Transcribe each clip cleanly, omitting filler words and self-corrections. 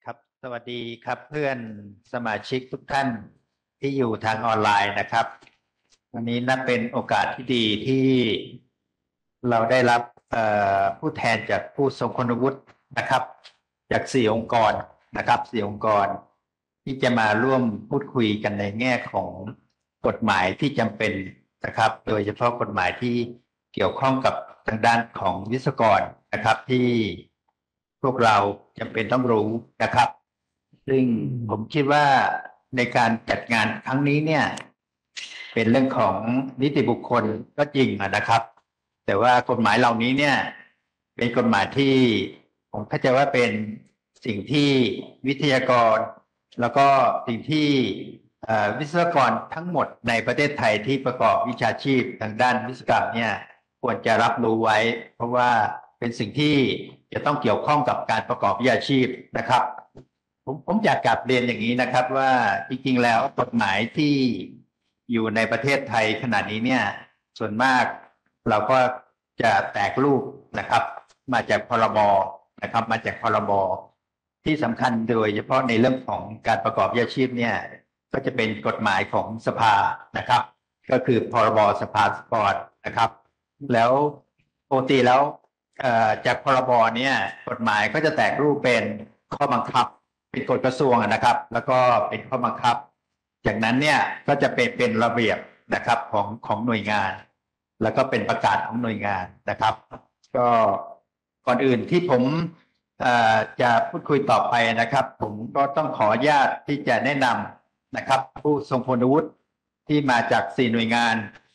ครับสวัสดีครับเพื่อนสมาชิกทุกท่านที่อยู่ทางออนไลน์นะครับวันนี้นับเป็นโอกาสที่ดีที่เราได้รับผู้แทนจากผู้ทรงคุณวุฒินะครับจาก4 องค์กรนะครับ4 องค์กรที่จะมาร่วมพูดคุยกันในแง่ของกฎหมายที่จำเป็นนะครับโดยเฉพาะกฎหมายที่เกี่ยวข้องกับทางด้านของวิศวกรนะครับที่พวกเราจำเป็นต้องรู้นะครับ ซึ่งผมคิดว่าในการจัดงานครั้งนี้เนี่ยเป็นเรื่องของนิติบุคคลก็จริงนะครับ แต่ว่ากฎหมายเหล่านี้เนี่ยเป็นกฎหมายที่ผมเข้าใจว่าเป็นสิ่งที่วิทยากร แล้วก็สิ่งที่วิศวกรทั้งหมดในประเทศไทยที่ประกอบวิชาชีพทางด้านวิศวกรรมเนี่ยควรจะรับรู้ไว้ เพราะว่าเป็นสิ่งที่จะต้องเกี่ยวข้องกับการประกอบวิชาชีพนะครับ ผมอยากกลับเรียนอย่างนี้นะครับว่าจริงๆแล้วกฎหมายที่อยู่ในประเทศไทยขณะนี้เนี่ยส่วนมากเราก็จะแตกรูปนะครับมาจากพรบนะครับมาจากพรบที่สำคัญโดยเฉพาะในเรื่องของการประกอบวิชาชีพเนี่ยก็จะเป็นกฎหมายของสภานะครับก็คือพรบสภาสปอร์ตนะครับแล้วปกติแล้วจากพรบเนี่ยกฎหมายก็จะแตกรูปเป็นข้อบังคับเป็นกฎกระทรวงนะครับ แล้วก็เป็นข้อบังคับจากนั้นเนี่ยก็จะเป็นระเบียบนะครับของหน่วยงาน แล้วก็เป็นประกาศของหน่วยงานนะครับ ก็ก่อนอื่นที่ผมจะพูดคุยต่อไปนะครับ ผมก็ต้องขออนุญาตที่จะแนะนำนะครับ ผู้ทรงคุณวุฒิที่มาจาก4 หน่วยงาน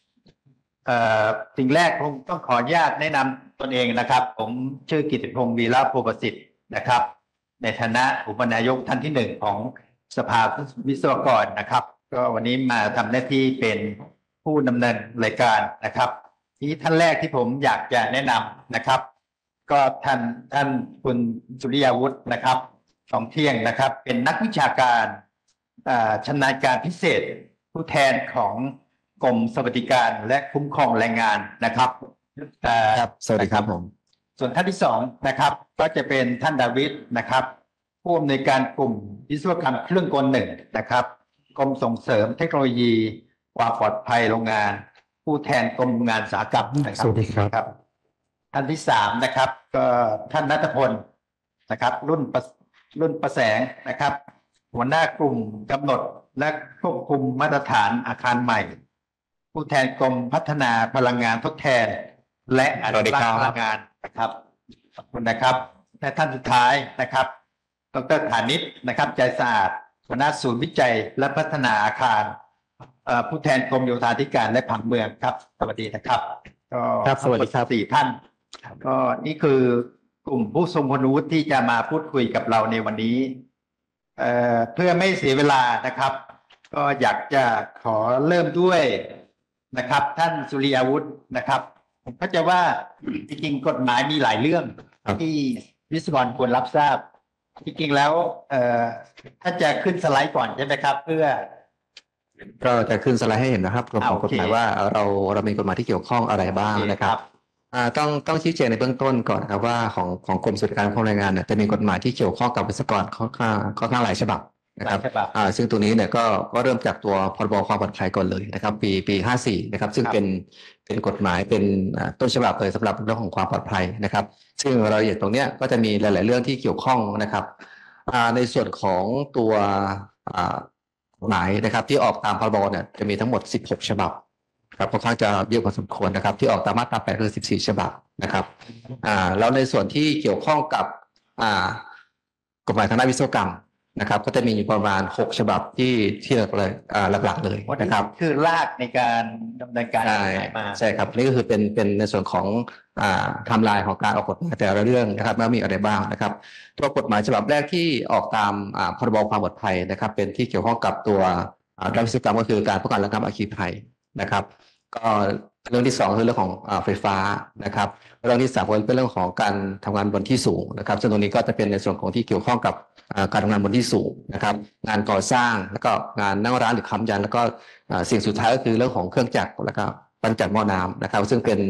สิ่งแรกผมต้องขออนุญาตแนะนำตนเองนะครับ ผมชื่อกิติพงศ์วีระโพประสิทธิ์นะครับ ในฐานะอุปนายกท่านที่1ของสภาวิศวกรนะครับ ก็วันนี้มาทำหน้าที่เป็นผู้ดำเนินรายการนะครับที่ท่านแรกที่ผมอยากจะแนะนำนะครับ ก็ท่านคุณสุริยาวุฒินะครับสองเที่ยงนะครับ เป็นนักวิชาการชำนาญการพิเศษ ผู้แทนของกรมสวัสดิการและคุ้มครองแรงงานนะครับครับสวัสดีครับผมส่วนท่านที่2นะครับก็จะเป็นท่านดาวิดนะครับผู้อำนวยการกลุ่มวิศวกรรมเครื่องกล1นะครับกรมส่งเสริมเทคโนโลยีความปลอดภัยโรงงาน ผู้แทนกรมงานอุตสาหกรรมนะครับสวัสดีครับท่านที่3นะครับก็ท่านณัฐพลนะครับรุ่นประแสงนะครับหัวหน้ากลุ่มกำหนดและควบคุมมาตรฐานอาคารใหม่ ผู้แทนกรมพัฒนาพลังงานทดแทนและอนุรักษ์พลังงานนะครับขอบคุณนะครับและท่านสุดท้ายนะครับดร.ฐานิชนะครับใจสะอาดหัวหน้าศูนย์วิจัยและพัฒนาอาคารผู้แทนกรมโยธาธิการและผังเมืองครับสวัสดีนะครับก็ครับสวัสดีครับ 4 ท่านก็นี่คือกลุ่มผู้ทรงคุณวุฒิที่จะมาพูดคุยกับเราในวันนี้เพื่อไม่เสียเวลานะครับ ก็อยากจะขอเริ่มด้วยนะครับท่านสุริยาวุฒินะครับผมเข้าใจว่าจริงๆกฎหมายมีหลายเรื่องที่วิศวกรควรรับทราบจริงๆแล้วถ้าจะขึ้นสไลด์ก่อนใช่ไหมครับเพื่อก็จะขึ้นสไลด์ให้เห็นนะครับของกฎหมายว่าเรามีกฎหมายที่เกี่ยวข้องอะไรบ้างนะครับต้องชี้แจงในเบื้องต้นก่อนนะครับว่าของกรมสวัสดิการของแรงงานเนี่ยจะมีกฎหมายที่เกี่ยวข้องกับวิศวกรค่อนข้างหลายฉบับนะครับซึ่งตัวนี้เนี่ยก็เริ่มจากตัวพรบความปลอดภัยก่อนเลยนะครับปี54นะครับซึ่งเป็นกฎหมายเป็นต้นฉบับเลยสำหรับเรื่องของความปลอดภัยนะครับซึ่งรายละเอียดตรงนี้ก็จะมีหลายๆเรื่องที่เกี่ยวข้องนะครับในส่วนของตัวกฎหมายนะครับที่ออกตามพรบเนี่ยจะมีทั้งหมด16ฉบับครับค่อนข้างจะเยอะพอสมควรนะครับที่ออกตามมาตรา8คือ14ฉบับนะครับแล้วในส่วนที่เกี่ยวข้องกับกฎหมายทางด้านวิศวกรรมนะครับก็จะมีอยู่ประมาณ6ฉบับที่หลักๆเลยนะครับคือรากในการดำเนินการมาใช่ครับนี่ก็คือเป็นในส่วนของไทม์ไลน์ของการออกกฎหมายแต่ละเรื่องนะครับว่ามีอะไรบ้างนะครับตัวกฎหมายฉบับแรกที่ออกตามพรบความปลอดภัยนะครับเป็นที่เกี่ยวข้องกับตัวด้านวิศวกรรมก็คือการป้องกันและระงับอัคคีภัยนะครับก็เรื่องที่2คือเรื่องของไฟฟ้านะครับเรื่องที่3เป็นเรื่องของการทำงานบนที่สูงนะครับซึ่งตรงนี้ก็จะเป็นในส่วนของที่เกี่ยวข้องกับการทำงานบนที่สูงนะครับงานก่อสร้างแล้วก็งานนั่งร้านหรือค้ำยันแล้วก็สิ่งสุดท้ายก็คือเรื่องของเครื่องจักรแล้วก็ปั้นจักรหม้อน้ำนะครับซึ่งเป็น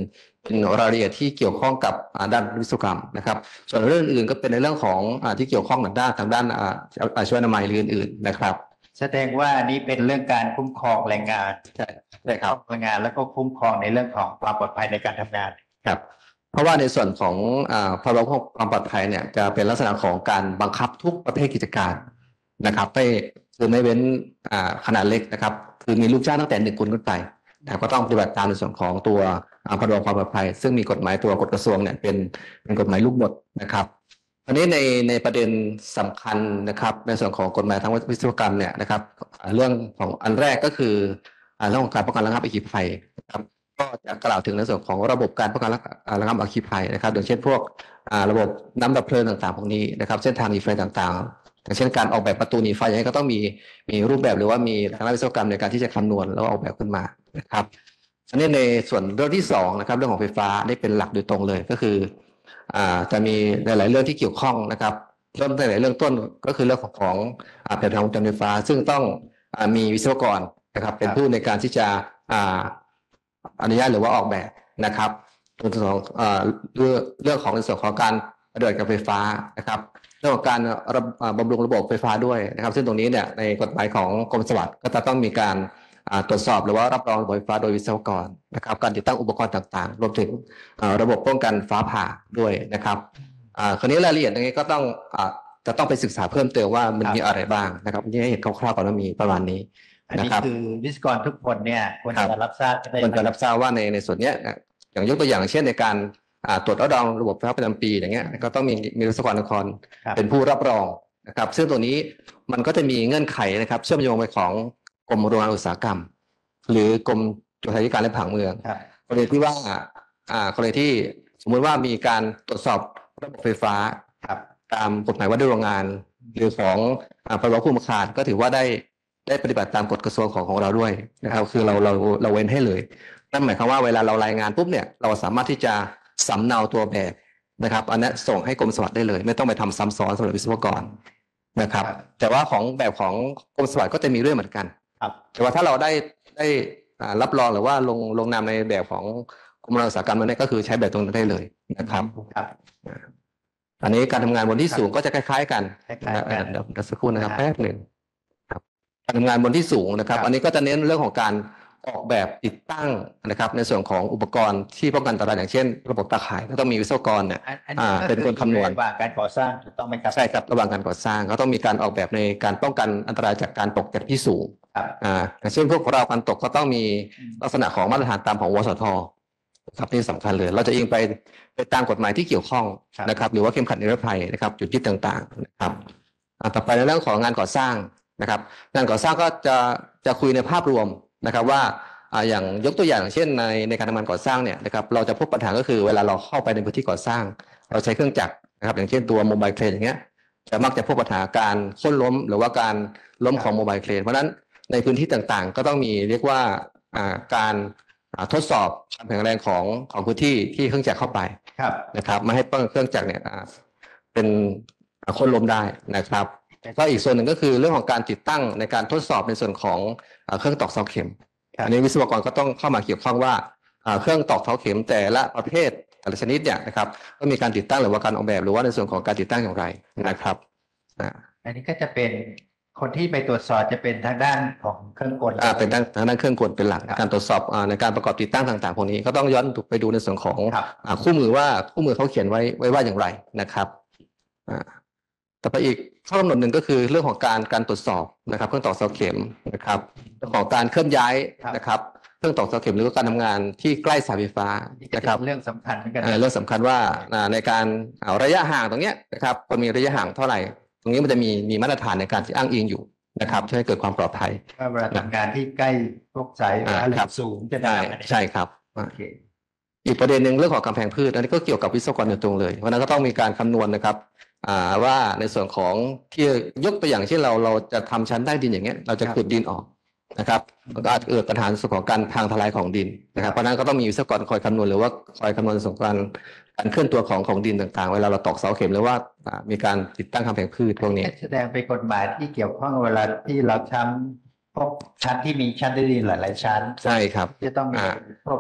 เป็นรายละเอียดที่เกี่ยวข้องกับด้านวิศวกรรมนะครับส่วนเรื่องอื่นก็เป็นในเรื่องของที่เกี่ยวข้องกับทางด้านชีวนามัยหรืออื่นๆนะครับแสดงว่านี้เป็นเรื่องการคุ้มครองแรงงานใช่ครับแรงงานแล้วก็คุ้มครองในเรื่องของความปลอดภัยในการทำงานครับเพราะว่าในส่วนของพรบความปลอดภัยเนี่ยจะเป็นลักษณะของการบังคับทุกประเภทกิจการนะครับไม่เว้นขนาดเล็กนะครับคือมีลูกจ้างตั้งแต่1 คนขึ้นไปแต่ก็ต้องปฏิบัติตามในส่วนของตัวพรบความปลอดภัยซึ่งมีกฎหมายตัวกฎกระทรวงเนี่ยเป็นกฎหมายลูกหมดนะครับอันนี้ในประเด็นสำคัญนะครับในส่วนของกฎหมายทางวิศวกรรมเนี่ยนะครับเรื่องของอันแรกก็คือเรื่องของการป้องกันระงับอัคคีภัยนะครับก็จะกล่าวถึงในส่วนของระบบการป้องกันระงับอัคคีภัยนะครับอย่างเช่นพวกระบบน้ำดับเพลิงต่างๆพวกนี้นะครับเส้นทางหนีไฟต่างๆอย่างเช่นการออกแบบประตูหนีไฟอย่างนี้ก็ต้องมีรูปแบบหรือว่ามีทางด้านวิศวกรรมในการที่จะคำนวณแล้วออกแบบขึ้นมานะครับอันนี้ในส่วนเรื่องที่2นะครับเรื่องของไฟฟ้านี่เป็นหลักโดยตรงเลยก็คือจะมีหลายๆเรื่องที่เกี่ยวข้องนะครับเริ่มตั้งแต่เรื่องต้นก็คือเรื่องของแผนทางวงจรไฟฟ้าซึ่งต้องมีวิศวกรนะครับเป็นผู้ในการที่จะอนุญาตหรือว่าออกแบบนะครับเรื่องของในส่วนของการปฏิบัติกับไฟฟ้านะครับเรื่องของการบำรุงระบบไฟฟ้าด้วยนะครับซึ่งตรงนี้เนี่ยในกฎหมายของกรมสวัสดิ์ก็จะต้องมีการตรวจสอบหรือว่ารับรองระบบไฟฟ้าโดยวิศวกรนะครับการติดตั้งอุปกรณ์ต่างๆรวมถึงระบบป้องกันฟ้าผ่าด้วยนะครับคราวนี้รายละเอียดตรงนี้ก็ต้องจะต้องไปศึกษาเพิ่มเติมว่ามันมีอะไรบ้างนะครับนี่ให้เห็นคร่าวๆก่อนว่ามีประมาณนี้อันนี้คือวิศวกรทุกคนเนี่ยควรจะรับทราบได้ควรจะรับทราบว่าในส่วนนี้อย่างยกตัวอย่างเช่นในการตรวจรับรองระบบไฟฟ้าประจำปีอย่างเงี้ยก็ต้องมีวิศวกรนครเป็นผู้รับรองนะครับซึ่งตัวนี้มันก็จะมีเงื่อนไขนะครับเชื่อมโยงไปของกรมโรงงานอุตสาหกรรมหรือกรมโยธาธิการและผังเมืองกรณีที่ว่ากรณีที่สมมุติว่ามีการตรวจสอบระบบไฟฟ้าตามกฎหมายว่าด้วยโรงงานหรือของพรบคุ้มครองก็ถือว่าได้ปฏิบัติตามกฎกระทรวงของเราด้วยนะครับคือเราเว้นให้เลยนั่นหมายความว่าเวลาเรารายงานปุ๊บเนี่ยเราสามารถที่จะสำเนาตัวแบบนะครับอันนี้ส่งให้กรมสวัสดิ์ได้เลยไม่ต้องไปทำซ้ำซ้อนสำหรับวิศวกรนะครับแต่ว่าของแบบของกรมสวัสดิ์ก็จะมีด้วยเหมือนกันแต่ว่าถ้าเราได้รับรองหรือว่าลงนามในแบบของกรมโรงงานอุตสาหกรรมนั้นก็คือใช้แบบตรงนั้นได้เลยนะครับอันนี้การทำงานบนที่สูงก็จะคล้ายๆกันเดี๋ยวสักครู่นะครับแป๊บหนึ่งการทำงานบนที่สูงนะครับอันนี้ก็จะเน้นเรื่องของการออกแบบติดตั้งนะครับในส่วนของอุปกรณ์ที่ป้องกันอันตรายอย่างเช่นระบบตาข่ายก็ต้องมีวิศวกรเนี่ยเป็นคนคำนวณระหว่างการก่อสร้างถูกต้องไหมครับใช่ครับระหว่างการก่อสร้างก็ต้องมีการออกแบบในการป้องกันอันตรายจากการตกจากที่สูงอย่างเช่นพวกเราการตกก็ต้องมีลักษณะของมาตรฐานตามของวสทครับนี่สำคัญเลยเราจะอิงไปตามกฎหมายที่เกี่ยวข้องนะครับหรือว่าเข้มขัดนิรภัยนะครับจุดยึดต่างๆนะครับต่อไปในเรื่องของงานก่อสร้างนะครับงานก่อสร้างก็จะคุยในภาพรวมนะครับว่าอย่างยกตัวอย่างเช่นในการทำงานก่อสร้างเนี่ยนะครับเราจะพบปัญหาก็คือเวลาเราเข้าไปในพื้นที่ก่อสร้างเราใช้เครื่องจักรนะครับอย่างเช่นตัวโมบายเครนอย่างเงี้ยจะมักจะพบปัญหาการโค่นล้มหรือว่าการล้มของโมบายเครนเพราะฉะนั้นในพื้นที่ต่างๆก็ต้องมีเรียกว่าการทดสอบความแข็งแรงของพื้นที่ที่เครื่องจักรเข้าไปนะครับไม่ให้เครื่องจักรเนี่ยเป็นโค่นล้มได้นะครับก็อีกส่วนหนึ่งก็คือเรื่องของการติดตั้งในการทดสอบในส่วนของเครื่องตอกเสาเข็มอันนี้วิศวกรก็ต้องเข้ามาเกี่ยวข้องว่าเครื่องตอกเสาเข็มแต่ละประเภทแต่ละชนิดเนี่ยนะครับก็มีการติดตั้งหรือว่าการออกแบบหรือว่าในส่วนของการติดตั้งอย่างไรนะครับอันนี้ก็จะเป็นคนที่ไปตรวจสอบจะเป็นทางด้านของเครื่องกลเป็นทางด้านเครื่องกลเป็นหลักการตรวจสอบในการประกอบติดตั้งต่างๆพวกนี้ก็ต้องย้อนไปดูในส่วนของคู่มือว่าคู่มือเขาเขียนไว้ว่าอย่างไรนะครับต่อไปอีกข้อกำหนดหนึ่งก็คือเรื่องของการตรวจสอบนะครับเครื่องตอกเสาเข็มนะครับเรื่องของการเคลื่อนย้ายนะครับเครื่องตอกเสาเข็มหรือการทำงานที่ใกล้สายไฟฟ้านะครับเรื่องสำคัญเหมือนกันเรื่องสำคัญว่าในการระยะห่างตรงนี้นะครับมันมีระยะห่างเท่าไหร่ตรงนี้มันจะมีมาตรฐานในการที่อ้างอิงอยู่นะครับเพื่อให้เกิดความปลอดภัยเวลาทำงานที่ใกล้พวกสายไฟฟ้าสูงจะได้ใช่ครับอีกประเด็นหนึ่งเรื่องของกำแพงพืชอันนี้ก็เกี่ยวกับวิศวกรโดยตรงเลยเพราะนั้นก็ต้องมีการคำนวณนะครับว่าในส่วนของที่ยกตัวอย่างเช่นเราจะทำชั้นใต้ดินอย่างเงี้ยเราจะขุดดินออกนะครับก็อาจเกิดปัญหาส่วนของการพังทลายของดินนะครับเพราะนั้นก็ต้องมีวิศวกรคอยคำนวณหรือว่าคอยคำนวณส่วนการเคลื่อนตัวของดินต่างๆเวลาเราตอกเสาเข็มหรือว่ามีการติดตั้งกำแพงพืชพวกนี้แสดงเป็นกฎหมายที่เกี่ยวข้องเวลาที่เราทำพวกชั้นที่มีชั้นใต้ดินหลายๆชั้นใช่ครับจะต้องมีพวก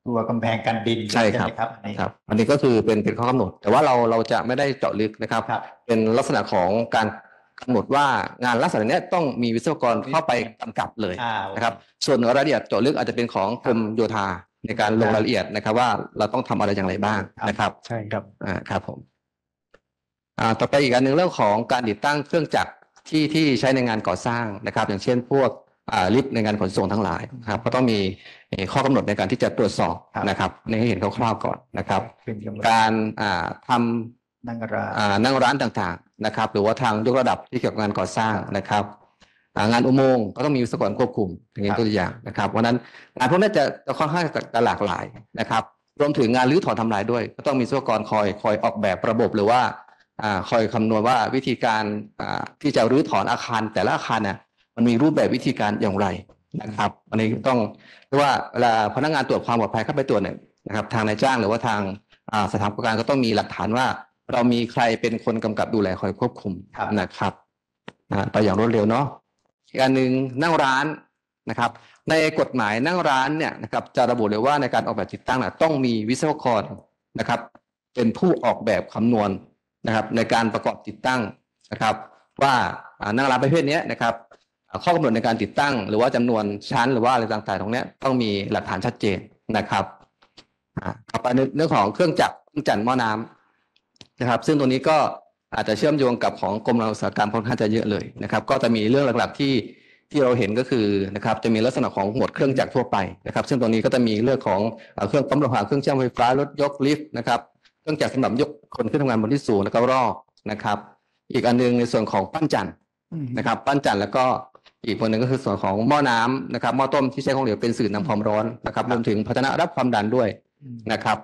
ตัวกำแพงกันดินใช่ครับไหมครับอันนี้ครับ อันนี้ก็คือเป็นข้อกำหนด แต่ว่าเราจะไม่ได้เจาะลึกนะครับครับเป็นลักษณะของการกำหนดว่างานลักษณะเนี้ยต้องมีวิศวกรเข้าไปกำกับเลยโอเคนะครับ ส่วนรายละเอียดเจาะลึกอาจจะเป็นของกรมโยธาในการลงรายละเอียดนะครับว่าเราต้องทำอะไรอย่างไรบ้างนะครับใช่ครับครับผมต่อไปอีกอันหนึ่งเรื่องของการติดตั้งเครื่องจักรที่ใช้ในงานก่อสร้างนะครับ อย่างเช่นพวกลิฟต์ในงานขนส่งทั้งหลายนะครับก็ต้องมีข้อกำหนดในการที่จะตรวจสอบครับนะครับในให้เห็นคร่าวๆก่อนนะครับเป็นกำลังการทำนั่งร้านนั่งร้านต่างๆนะครับ หรือว่าทางยกระดับที่เกี่ยวกับงานก่อสร้างนะครับงานอุโมงค์ก็ต้องมีวิศวกรควบคุมอย่างนี้ตัวอย่างนะครับเพราะฉะนั้นงานพวกนี้จะค่อนข้างจะหลากหลายนะครับรวมถึงงานรื้อถอนทำลายด้วย ก็ต้องมีวิศวกรคอยออกแบบระบบหรือว่าคอยคำนวณว่าวิธีการที่จะรื้อถอนอาคารแต่ละอาคารเนี่ยมันมีรูปแบบวิธีการอย่างไรนะครับอันนี้ต้องเรียกว่าเวลาพนักงานตรวจความปลอดภัยเข้าไปตรวจเนี่ยนะครับทางนายจ้างหรือว่าทางสถานประกอบการก็ต้องมีหลักฐานว่าเรามีใครเป็นคนกำกับดูแลคอยควบคุมนะครับไปอย่างรวดเร็วเนาะอีกอันหนึ่งนั่งร้านนะครับในกฎหมายนั่งร้านเนี่ยนะครับจะระบุเลยว่าในการออกแบบติดตั้งต้องมีวิศวกรนะครับเป็นผู้ออกแบบคำนวณนะครับในการประกอบติดตั้งนะครับว่านั่งร้านประเภทนี้นะครับข้อกำหนดในการติดตั้งหรือว่าจำนวนชั้นหรือว่าอะไรต่างๆตรงนี้ต้องมีหลักฐานชัดเจนนะครับต่อไปในเรื่องของเครื่องจักรเครื่องจันทร์หม้อน้ำนะครับซึ่งตรงนี้ก็อาจจะเชื่อมโยงกับของกรมอุตสาหกรรมค่อนข้างจะเยอะเลยนะครับก็จะมีเรื่องหลักๆที่เราเห็นก็คือนะครับจะมีลักษณะของหมวดเครื่องจักรทั่วไปนะครับซึ่งตรงนี้ก็จะมีเรื่องของเครื่องปั๊มโลหะเครื่องเชื่อมไฟฟ้ารถยกลิฟต์นะครับเครื่องจักรสำหรับยกคนขึ้นทำงานบนที่สูงแล้วก็รอกนะครับอีกอันนึงในส่วนของปั้นจันทร์นะครับปั้นจันทร์แล้วก็อีกคนหนึ่งก็คือส่วนของหม้อน้ำนะครับหม้อต้มที่ใช้ของเหลวเป็นสื่อนำความร้อนนะครับรวมถึงภาชนะรับความดันด้วยนะครับ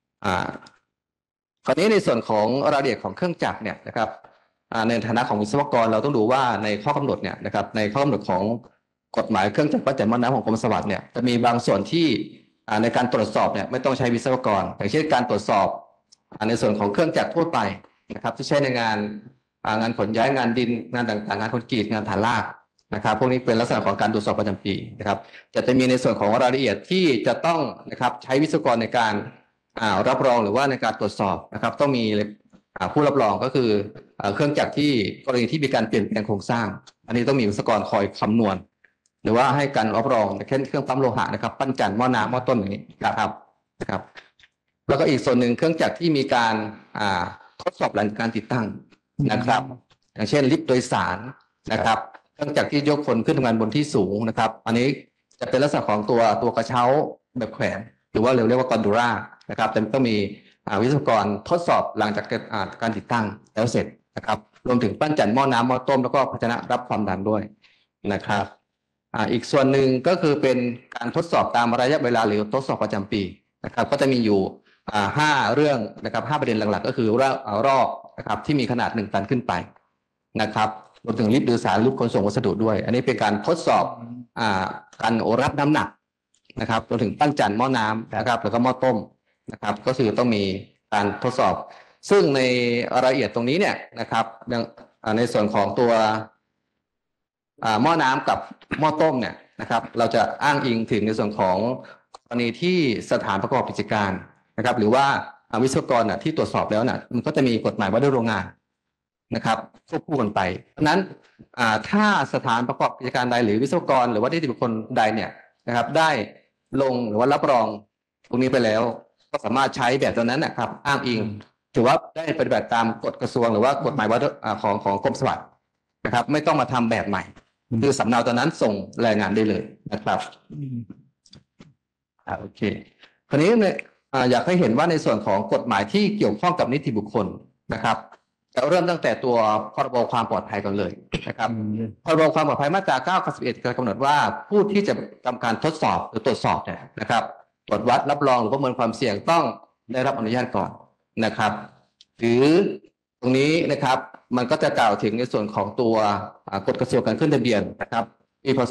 คราวนี้ในส่วนของรายละเอียดของเครื่องจักรเนี่ยนะครับในฐานะของวิศวกรเราต้องดูว่าในข้อกำหนดเนี่ยนะครับในข้อกำหนดของกฎหมายเครื่องจักรปั้นจันทร์หม้อน้ำของกรมสวัสดิ์เนี่ยจะมีบางส่วนที่ในการตรวจสอบเนี่ยไม่ต้องใช้วิศวกรอย่างเช่นการตรวจสอบในส่วนของเครื่องจักรทั่วไปนะครับที่ใช้ในงานขนย้ายงานดินงานต่างๆงานคอนกรีตงานฐานรากนะครับพวกนี้เป็นลักษณะของการตรวจสอบประจำปีนะครับจะมีในส่วนของรายละเอียดที่จะต้องนะครับใช้วิศวกรในการรับรองหรือว่าในการตรวจสอบนะครับต้องมีผู้รับรองก็คือเครื่องจักรที่กรณีที่มีการเปลี่ยนแปลงโครงสร้างอันนี้ต้องมีวิศวกรคอยคำนวณหรือว่าให้การรับรองเช่นเครื่องปั๊มโลหะนะครับปั้นจันทร์หม้อน้ำหม้อต้นอย่างนี้นะครับแล้วก็อีกส่วนหนึ่งเครื่องจักรที่มีการทดสอบหลังการติดตั้งนะครับอย่างเช่นลิฟต์โดยสารนะครับเครื่องจักรที่ยกคนขึ้นทำงานบนที่สูงนะครับอันนี้จะเป็นลักษณะของตัวกระเช้าแบบแขวนหรือว่าเรียกว่ากอนดูรานะครับจะต้องมีวิศวกรทดสอบหลังจากการติดตั้งแล้วเสร็จนะครับรวมถึงปั้นจันทร์หม้อน้ำหม้อต้มแล้วก็ภาชนะรับความดันด้วยนะครับอีกส่วนหนึ่งก็คือเป็นการทดสอบตามระยะเวลาหรือทดสอบประจำปีนะครับก็จะมีอยู่5เรื่องนะครับ5ประเด็นหลักๆก็คือรอบนะครับที่มีขนาด1 ตันขึ้นไปนะครับรวมถึงลิฟต์โดยสารลิฟต์ขนส่งวัสดุด้วย อันนี้เป็นการทดสอบการรับน้ำหนักนะครับรวมถึงปั้นจันทร์หม้อน้ำนะครับแล้วก็หม้อต้มนะครับก็คือต้องมีการทดสอบซึ่งในรายละเอียดตรงนี้เนี่ยนะครับในส่วนของตัวหม้อน้ำกับหม้อต้มเนี่ยนะครับเราจะอ้างอิงถึงในส่วนของกรณีที่สถานประกอบกิจการนะครับหรือว่าวิศวกรที่ตรวจสอบแล้วน่ะมันก็จะมีกฎหมายว่าด้วยโรงงานนะครับควบคู่กันไปเพราะนั้นถ้าสถานประกอบกิจการใดหรือวิศวกรหรือว่านิติบุคคลใดเนี่ยนะครับได้ลงหรือว่ารับรองตรงนี้ไปแล้วก็สามารถใช้แบบตัวนั้นนะครับอ้างอิงถือว่าได้ปฏิบัติตามกฎกระทรวงหรือว่ากฎหมายว่าของกรมสวัสดิ์นะครับไม่ต้องมาทำแบบใหม่คือสำเนาตัวนั้นส่งรายงานได้เลยนะครับโอเคคราวนี้อยากให้เห็นว่าในส่วนของกฎหมายที่เกี่ยวข้องกับนิติบุคคลนะครับจะเริ่มตั้งแต่ตัวพรบความปลอดภัยกันเลยนะครับพรบความปลอดภัยมาตรา9 กับ 11กำหนดว่าผู้ที่จะทำการทดสอบหรือตรวจสอบเนี่ยนะครับตรวจวัดรับรองหรือประเมินความเสี่ยงต้องได้รับอนุญาตก่อนนะครับหรือตรงนี้นะครับมันก็จะกล่าวถึงในส่วนของตัวกฎกระทรวงการขึ้นทะเบียนนะครับปีพ.ศ.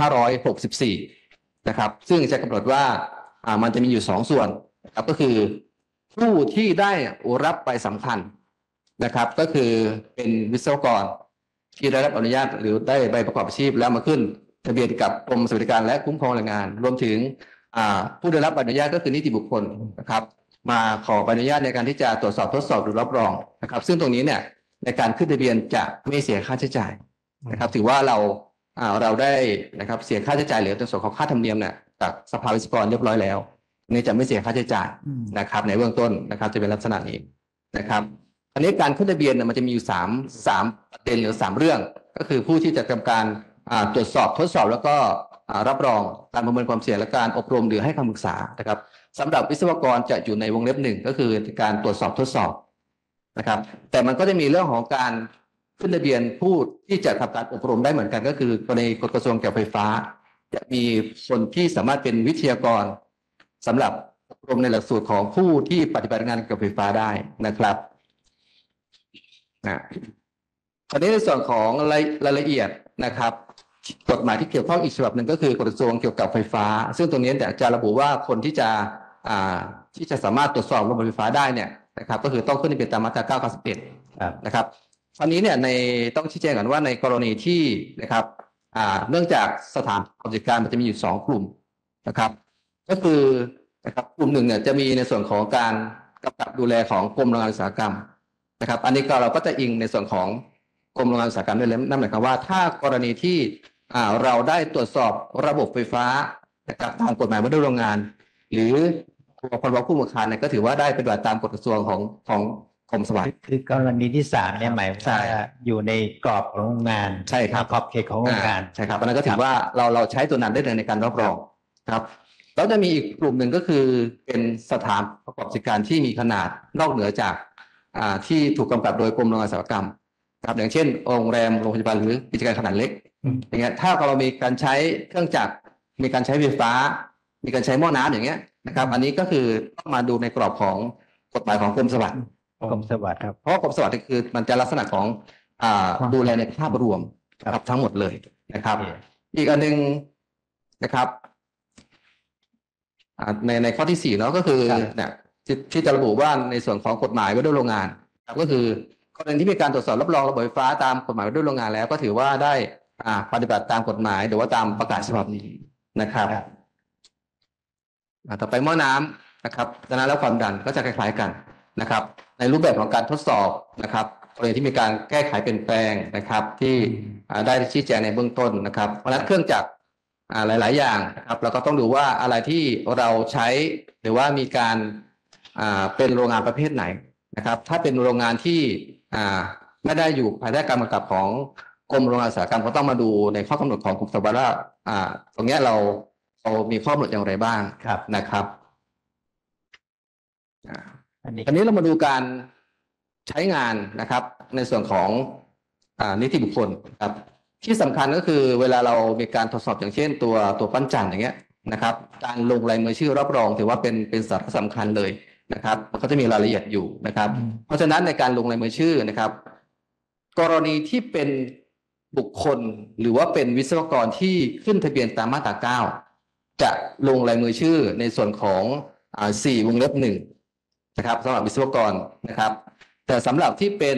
2564นะครับซึ่งจะกำหนดว่ามันจะมีอยู่2ส่วนนะครับก็คือผู้ที่ได้รับใบสำคัญนะครับก็คือเป็นวิศวกรที่ได้รับอนุญาตหรือได้ใบประกอบอาชีพแล้วมาขึ้นทะเบียนกับกรมสวัสดิการและคุ้มครองแรงงานรวมถึงผู้ได้รับอนุญาตก็คือนิติบุคคลนะครับมาขออนุญาตในการที่จะตรวจสอบทดสอบหรือรับรองนะครับซึ่งตรงนี้เนี่ยในการขึ้นทะเบียนจะไม่เสียค่าใช้จ่ายนะครับถือว่าเราได้นะครับเสียค่าใช้จ่ายเหลือในส่วนของค่าธรรมเนียมเนี่ยจากสภาวิศวกรเรียบร้อยแล้วนี่จะไม่เสียค่าใช้จ่ายนะครับในเบื้องต้นนะครับจะเป็นลักษณะนี้นะครับอันนี้การขึ้นทะเบียนเนี่ยมันจะมีอยู่สามประเด็นหรือ3เรื่องก็คือผู้ที่จะทำการตรวจสอบทดสอบแล้วก็รับรองการประเมินความเสี่ยงและการอบรมหรือให้คำปรึกษานะครับสำหรับวิศวกรจะอยู่ในวงเล็บ1ก็คือการตรวจสอบทดสอบนะครับแต่มันก็จะมีเรื่องของการขึ้นทะเบียนผู้ที่จะทำการอบรมได้เหมือนกันก็คือกรณีกฎกระทรวงเกี่ยวกับไฟฟ้าจะมีคนที่สามารถเป็นวิทยากรสำหรับอบรมในหลักสูตรของผู้ที่ปฏิบัติงานเกี่ยวกับไฟฟ้าได้นะครับคราวนี้ในส่วนของรายละเอียดนะครับกฎหมายที่เกี่ยวข้องอีกฉบับหนึ่งก็คือกฎกระทรวงเกี่ยวกับไฟฟ้าซึ่งตรงนี้จะระบุว่าคนที่จะสามารถตรวจสอบระบบไฟฟ้าได้เนี่ยนะครับก็คือต้องขึ้นทะเบียนตามมาตรา991นะครับคราวนี้เนี่ยต้องชี้แจงก่อนว่าในกรณีที่นะครับเนื่องจากสถานบริการมันจะมีอยู่2กลุ่มนะครับก็คือนะครับกลุ่มหนึ่งเนี่ยจะมีในส่วนของการกำกับดูแลของกรมโรงงานอุตสาหกรรมนะครับอันนี้เราก็จะอิงในส่วนของกรมโรงงานอุตสาหกรรมด้วยนั่นหมายความว่าถ้ากรณีที่เราได้ตรวจสอบระบบไฟฟ้านะครับตามกฎหมายว่าด้วยโรงงานหรือพรบคู่มูลค่าเนี่ยก็ถือว่าได้ปฏิบัติตามกฎกระทรวงของกรมสวัสดิ์คือกรณีที่3เนี่ยหมายว่าอยู่ในกรอบของโรงงานใช่ครับขอบเขตของโรงงานใช่ครับอันนั้นก็ถือว่าเราใช้ตัวนั้นได้เลยในการรับรองครับแล้วจะมีอีกกลุ่มหนึ่งก็คือเป็นสถานประกอบกิจการที่มีขนาดนอกเหนือจากที่ถูกกำกับโดยกรมโรงงานอุตสาหกรรมครับอย่างเช่นโรงแรมโรงพยาบาลหรือกิจการขนาดเล็กอย่างเงี้ยถ้าเรามีการใช้เครื่องจักรมีการใช้ไฟฟ้ามีการใช้หม้อน้ำอย่างเงี้ยนะครับอันนี้ก็คือต้องมาดูในกรอบของกฎหมายของกรมสวัสดิ์ครับเพราะกรมสวัสดิ์คือมันจะลักษณะของดูแลในภาพรวมครับทั้งหมดเลยนะครับอีกอันหนึ่งนะครับในข้อที่4เนาะก็คือเนี่ยที่จะระบุว่าในส่วนของกฎหมายว่าด้วยโรงงานก็คือกรณีที่มีการตรวจสอบรับรองระบบไฟฟ้าตามกฎหมายว่าด้วยโรงงานแล้วก็ถือว่าได้ปฏิบัติตามกฎหมายหรือว่าตามประกาศฉบับนี้นะครับต่อไปหม้อน้ำนะครับดังนั้นแล้วความดันก็จะคล้ายๆกันนะครับในรูปแบบของการทดสอบนะครับกรณีที่มีการแก้ไขเปลี่ยนแปลงนะครับที่ได้ชี้แจงในเบื้องต้นนะครับเพราะฉะนั้นเครื่องจักรหลายๆอย่างนะครับเราก็ต้องดูว่าอะไรที่เราใช้หรือว่ามีการเป็นโรงงานประเภทไหนนะครับถ้าเป็นโรงงานที่ไม่ได้อยู่ภายใต้การกำกับของกรมโรงงานอุตสาหกรรมก็ต้องมาดูในข้อกำหนดของกรมสวัสดิ์ว่าตรงนี้เรามีข้อกำหนดอย่างไรบ้างนะครับอันนี้เรามาดูการใช้งานนะครับในส่วนของนิติบุคคลครับที่สำคัญก็คือเวลาเรามีการทดสอบอย่างเช่นตัวปั้นจันทร์อย่างเงี้ยนะครับการลงลายมือชื่อรับรองถือว่าเป็นสาระสำคัญเลยนะครับมันก็จะมีรายละเอียดอยู่นะครับเพราะฉะนั้นในการลงลายมือชื่อนะครับกรณีที่เป็นบุคคลหรือว่าเป็นวิศวกรที่ขึ้นทะเบียนตามมาตรา9จะลงลายมือชื่อในส่วนของ4 วงเล็บ 1นะครับสำหรับวิศวกรนะครับแต่สำหรับที่เป็น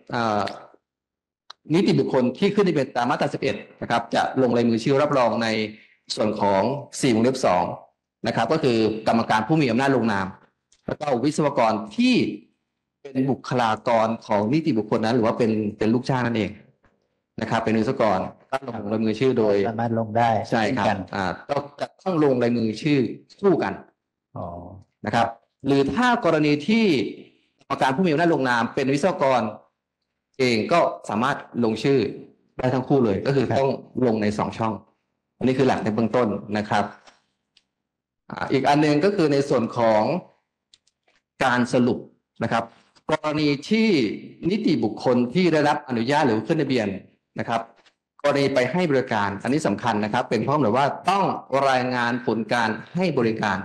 นิติบุคคลที่ขึ้นทะเบียนตามมาตรา11นะครับจะลงลายมือชื่อรับรองในส่วนของ4 วงเล็บ 2นะครับก็คือกรรมการผู้มีอำนาจลงนามแล้วก็วิศวกรที่เป็นบุคลากรของนิติบุคคลนั้นหรือว่าเป็นลูกจ้างนั่นเองนะครับเป็นวิศวกรต้องลงลายมือชื่อโดยสามารถลงได้ใช่ครับต้องลงลายมือชื่อคู่กันนะครับหรือถ้ากรณีที่กรรมการผู้มีอำนาจลงนามเป็นวิศวกรเองก็สามารถลงชื่อได้ทั้งคู่เลยก็คือต้องลงใน2 ช่องอันนี้คือหลักในเบื้องต้นนะครับอีกอันหนึ่งก็คือในส่วนของการสรุปนะครับกรณีที่นิติบุคคลที่ได้รับอนุญาตหรือขึ้นทะเบียนนะครับกรณีไปให้บริการอันนี้สำคัญนะครับเป็นเพราะหรือว่าต้องรายงานผลการให้บริการ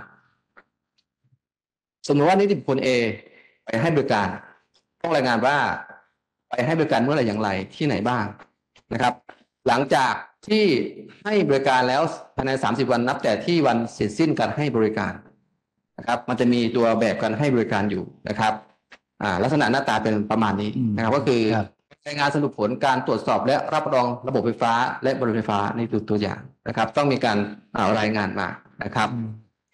สมมติว่านิติบุคคล A ไปให้บริการต้องรายงานว่าไปให้บริการเมื่อไหร่อย่างไรที่ไหนบ้างนะครับหลังจากที่ให้บริการแล้วภายใน30 วันนับแต่ที่วันเสร็จสิ้นการให้บริการนะครับมันจะมีตัวแบบการให้บริการอยู่นะครับลักษณะหน้าตาเป็นประมาณนี้นะครับก็คือรายงานสรุปผลการตรวจสอบและรับรองระบบไฟฟ้าและบริการไฟฟ้าในตัวอย่างนะครับต้องมีการรายงานมานะครับ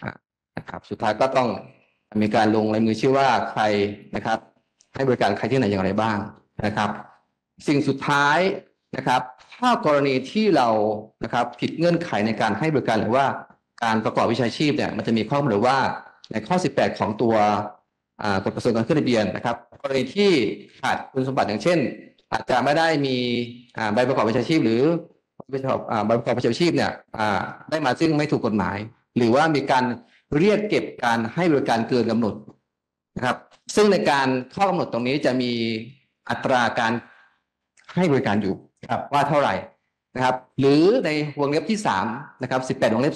นะครับสุดท้ายก็ต้องมีการลงลายมือชื่อว่าใครนะครับให้บริการใครที่ไหนอย่างไรบ้างนะครับสิ่งสุดท้ายนะครับถ้ากรณีที่เรานะครับผิดเงื่อนไขในการให้บริการหรือว่าการประกอบวิชาชีพเนี่ยมันจะมีข้อกำหนดว่าในข้อ 18 ของตัวกฎกระทรวงการขึ้นทะเบียนนะครับกรณีที่ขาดคุณสมบัติอย่างเช่น อาจจะไม่ได้มีใบประกอบวิชาชีพหรือใบประกอบวิชาชีพเนี่ยได้มาซึ่งไม่ถูกกฎหมาย หรือว่ามีการเรียกเก็บการให้บริการเกินกำหนดนะครับซึ่งในการข้อกำหนดตรงนี้จะมีอัตราการให้บริการอยู่ว่าเท่าไหร่นะครับหรือในวงเล็บที่3นะครับ18วงเล็บ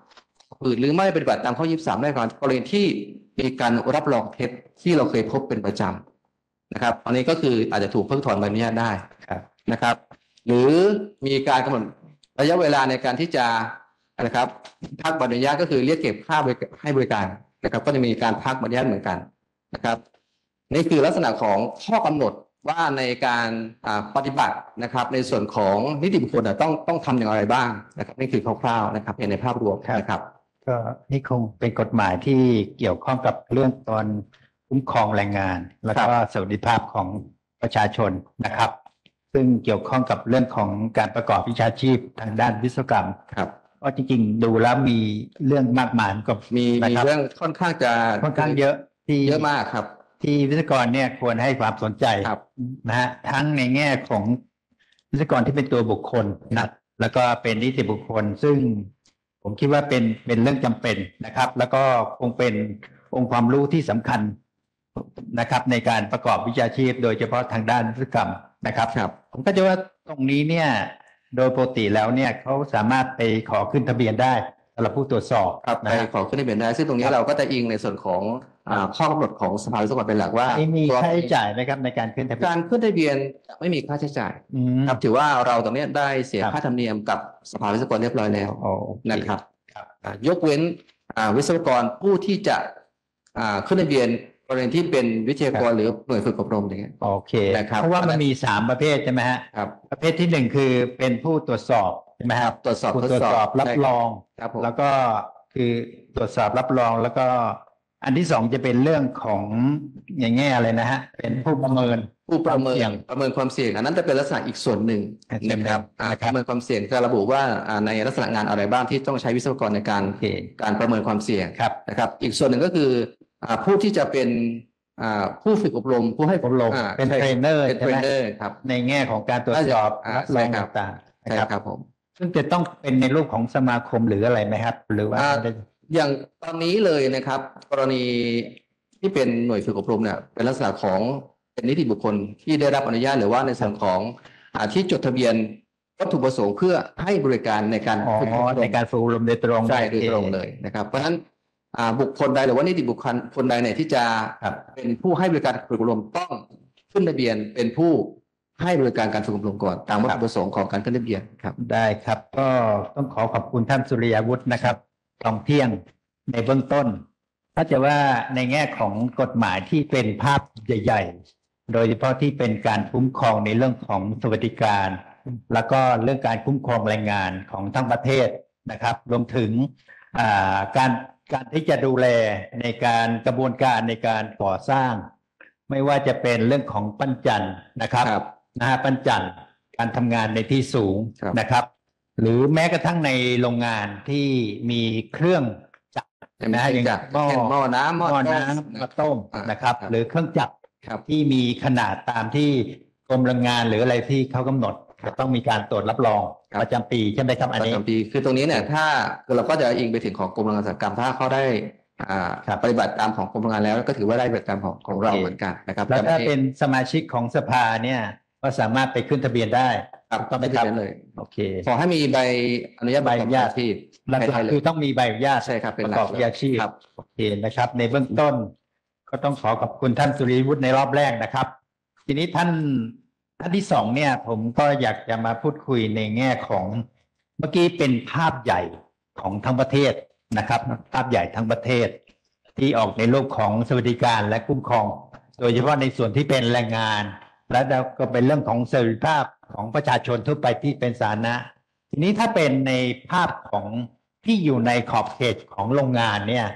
3หรือไม่ปฏิบัติตามข้อ23ได้ก่อนกรณีที่มีการรับรองเท็จที่เราเคยพบเป็นประจำนะครับอันนี้ก็คืออาจจะถูกเพิกถอนใบอนุญาตได้นะครับหรือมีการกำหนดระยะเวลาในการที่จะนะครับพักใบอนุญาตก็คือเรียกเก็บค่าให้บริการนะครับก็จะมีการพักใบอนุญาตเหมือนกันนะครับนี่คือลักษณะของข้อกำหนดว่าในการปฏิบัตินะครับในส่วนของนิติบุคคลต้องทำอย่างไรบ้างนะครับนี่คือคร่าวๆนะครับในภาพรวมนะครับก็นี่คงเป็นกฎหมายที่เกี่ยวข้องกับเรื่องตอนคุ้มครองแรงงาน แล้วก็สวัสดิภาพของประชาชนนะครับ ซึ่งเกี่ยวข้องกับเรื่องของการประกอบวิชาชีพทางด้านวิศวกรรมครับก็จริงๆดูแล้วมีเรื่องมากมายก็มีเรื่องค่อนข้างเยอะที่เยอะมากครับที่วิศวกรเนี่ยควรให้ความสนใจนะฮะทั้งในแง่ของวิศวกรที่เป็นตัวบุคคลนะแล้วก็เป็นนิติบุคคลซึ่งผมคิดว่าเป็นเรื่องจำเป็นนะครับ แล้วก็คงเป็นองค์ความรู้ที่สำคัญนะครับในการประกอบวิชาชีพโดยเฉพาะทางด้านวิศวกรรมนะครับผมก็จะว่าตรงนี้เนี่ยโดยปกติแล้วเนี่ยเขาสามารถไปขอขึ้นทะเบียนได้สำหรับผู้ตรวจสอบไปขอขึ้นทะเบียนได้ซึ่งตรงนี้เราก็จะอิงในส่วนของข้อกำหนดของสภาวิศวกรเป็นหลักว่ามีค่าใช้จ่ายไหมครับในการขึ้นทะเบียนการขึ้นทะเบียนไม่มีค่าใช้จ่ายครับถือว่าเราตรงนี้ได้เสียค่าธรรมเนียมกับสภาวิศวกรเรียบร้อยแล้วนะครับยกเว้นวิศวกรผู้ที่จะขึ้นทะเบียนกรณีที่เป็นวิทยากรหรือหน่วยฝึกอบรมอย่างเงี้ยโอเคนะครับเพราะว่ามันมี3ประเภทใช่ไหมฮะครับประเภทที่1คือเป็นผู้ตรวจสอบใช่ไหมครับตรวจสอบรับรองแล้วก็คือตรวจสอบรับรองแล้วก็อันที่2จะเป็นเรื่องของอย่างแง่อะไรนะฮะเป็นผู้ประเมินความเสี่ยงอันนั้นจะเป็นลักษณะอีกส่วนหนึ่งนะครับประเมินความเสี่ยงจะระบุว่าในลักษณะงานอะไรบ้างที่ต้องใช้วิศวกรในการประเมินความเสี่ยงนะครับอีกส่วนหนึ่งก็คือผู้ที่จะเป็นผู้ฝึกอบรมผู้ให้อบรมเป็นเทรนเนอร์ครับในแง่ของการตรวจสอบรองต่างๆใช่ครับผมซึ่งจะต้องเป็นในรูปของสมาคมหรืออะไรไหมครับหรือว่าอย่างตอนนี้เลยนะครับกรณีที่เป็นหน่วยฝึกอบรมเนี่ยเป็นลักษณะของเป็นนิติบุคคลที่ได้รับอนุญาตหรือว่าในส่วนของที่จดทะเบียนวัตถุประสงค์เพื่อให้บริการในการฝึกอบรมโดยตรงใช่โดยตรงเลยนะครับเพราะฉะนั้นบุคคลใดหรือว่านิติบุคคลใดเนี่ยที่จะเป็นผู้ให้บริการฝึกอบรมต้องขึ้นทะเบียนเป็นผู้ให้บริการการฝึกอบรมก่อนตามวัตถุประสงค์ของการขึ้นทะเบียนครับได้ครับก็ต้องขอบคุณท่านสุริยาวุฒินะครับทองเที่ยงในเบื้องต้นถ้าจะว่าในแง่ของกฎหมายที่เป็นภาพใหญ่ๆโดยเฉพาะที่เป็นการคุ้มครองในเรื่องของสวัสดิการแล้วก็เรื่องการคุ้มครองแรงงานของทั้งประเทศนะครับรวมถึงการที่จะดูแลในการกระบวนการในการก่อสร้างไม่ว่าจะเป็นเรื่องของปั้นจันนะครับปั้นจันการทำงานในที่สูงนะครับหรือแม้กระทั่งในโรงงานที่มีเครื่องจักรนะอย่างหม้อน้ำมาต้มนะครับหรือเครื่องจักรที่มีขนาดตามที่กรมแรงงานหรืออะไรที่เขากำหนดจะต้องมีการตรวจรับรองประจำปีใช่ไหมครับอันนี้ประจำปีคือตรงนี้เนี่ยถ้าเราก็จะอิงไปถึงของกรมแรงงานอุตสาหกรรมถ้าเขาได้ปฏิบัติตามของกรมแรงงานแล้วก็ถือว่าได้ปฏิบัติตามของเราเหมือนกันนะครับแล้วถ้าเป็นสมาชิกของสภาเนี่ยก็สามารถไปขึ้นทะเบียนได้ต้องไปทะเบียนเลยโอเคขอให้มีใบอนุญาตใบอนุญาตที่หลักๆคือต้องมีใบอนุญาตใช่ครับประกอบวิชาชีพโอเคนะครับในเบื้องต้นก็ต้องขอบคุณท่านสุริวุฒิในรอบแรกนะครับทีนี้ท่านที่2เนี่ยผมก็อยากจะมาพูดคุยในแง่ของเมื่อกี้เป็นภาพใหญ่ของทั้งประเทศนะครับภาพใหญ่ทั้งประเทศที่ออกในรูปของสวัสดิการและคุ้มครองโดยเฉพาะในส่วนที่เป็นแรงงานและก็เป็นเรื่องของเสรีภาพของประชาชนทั่วไปที่เป็นสาธารณะทีนี้ถ้าเป็นในภาพของที่อยู่ในขอบเขตของโรงงานเนี่ยก็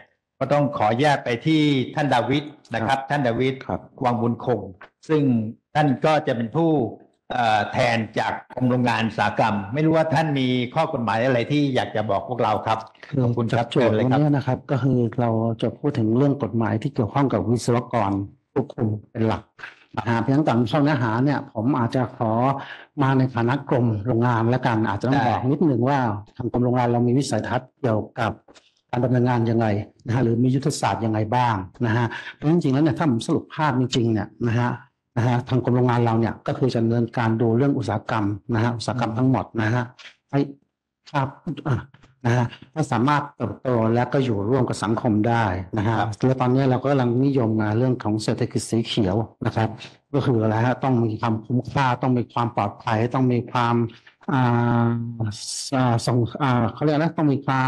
ก็ต้องขอแยกไปที่ท่านดาวิดนะครับ ท่านดาวิดครับวังบุญคง ซึ่งท่านก็จะเป็นผู้แทนจากกรมโรงงานอุตสาหกรรม ไม่รู้ว่าท่านมีข้อกฎหมายอะไรที่อยากจะบอกพวกเราครับคือขอบคุณคจารักบโจเชิทญย์เลยวันครับนี้นะครับ ก็คือเราจะพูดถึงเรื่องกฎหมายที่เกี่ยวข้องกับวิศวกรควบคุมเป็นหลักนะฮะเพราะฉะนั้นตามช่องเนื้อหาเนี่ยผมอาจจะขอมาในฐานะกรมโรงงานและกันอาจจะต้องได้บอกนิดนึงว่าทางกรมโรงงานเรามีวิสัยทัศน์เกี่ยวกับการดำเนินงานยังไงนะฮะหรือมียุทธศาสตร์ยังไงบ้างนะฮะเพราะจริงๆแล้วเนี่ยถ้าผมสรุปภาพจริงๆเนี่ยนะฮะทางกรมโรงงานเราเนี่ยก็คือจะดำเนินการดูเรื่องอุตสาหกรรมนะฮะอุตสาหกรรมทั้งหมดนะฮะให้ครับนะฮะก็สามารถเติบโตและก็อยู่ร่วมกับสังคมได้นะฮะครับและตอนนี้เราก็กำลังนิยมเรื่องของเศรษฐกิจสีเขียวนะครับ ก็คืออะไรฮะต้องมีความคุ้มค่าต้องมีความปลอดภัยต้องมีความอ่าส่งเขาเรียกนะต้องมีความ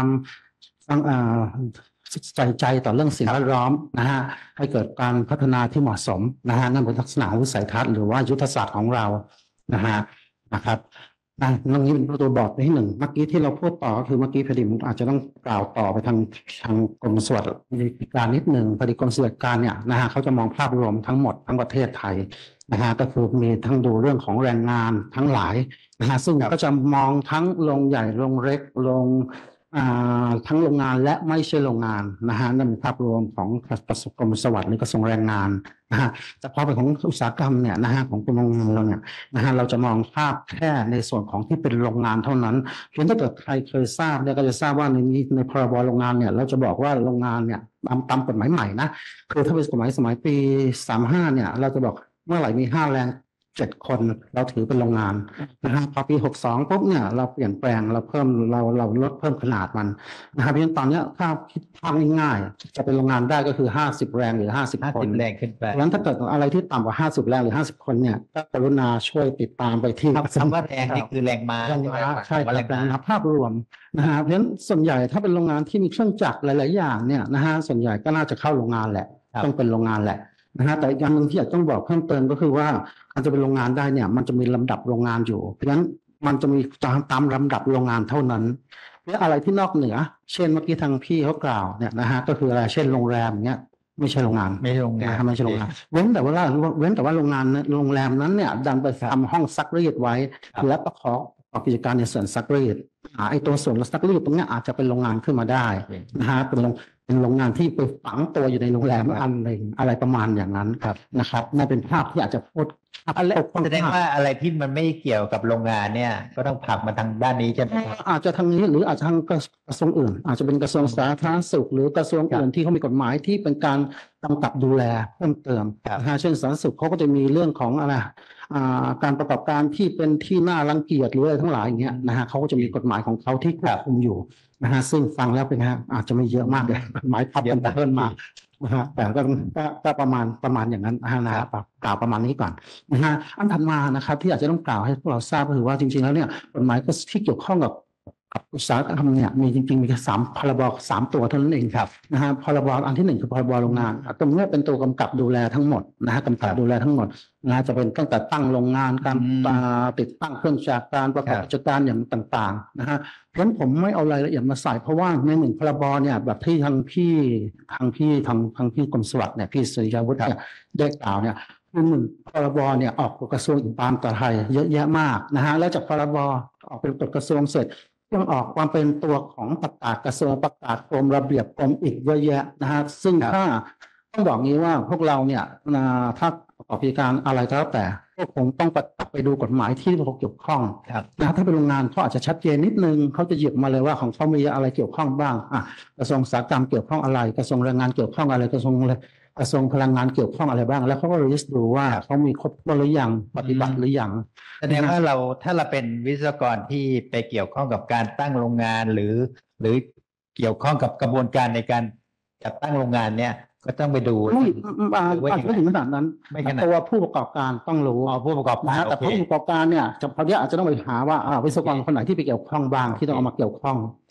ใส่ใจต่อเรื่องสิ่งแวดล้อมนะฮะให้เกิดการพัฒนาที่เหมาะสมนะฮะนั่นเป็นลักษณะของวิสัยทัศน์หรือว่ายุทธศาสตร์ของเรานะฮะนะครับตรงนี้เป็นตัวบอกที่หนึ่งเมื่อกี้ที่เราพูดต่อก็คือเมื่อกี้พอดีผมอาจจะต้องกล่าวต่อไปทางกรมสวัสดิการนิดหนึ่งพอดีกรมสวัสดิการเนี่ยนะฮะเขาจะมองภาพรวมทั้งหมดทั้งประเทศไทยนะฮะก็คือมีทั้งดูเรื่องของแรงงานทั้งหลายนะฮะซึ่งก็จะมองทั้งโรงใหญ่โรงเล็กโรงทั้งโรงงานและไม่ใช่โรงงานนะฮะนั่นเป็นภาพรวมของกรมสวัสดิ์หรือกระทรวงแรงงานนะฮะแต่พอไปของอุตสาหกรรมเนี่ยนะฮะของกรมโรงงานเราเนี่ยนะฮะเราจะมองภาพแค่ในส่วนของที่เป็นโรงงานเท่านั้นเพียงถ้าเกิดใครเคยทราบเนี่ยก็จะทราบว่าในพรบโรงงานเนี่ยเราจะบอกว่าโรงงานเนี่ยตามกฎหมายใหม่นะคือถ้าเป็นกฎหมายสมัยปี35เนี่ยเราจะบอกเมื่อไหร่มี5 แรง 7 คนเราถือเป็นโรงงานนะฮะพอปี62ปุ๊บเนี่ยเราเปลี่ยนแปลงเราเพิ่มเราลดเพิ่มขนาดมันนะครับเพราะฉะนั้นตอนเนี้ยถ้าคิดภาพง่ายๆจะเป็นโรงงานได้ก็คือ50 แรงหรือ50 คน 50 แรงขึ้นไปเพราะฉะนั้นถ้าเกิดอะไรที่ต่ำกว่า50 แรงหรือ50 คนเนี่ยก็กรุณาช่วยติดตามไปที่คำว่าแรงนี่คือแรงม้าแรงม้าใช่คว่ารับแรงแรงม้าม้าภาพรวมนะฮะเพราะฉะนั้นส่วนใหญ่ถ้าเป็นโรงงานที่มีเครื่องจักรหลาย ๆ อย่างเนี่ยนะฮะส่วนใหญ่ก็น่าจะเข้าโรงงานแหละครับต้องเป็นโรงงานแหละนะฮะแต่อีกอย่างหนึ่งที่อยากต้องบอกเพิ่มเติมก็คือว่าการจะเป็นโรงงานได้เนี่ยมันจะมีลำดับโรงงานอยู่เพราะฉะนั้นมันจะมีตามลำดับโรงงานเท่านั้นและอะไรที่นอกเหนือ เช่นเมื่อกี้ทางพี่เขากล่าวเนี่ยนะฮะก็คืออะไรเช่นโรงแรมอย่างเงี้ยไม่ใช่โรงงานไม่ใช่โรงงานไม่ใช่โรงงานเว้นแต่ว่าโรงงานนั้นโรงแรมนั้นเนี่ยดันไปทำห้องซักรีดไว้ครับและประกอบกิจการในส่วนซักรีดไอ้ตัวส่วนซักรีดตรงเนี้ยอาจจะเป็นโรงงานขึ้นมาได้นะฮะเป็นโรงงานที่ไปฝังตัวอยู่ในโรงแรมอันหนึ่งอะไรประมาณอย่างนั้นครับนะครับนั่นเป็นภาพที่อาจจะพูดแสดงว่าอะไรที่มันไม่เกี่ยวกับโรงงานเนี่ย ก็ต้องผลักมาทางด้านนี้ใช่ไหมครับอาจจะทางนี้หรืออาจจะทางกระทรวงอื่น อาจจะเป็นกระทรวงสาธารณสุขหรือกระทรวงอื่นที่เขามีกฎหมายที่เป็นการกำกับดูแลเพิ่มเติมครับนะฮะเช่นสาธารณสุขเขาก็จะมีเรื่องของอะไรการประกอบการที่เป็นที่น่ารังเกียจหรืออะไรทั้งหลายอย่างเงี้ยนะฮะเขาก็จะมีกฎหมายของเขาที่ควบคุมอยู่นะฮะซึ่งฟังแล้วเป็นไงฮะอาจจะไม่เยอะมากเลยกฎหมายพับกันเพิ่มมานะฮะแต่ก็ประมาณอย่างนั้นนะครับกล่าวประมาณนี้ก่อนนะฮะอันถัดมานะครับที่อาจจะต้องกล่าวให้พวกเราทราบก็คือว่าจริงๆแล้วเนี่ยกฎหมายที่เกี่ยวข้องกับอุตสาหกรรมเนี่ยมีจริงๆมีแค่3 พรบ 3 ตัวเท่านั้นเองครับนะฮะพรบอันที่ 1คือพรบโรงงานตรงนี้เป็นตัวกำกับดูแลทั้งหมดนะฮะกำกับดูแลทั้งหมดนะฮะจะเป็นตั้งแต่ตั้งโรงงานการติดตั้งเครื่องจักรการประกอบกิจการอย่างต่างๆนะฮะเพราะฉะนั้นผมไม่เอารายละเอียดมาใส่เพราะว่าใน1 พรบเนี่ยแบบที่ทางพี่กรมสวัสดิ์เนี่ยพี่สุริยาวุฒิเนี่ยได้กล่าวเนี่ยคือ1 พรบเนี่ยออกกฎกระทรวงอีกตามต่อไทยเยอะแยะมากนะฮะแล้วจากพรบออกเป็นกฎกระทรวงเสร็จยังออกความเป็นตัวของประกาศกระทรวงประกาศกรมระเบียบกรมอีกเยอะแยะนะฮะซึ่งถ้าต้องบอกงี้ว่าพวกเราเนี่ยถ้าประกอบกิจการอะไรก็แล้วแต่ก็คงต้องไปดูกฎหมายที่เขาเกี่ยวข้องครับนะถ้าเป็นโรงงานเขาอาจจะชัดเจนนิดนึงเขาจะหยิบมาเลยว่าของเขามีอะไรเกี่ยวข้องบ้างกระทรวงอุตสาหกรรมเกี่ยวข้องอะไรกระทรวงแรงงานเกี่ยวข้องอะไรกระทรวงพลังงานเกี่ยวข้องอะไรบ้างแล้วเขาก็ลิสต์ดูว่าเขามีครบหรือยังปฏิบัติหรือยังแสดงว่าถ้าเราเป็นวิศวกรที่ไปเกี่ยวข้องกับการตั้งโรงงานหรือเกี่ยวข้องกับกระบวนการในการจัดตั้งโรงงานเนี่ยก็ต้องไปดูอาจจะไม่ถึงขนาดนั้นไม่ขนาดตัวผู้ประกอบการต้องรู้ผู้ประกอบนะการฮะแต่โอเคผู้ประกอบการเนี่ยจะพอดีอาจจะต้องไปหาว่าวิศวกรคนไหนที่ไปเกี่ยวข้องบ้างที่ต้องเอามาเกี่ยวข้อง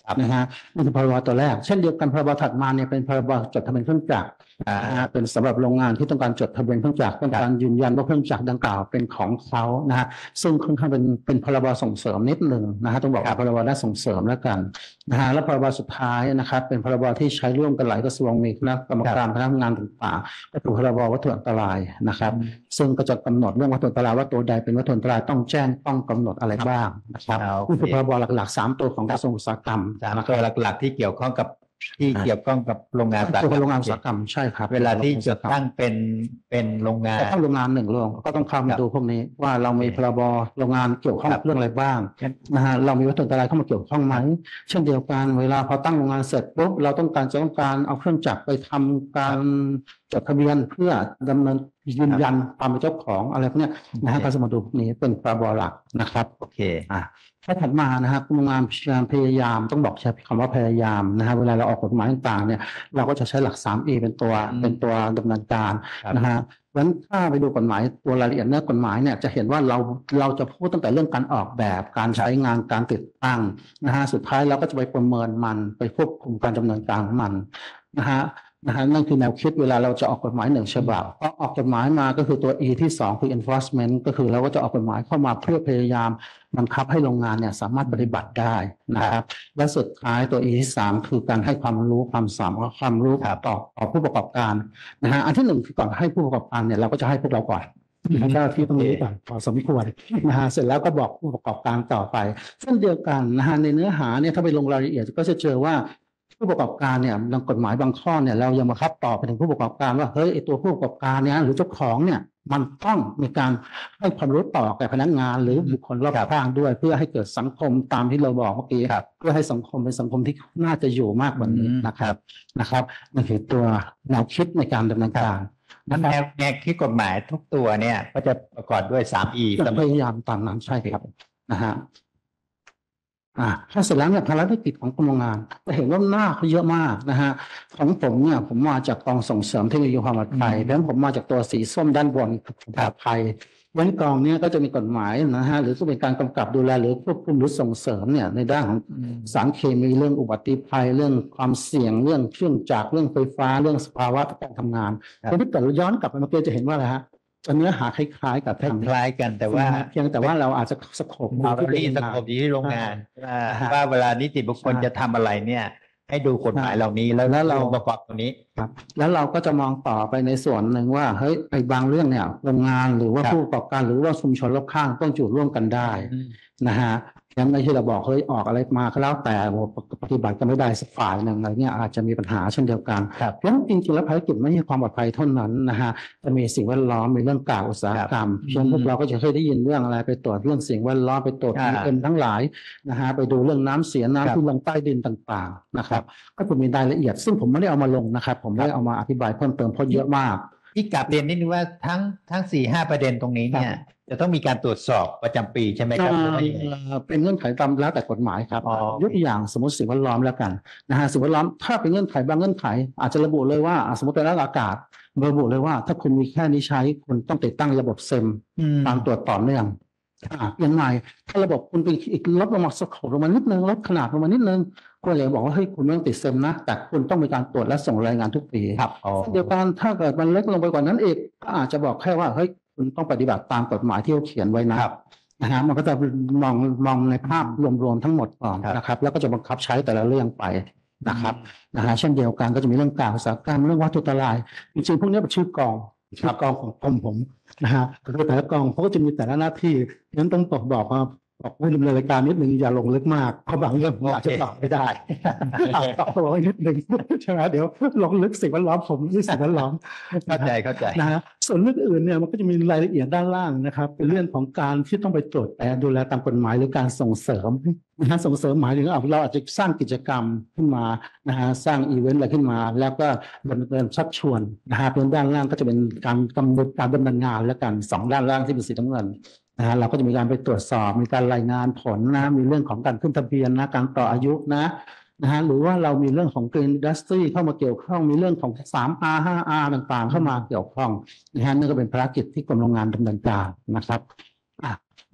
นะฮะนี่คือพรบตัวแรกเช่นเดียวกันพรบถัดมาเนี่ยเป็นพรบจดทะเบียนเครื่องจักรนะฮะเป็นสำหรับโรงงานที่ต้องการจดทะเบียนเครื่องจักรต้องการยืนยันว่าเครื่องจักรดังกล่าวเป็นของเขานะฮะซึ่งค่อนข้างเป็นพรบส่งเสริมนิดหนึ่งนะฮะต้องบอกว่าพรบด้านส่งเสริมแล้วกันนะฮะแล้วพรบสุดท้ายนะครับเป็นพรบที่ใช้ร่วมกันหลายกระทรวงมีคณะกรรมการคณะทำงานต่างๆก็คือพรบวัตถุอันตรายนะครับซึ่งก็จะกำหนดเรื่องวัตถุอันตรายว่าตัวใดเป็นวัตถุอันตรายต้องแจ้งต้องกำหนดอะไรบ้างนะครับนี่คือพรบหลักๆ3ตัวของกระทรวงอุตสาหกรรมตัวหลักๆที่เกี่ยวข้องกับโรงงานอุตสาหกรรมโรงงานอุตสาหกรรมใช่ครับเวลาที่จดตั้งเป็นโรงงานแต่ถ้าโรงงาน1โรงก็ต้องเข้ามาดูพวกนี้ว่าเรามีพรบโรงงานเกี่ยวข้องเรื่องอะไรบ้างนะฮะเรามีวัตถุอันตรายเข้ามาเกี่ยวข้องไหมเช่นเดียวกันเวลาพอตั้งโรงงานเสร็จปุ๊บเราต้องการเอาเครื่องจักรไปทำการจดทะเบียนเพื่อดำเนินยืนยันความเป็นเจ้าของอะไรพวกนี้นะฮะก็จะมาดูพวกนี้เป็นพรบหลักนะครับโอเคถ้าถัดมานะครับโรงงานพยายามต้องบอกใช้คำว่าพยายามนะฮะเวลาเราออกกฎหมายต่างๆเนี่ยเราก็จะใช้หลัก 3E เป็นตัวดำเนินการนะฮะเพราะฉะนั้นถ้าไปดูกฎหมายตัวรายละเอียดเนื้อกฎหมายเนี่ยจะเห็นว่าเราจะพูดตั้งแต่เรื่องการออกแบบการใช้งานการติดตั้งนะฮะสุดท้ายเราก็จะไปประเมินมันไปควบคุมการดำเนินการของมันนะฮะนั่นคือแนวคิดเวลาเราจะออกกฎหมาย1ฉบับพอออกกฎหมายมาก็คือตัว E ที่2คือ enforcement ก็คือเราก็จะออกกฎหมายเข้ามาเพื่อพยายามบังคับให้โรงงานเนี่ยสามารถปฏิบัติได้นะครับและสุดท้ายตัว E ที่3คือการให้ความรู้ต่อผู้ประกอบการนะฮะอันที่1คือก่อนให้ผู้ประกอบการเนี่ยเราก็จะให้พวกเราก่อนเจ้าที่ต้องรู้ก่อนพอสมควรนะฮะเสร็จแล้วก็บอกผู้ประกอบการต่อไปเช่นเดียวกันนะฮะในเนื้อหาเนี่ยถ้าไปลงรายละเอียดก็จะเจอว่าผู้ประกอบการเนี่ยดังกฎหมายบางข้อเนี่ยเรายังบังคับต่อไปถึงผู้ประกอบการว่าเฮ้ยไอตัวผู้ประกอบการเนี่ยหรือเจ้าของเนี่ยมันต้องมีการให้ความรู้ต่อแก่พนักงานหรือบุคคลรอบข้างด้วยเพื่อให้เกิดสังคมตามที่เราบอกเมื่อกี้เพื่อให้สังคมเป็นสังคมที่น่าจะอยู่มากกว่านี้นะครับนั่นคือตัวแนวคิดในการดำเนินการแนวคิดกฎหมายทุกตัวเนี่ยก็จะประกอบด้วย 3E พยายามตามนั้นใช่ครับนะฮะถ้าเสร็จแล้วเนี่ยภารกิจของกรมโรงงานจะเห็นว่าหน้าเขาเยอะมากนะฮะของผมเนี่ยผมมาจากกองส่งเสริมเทคโนโลยีความปลอดภัยแล้วผมมาจากตัวสีส้มด้านบนปลอดภัยเว้นกองเนี่ยก็จะมีกฎหมายนะฮะหรือก็เป็นการกำกับดูแลหรือควบคุมหรือส่งเสริมเนี่ยในด้านของสารเคมีเรื่องอุบัติภัยเรื่องความเสี่ยงเรื่องเครื่องจักรเรื่องไฟฟ้าเรื่องสภาวะการทำงานทีนี้แต่เราย้อนกลับไปเมื่อกี้จะเห็นว่าอะไรฮะเนื้อหาคล้ายๆกับคล้ายกันแต่ว่าเพียงแต่ว่าเราอาจจะสโคปที่โรงงานว่าเวลานิติบุคคลจะทำอะไรเนี่ยให้ดูกฎหมายเหล่านี้แล้วเราประกอบตรงนี้ครับแล้วเราก็จะมองต่อไปในส่วนหนึ่งว่าเฮ้ยไอ้บางเรื่องเนี่ยโรงงานหรือว่าผู้ประกอบการหรือว่าชุมชนรอบข้างต้องอยู่ร่วมกันได้นะฮะยังไม่ใช่เราบอกเฮ้ยออกอะไรมาก็แล้วแต่ปฏิบัติกันไม่ได้สักฝ่ายหนึ่งอะไรเนี่ยอาจจะมีปัญหาเช่นเดียวกันเพราะฉะนั้นจริงๆแล้วภารกิจไม่ใช่ความปลอดภัยเท่านั้นนะฮะจะมีสิ่งแวดล้อมมีเรื่องกากอุตสาหกรรมเช่นพวกเราก็จะเคยได้ยินเรื่องอะไรไปตรวจเรื่องสิ่งแวดล้อมไปตรวจ PM ทั้งหลายนะฮะไปดูเรื่องน้ำเสียน้ำที่ลงใต้ดินต่างๆนะครับก็จะมีรายละเอียดซึ่งผมไม่ได้เอามาลงนะครับผมไม่ได้เอามาอธิบายเพิ่มเติมเพราะเยอะมากที่กลับเรียนนิดนึงว่าทั้ง 4-5 ประเด็นตรงนี้เนี่ยจะต้องมีการตรวจสอบประจำปีใช่ไหมครับเป็นเงื่อนไขตามแล้วแต่กฎหมายครับยกตัวอย่างสมมติสิ่งแวดล้อมแล้วกันนะฮะสิ่งแวดล้อมถ้าเป็นเงื่อนไขบางเงื่อนไขอาจจะระบุเลยว่าสมมติเป็นระดับอากาศระบุเลยว่าถ้าคุณมีแค่นี้ใช้คุณต้องติดตั้งระบบเซมตามตรวจต่อเนื่องยังไงถ้าระบบคุณไปอีกลดลงมาสักลงมานิดนึงลดขนาดลงมานิดนึงก็เลยบอกว่าเฮ้ยคุณไม่ต้องติดเซมนะแต่คุณต้องมีการตรวจและส่งรายงานทุกปีครับเดียวกันถ้าเกิดมันเล็กลงไปกว่านั้นอีกก็อาจจะบอกแค่ว่าเฮ้ยคุณต้องปฏิบัติตามกฎหมายที่เขาเขียนไว้นะมันก็จะมองในภาพรวมๆทั้งหมดก่อนนะครับแล้วก็จะบังคับใช้แต่ละเรื่องไปนะครับเช่นเดียวกันก็จะมีเรื่องการอุตสาหกรรมเรื่องวัตถุอันตรายจริงๆพวกนี้เป็นชื่อกองของผมนะฮะคือแต่ละกองเขาก็จะมีแต่ละหน้าที่นั้นต้องบอกให้ดำเนินรายการนิดนึงอย่าลงลึกมากเพราะบางเรื่องผมอาจจะตอบไม่ได้ตอบไว้นิดนึงใช่ไหมเดี๋ยวลงลึกสิ่งแวดล้อมผมที่สิ่งแวดล้อมเข้าใจนะฮะส่วนเรื่องอื่นเนี่ยมันก็จะมีรายละเอียดด้านล่างนะครับเป็นเรื่องของการที่ต้องไปตรวจดูแลตามกฎหมายหรือการส่งเสริมนะฮะส่งเสริมหมายถึงเราอาจจะสร้างกิจกรรมขึ้นมานะฮะสร้างอีเวนต์อะไรขึ้นมาแล้วก็ดำเนินชักชวนนะฮะเป็นด้านล่างก็จะเป็นการกำหนดการดำเนินงานแล้วกัน2ด้านล่างที่เป็นสีน้ำเงินนะฮะเราก็จะมีการไปตรวจสอบมีการรายงานผลนะมีเรื่องของการขึ้นทะเบียนนะการต่ออายุนะฮะหรือว่าเรามีเรื่องของ Green Industry เข้ามาเกี่ยวข้องมีเรื่องของ 3R 5R ต่างๆเข้ามาเกี่ยวข้องนะฮะนั่นก็เป็นภารกิจที่กรมโรงงานดำเนินการนะครับ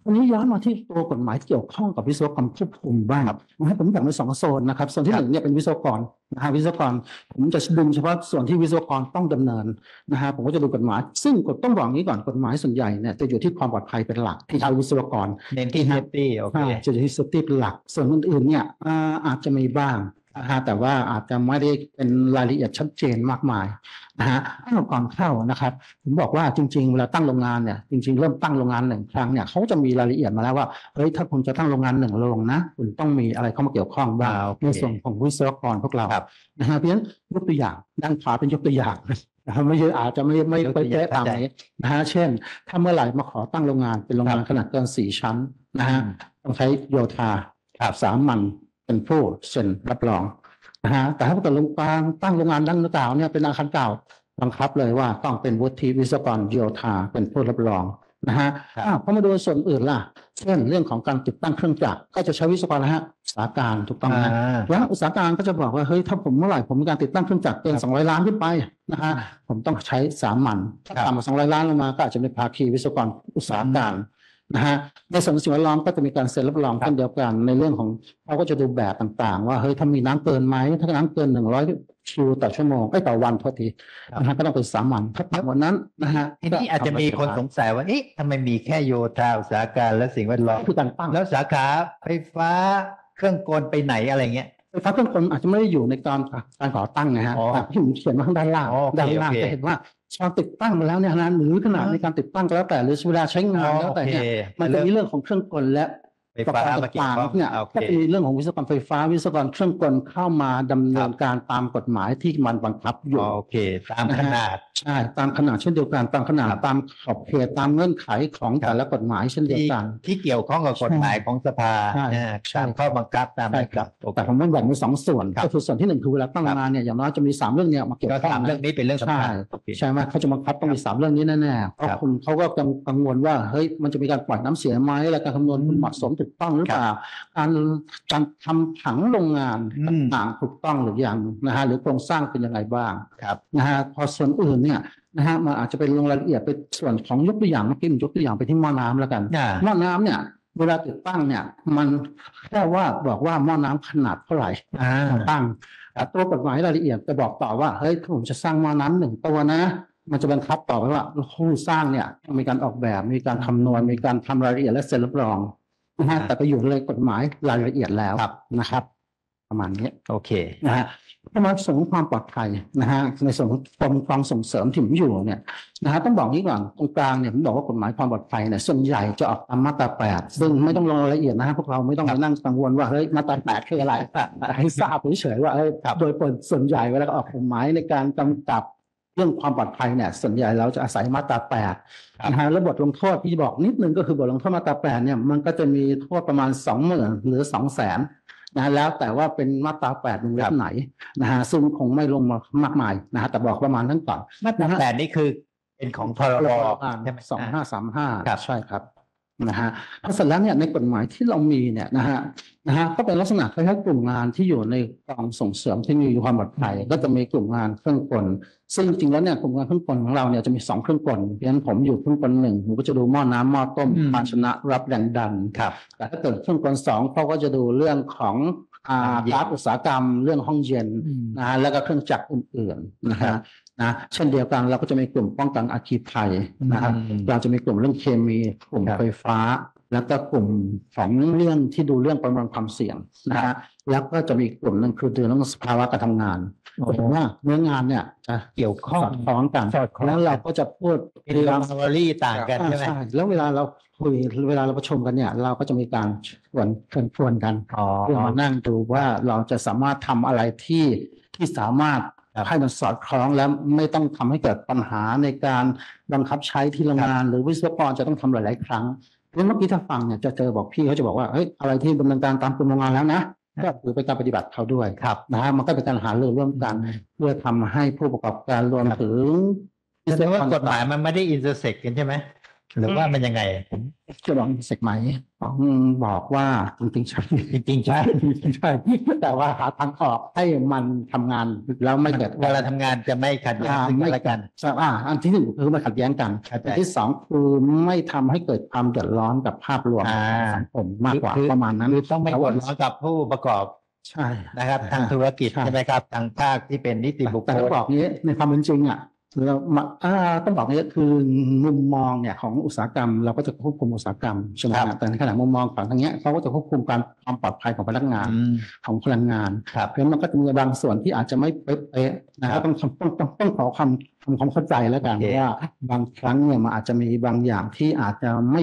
อันนี้ย้อนมาที่ตัวกฎหมายที่เกี่ยวข้องกับวิศวกรรมควบคุมบ้างให้ผมแบ่งเป็น2 โซนนะครับโซนที่1เนี่ยเป็นวิศวกรนะฮะวิศวกรผมจะดึงเฉพาะส่วนที่วิศวกรต้องดำเนินนะฮะผมก็จะดูกฎหมายซึ่งต้องบอกงี้ก่อนกฎหมายส่วนใหญ่เนี่ยจะอยู่ที่ความปลอดภัยเป็นหลักที่ทางวิศวกรเน้นที่ safety โอเคจะอยู่ที่ safety เป็นหลักส่วนอื่นๆเนี่ยอาจจะมีบ้างนะฮะแต่ว่าอาจจะไม่ได้เป็นรายละเอียดชัดเจนมากมายนะฮะก่อนเข้านะครับผมบอกว่าจริงๆเวลาตั้งโรงงานเนี่ยจริงๆเริ่มตั้งโรงงาน1 ครั้งเนี่ยเขาจะมีรายละเอียดมาแล้วว่าเฮ้ยถ้าคุณจะตั้งโรงงาน1 โรงนะคุณต้องมีอะไรเข้ามาเกี่ยวข้องบ้างโอเคในส่วนของวิศวกรพวกเราครับนะฮะเพราะฉะนั้นยกตัวอย่างด้านขวาเป็นยกตัวอย่างนะครับไม่ใช่อาจจะไม่ยกตัวอย่างเป๊ะๆตามนี้นะฮะเช่น ถ้าเมื่อไหร่มาขอตั้งโรงงานเป็นโรงงานขนาดเกิน4 ชั้นนะฮะต้องใช้โยธาสามัญเป็นผู้เซ็นรับรองนะฮะแต่ถ้าเกิดโรงงานตั้งโรงงานดังกล่าวเนี่ยเป็นอาคารเก่าบังคับเลยว่าต้องเป็นวุฒิวิศวกรโยธาเป็นผู้รับรองนะฮะพอมาดูส่วนอื่นล่ะเช่นเรื่องของการติดตั้งเครื่องจักรก็จะใช้วิศวกรนะฮะอุตสาหการถูกต้องไหมแล้วอุตสาหการก็จะบอกว่าเฮ้ยถ้าผมเมื่อไหร่ผมมีการติดตั้งเครื่องจักรเกิน200 ล้านขึ้นไปนะฮะผมต้องใช้สามัญถ้าต่ำกว่า200 ล้านลงมาก็อาจจะเป็นภาคีวิศวกรอุตสาหการนะฮะในส่วนสิ่งแวดล้อมก็จะมีการเซ็นรับรองเช่นเดียวกันในเรื่องของเขาก็จะดูแบบต่างๆว่าเฮ้ยถ้ามีน้ำเกินไหมถ้าน้ำเกิน100 คิวต่อชั่วโมงต่อวันโทษทีนะฮะก็ต้องเป็นสามัญถ้าต่ำกว่านั้นนะฮะทีนี้อาจจะมีคนสงสัยว่าเอ๊ะทำไมมีแค่โยธาอุตสาหการและสิ่งแวดล้อมคือการตั้งแล้วสาขาไฟฟ้าเครื่องกลไปไหนอะไรเงี้ยไฟฟ้าเครื่องกลอาจจะไม่ได้อยู่ในการก่อตั้งนะฮะอ๋อที่ผมเขียนมาข้างด้านล่างอ๋อโอเคด้านล่างโอเคจะเห็นว่าพอติดตั้งมาแล้วเนี่ยนะหรือขนาดในการติดตั้งก็แล้วแต่หรือเวลาใช้งานแล้วแต่เนี่ยมันจะมีเรื่องของเครื่องกลและไฟฟ้ามาเกี่ยวต่างข้องๆเนี่ยโอเคก็จะมีเรื่องของวิศวกรรมไฟฟ้าวิศวกรเครื่องกลเข้ามาดำเนินการตามกฎหมายที่มันบังคับอยู่โอเค ตามขนาดใช่ตามขนาดเช่นเดียวกันตามขนาดครับตามขอบเขตตามเงื่อนไขของครับแต่ละกฎหมายเช่นเดียวกันที่เกี่ยวข้องกับกฎหมายของสภาใช่ตามข้อบังคับตามใช่ระครัเบียบแต่ผมต้องแบ่งเป็น2 ส่วนครับก็คือส่วนที่1คือเวลาตั้งโรงงานเนี่ยอย่างน้อยจะมี3 เรื่องเนี่ยมาเกี่ยวก็ข้องสามเรื่องนี้เป็นเรื่องสำคัญใช่โอเคใช่ไหมเขาจะบังคับต้องมี3 เรื่องนี้แน่ๆเพราะครับคุณเขาก็กังวลว่าเฮ้ยมันจะมีการปล่อยน้ำเสียไหมและการคำนวณคุณเหมาะสมถูกต้องหรือเปล่าการทำผังโรงงานอืมต่างๆถูกต้องหรือยังนะฮะหรือโครงสร้างเป็นยังไงบ้างครับนะฮะพอส่วนอื่นเนี่ยนะฮะมันอาจจะเป็นลงรายละเอียดเป็นส่วนของยกตัวอย่างเมื่อกี้ผมยกตัวอย่างไปที่หม้อน้ำแล้วกัน หม้อน้ำเนี่ยเวลาติดตั้งเนี่ยมันแค่ว่าบอกว่าหม้อน้ำขนาดเท่าไหร่ตั้งแต่ตัวกฎหมายรายละเอียดจะบอกต่อว่าเฮ้ยถ้าผมจะสร้างหม้อน้ำ1 ตัวนะมันจะบังคับต่อไปว่าผู้สร้างเนี่ยต้องมีการออกแบบมีการคำนวณมีการทำรายละเอียดและเซ็นรับรองนะฮะแต่ไปอยู่ในกฎหมายรายละเอียดแล้วนะครับ ประมาณนี้โอเคนะฮะถ้ามาส่วนของความปลอดภัยนะฮะในส่วนของกรมความส่งเสริมที่ผมอยู่เนี่ยนะฮะต้องบอกนี้ก่อนตรงกลางเนี่ยผมบอกว่ากฎหมายความปลอดภัยเนี่ยส่วนใหญ่จะออกตามมาตรา8ซึ่งไม่ต้องลงรายละเอียดนะฮะพวกเราไม่ต้องมานั่งกังวลว่าเฮ้ยมาตรา8คืออะไรให้ทราบเฉยๆว่าโดยส่วนใหญ่เวลาออกกฎหมายในการกำกับเรื่องความปลอดภัยเนี่ยส่วนใหญ่เราจะอาศัยมาตรา8นะฮะแล้วบทลงโทษที่บอกนิดนึงก็คือบทลงโทษมาตรา8เนี่ยมันก็จะมีโทษประมาณ 20,000 หรือ 200,000นะแล้วแต่ว่าเป็นมาตรา8วงเล็บไหนนะฮะซึ่งคงไม่ลงมามากมายนะฮะแต่บอกประมาณนั้นก่อนมาตรา8นี่คือเป็นของพรบใช่ไหม 2535ใช่ครับนะฮะพอเสร็จแล้วเนี่ยในกฎหมายที่เรามีเนี่ยนะฮะก็เป็นลักษณะคล้ายๆกลุ่มงานที่อยู่ในกองส่งเสริมที่มีความปลอดภัยก็จะมีกลุ่มงานเครื่องกลซึ่งจริงๆแล้วเนี่ยกลุ่มงานเครื่องกลของเราเนี่ยจะมี2 เครื่องกลเพราะฉะนั้นผมอยู่เครื่องกล1ผมก็จะดูหม้อน้ำหม้อต้มภาชนะรับแรงดันครับแต่ถ้าเกิดเครื่องกล2เขาก็จะดูเรื่องของก๊าซอุตสาหกรรมเรื่องห้องเย็นนะฮะแล้วก็เครื่องจักรอื่นๆนะฮะเช่นเดียวกันเราก็จะมีกลุ่มป้องกันอัคคีภัยนะครับเราจะมีกลุ่มเรื่องเคมีกลุ่มไฟฟ้าแล้วก็กลุ่มของเรื่องที่ดูเรื่องประเมินความเสี่ยงนะฮะแล้วก็จะมีกลุ่มหนึงคือดูเรื่องสภาวะการทำงานเพราะว่าเนื้องานเนี่ยจะเกี่ยวข้องสอดคล้องกันสอดคล้องแล้วเราก็จะพูดเป็นคำวารีต่างกันใช่ไหมแล้วเวลาเราคุยเวลาเราประชุมกันเนี่ยเราก็จะมีการชวนกันอ๋อเพื่อมานั่งดูว่าเราจะสามารถทำอะไรที่สามารถครับให้มันสอดคล้องและไม่ต้องทำให้เกิดปัญหาในการบังคับใช้ที่โรงงาน หรือวิศวกรจะต้องทำหลายๆครั้งเพราะเมื่อกี้ถ้าฟังเนี่ยจะเจอบอกพี่เขาจะบอกว่าเฮ้ยอะไรที่ดำเนินการตามกฎโรงงานแล้วนะก็ถือเป็นการปฏิบัติเขาด้วยครับนะฮะมันก็เป็นการหารือร่วมกัน เพื่อทำให้ผู้ประกอบการรวมถึงแสดงว่ากฎหมายมันไม่ได้อินเตอร์เซ็กกันใช่ไหมหรือว่ามันยังไงจะลองเสกไหมต้องบอกว่าจริงๆใช่จริงๆใช่ใช่แต่ว่าหาทางออกให้มันทำงานแล้วไม่เกิดเวลาทำงานจะไม่ขัดแย้งซึ่งกันและกันอันที่หนึ่งคือไม่ขัดแย้งกันเข้าใจอันที่สองคือไม่ทำให้เกิดความเดือดร้อนกับภาพรวมของสังคมมากกว่าคือประมาณนั้นคือต้องไม่กดร้อนกับผู้ประกอบใช่นะครับ ทางธุรกิจใช่ใช่ไหมครับ ทางภาคที่เป็นนิติบุคแต่คต้องลบอกนี้ในความเป็นจริงอ่ะเราต้องบอกนี้คือมุมมองเนี่ยของอุตสาหกรรมเราก็จะควบคุมอุตสาหกรรมใช่ไหมครับฮะแต่ในขณะมุมมองของทางเนี้ยเขาก็จะควบคุมความปลอดภัยของพนักงานอืมของพลังงานครับเพราะฉะนั้นมันก็จะมีบางส่วนที่อาจจะไม่เป๊ะๆนะคครัรับบ ต้องขอความเข้าใจแล้วกันโอเคว่าบางครั้งเนี่ยมันอาจจะมีบางอย่างที่อาจจะไม่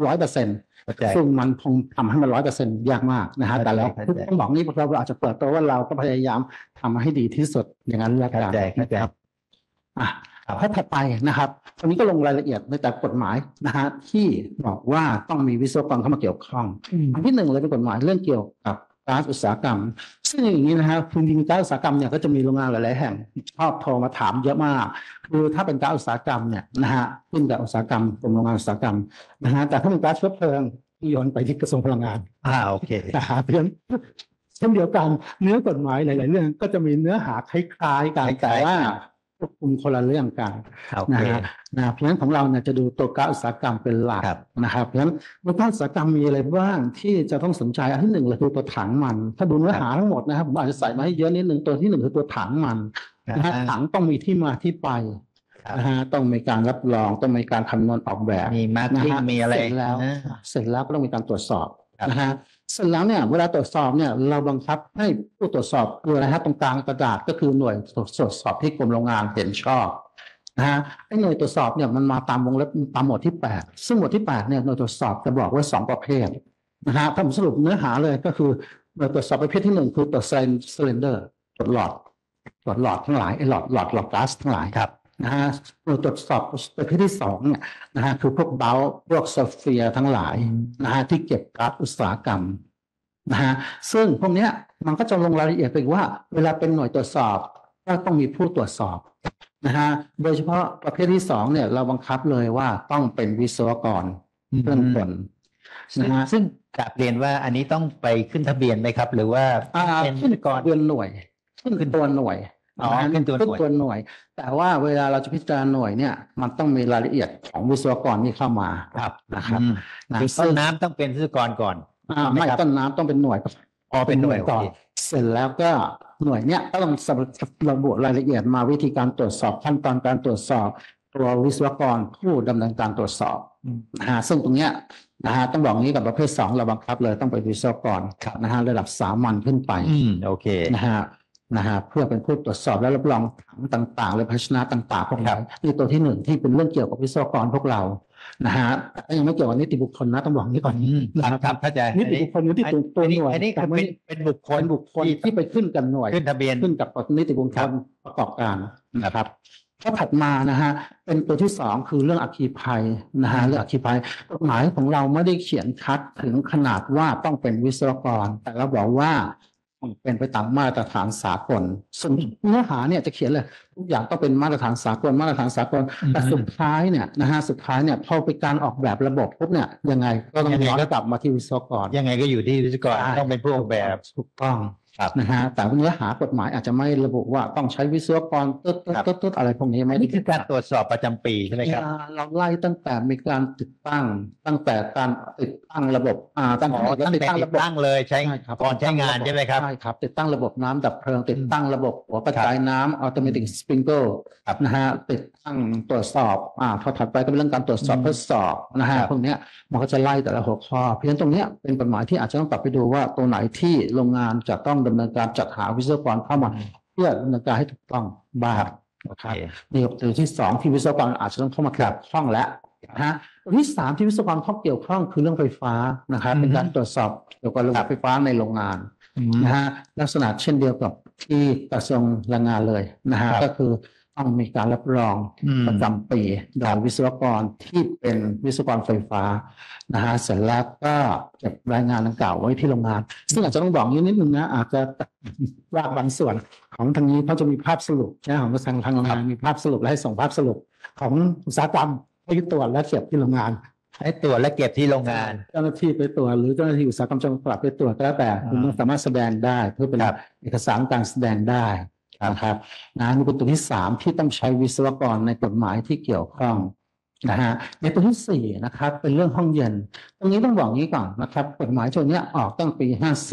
100% เข้าใจซึ่งมันคงทำให้มัน100%ยากมากนะฮะเข้าใจแต่แล้วเข้าใจต้องบอกนี่เราอาจจะเปิดตัวว่าเราก็พยายามทำให้ดีที่สุดอย่างนั้นแล้วกันเข้าใจเข้าใจครับอ่ะครับข้อถัดไปนะครับตรงนี้ก็ลงรายละเอียดในแต่กฎหมายนะฮะที่บอกว่าต้องมีวิศวกรเข้ามาเกี่ยวข้อง อันที่หนึ่งเลยเป็นกฎหมายเรื่องเกี่ยวกับก๊าซอุตสาหกรรม ซึ่งอย่างนี้นะฮะจริงๆก๊าซอุตสาหกรรมเนี่ยก็จะมีโรงงานหลายๆแห่งชอบโทรมาถามเยอะมากคือถ้าเป็นก๊าซอุตสาหกรรมเนี่ยนะฮะขึ้นกับอุตสาหกรรมกรมโรงงานอุตสาหกรรมนะฮะแต่ถ้าเป็นก๊าซเชื้อเพลิงโยนไปที่กระทรวงพลังงานโอเคนะฮะเพราะฉะนั้นเช่นเดียวกันเนื้อกฎหมายหลาย ๆ เรื่องก็จะมีเนื้อหาคล้ายๆกันคล้ายๆแต่ว่าควบคุมคนละเรื่องกันโอนะเคฮะเพราะฉะนั้นของเราเนี่ยจะดูตัวก๊าซอุตสาหกรรมเป็นหลักครับนะครับเพราะฉะนั้นตัวก๊าซอุตสาหกรรมมีอะไรบ้างที่จะต้องสนใจอันที่หนึ่งเลยคือตัวถังมัน ถ้าดูเนื้อหาทั้งหมดนะครับผมอาจจะใส่มาให้เยอะนิดนึงตัวที่หนึ่งคือตัวถังมันนะฮะถังต้องมีที่มาที่ไปครับนะฮะต้องมีการรับรองต้องมีการคำนวณออกแบบมีมาร์นะกิ้งฮะมีอะไรเสร็จแล้วนะเสร็จแล้วก็ต้องมีการตรวจสอบครับนะฮะเสร็จแล้วเนี่ยเวลาตรวจสอบเนี่ยเราบังคับให้ผู้ตรวจสอบคืออะไรฮะตรงกลางกระดาษก็คือหน่วยตรวจสอบที่กรมโรงงานเห็นชอบนะฮะไอ้หน่วยตรวจสอบเนี่ยมันมาตามวงเล็บตามหมวดที่ 8 ซึ่งหมวดที่ 8เนี่ยหน่วยตรวจสอบจะบอกไว้2 ประเภทนะฮะถ้าผมสรุปเนื้อหาเลยก็คือหน่วยตรวจสอบประเภทที่ 1 คือตรวจซิลินเดอร์ตรวจหลอดทั้งหลายไอ้หลอดก๊าซทั้งหลายครับนะฮะเราตรวจสอบประเภทที่2เนี่ยนะฮะคือพวกเบลพวกโซเฟียทั้งหลายนะฮะที่เก็บก๊าซอุตสาหกรรมนะฮะซึ่งพวกเนี้ยมันก็จะลงรายละเอียดไปอีกว่า เวลาเป็นหน่วยตรวจสอบก็ต้องมีผู้ตรวจสอบนะฮะโดยเฉพาะประเภทที่2เนี่ยเราบังคับเลยว่าต้องเป็นวิศวกรเบื้องต้นนะฮะซึ่งกลับเรียนว่าอันนี้ต้องไปขึ้นทะเบียนไหมครับ หรือว่าเป็นขึ้นก่อนตัวหน่วยขึ้นตัวหน่วยอ๋อขึ้นตัวหน่วยหน่วย แต่ว่าเวลาเราจะพิจารณาหน่วยเนี่ยมันต้องมีรายละเอียดของวิศวกรที่เข้ามาครับนะครับอืมนะคือต้นน้ำต้องเป็นวิศวกรก่อนไม่ครับต้นน้ำต้องเป็นหน่วยเป็นหน่วยก่อนโอเคเสร็จแล้วก็หน่วยเนี้ยก็ต้องระบุรายละเอียดมาวิธีการตรวจสอบขั้นตอนการตรวจสอบตัววิศวกรผู้ดำเนินการตรวจสอบนะฮะซึ่งตรงเนี้ยนะฮะต้องบอกงี้กับประเภท2เราบังคับเลยต้องเป็นวิศวกรนะฮะระดับสามัญขึ้นไปโอเคนะฮะเพื่อเป็นผู้ตรวจสอบและรับรองถังต่างๆและภาชนะต่างๆพวกครันี้บนี่ตัวที่1ที่เป็นเรื่องเกี่ยวกับวิศวกรพวกเรานะฮะแต่ยังไม่เกี่ยวกับนิติบุคคลนะต้องบอกนี้ก่อนครับเข้าใจนิติบุคคลนิติตัวหน่วยอันนี้คือเป็นบุคคลเป็นบุคคลที่ไปขึ้นกับหน่วยขึ้นทะเบียนขึ้นกับนิติบุคคครัลบประกอบการนะครับข้อถัดมานะฮะเป็นตัวที่2คือเรื่องอัคคีภัยนะฮะเรื่องอัคคีภัยกฎหมายของเราไม่ได้เขียนชัดถึงขนาดว่าต้องเป็นวิศวกร แต่เราบอกว่าต้องเป็นไปตามมาตรฐานสากลส่วนเนื้อหาเนี่ยจะเขียนเลยทุกอย่างต้องเป็นมาตรฐานสากลแต่สุดท้ายเนี่ยนะฮะสุดท้ายเนี่ยพอไปการออกแบบระบบปุ๊บเนี่ยยังไงก็ต้องย้อนกลับมาที่วิศวกรยังไงก็อยู่ที่วิศวกรต้องเป็นผู้ออกแบบถูกต้องครับนะฮะแต่เนื้อหากฎหมายอาจจะไม่ระบุว่าต้องใช้วิศวกรตึ๊ดอะไรพวกนี้ไม่อันได้นี้คือการตรวจสอบประจำปีใช่ไหมครับเราไล่ตั้งแต่มีการติดตั้งตั้งแต่การติดตั้งระบบตั้งอ๋อแต่ตั้งติดแต่ตั้งติระดบบตั้งเลยใช้ใช่ครับก่อนใช้งานใช่ไหมครับใช่ครับติดตั้งระบบน้ำดับเพลิงติดตั้งระบบหัวกระจายน้ำอัตโนมัติสปริงเกิลครับนะฮะติดตั้งตรวจสอบพอถัดไปก็เป็นเรื่องการตรวจสอบทดสอบนะฮะครับพวกเนี้ยมันก็จะไล่แต่ละหัวข้อเพราะฉะนั้นตรงเนี้ยเป็นกฎหมายที่อาจจะต้องกลับไปดูว่าตัวไหนที่โรงงานจะต้องดำเนินการจัดหาวิศวกรเข้ามาเพื่อดำเนินการให้ถูกต้องบ้างโอนะเคครับนี่ตัวที่2ที่วิศวกรอาจจะต้องเข้ามาเกี่ยวข้องแล้วนะฮะตัวที่3ที่วิศวกรเข้าเกี่ยวข้องคือเรื่องไฟฟ้านะครับเป็นการตรวจสอบเกี่ยวกับระบบไฟฟ้าในโรงงาน นะฮะลักษณะเช่นเดียวกับที่กระทรวงแรงงานเลยนะฮะครับก็คือต้องมีการรับรองอืมประจำปีโดยวิศวกรที่เป็นวิศวกรไฟฟ้านะฮะเสร็จแล้วก็เก็บรายงานดังกล่าวไว้ที่โรงงาน ซึ่งอาจจะต้องบอกนิดนึงนะอาจจะวากบางส่วนของทางนี้เขาจะมีภาพสรุปนะของทางโรงงานมีภาพสรุปและให้ส่งภาพสรุปของอุตสาหกรรมให้ตรวจและเก็บที่โรงงานให้ตรวจและเก็บที่โรงงานเจ้าหน้าที่ไปตรวจหรือเจ้าหน้าที่อุตสาหกรรมจังหวัดไปตรวจก็แล้วแต่คุณต้องสามารถแสดงได้เพื่อเป็นครับเอกสารการแสดงได้นะครับนี่เป็นตัวที่สามที่ต้องใช้วิศวกรในกฎหมายที่เกี่ยวข้องนะฮะในตัวที่สี่นะครับเป็นเรื่องห้องเย็นตรงนี้ต้องบอกงี้ก่อนนะครับกฎหมายตัวเนี้ยออกตั้งปี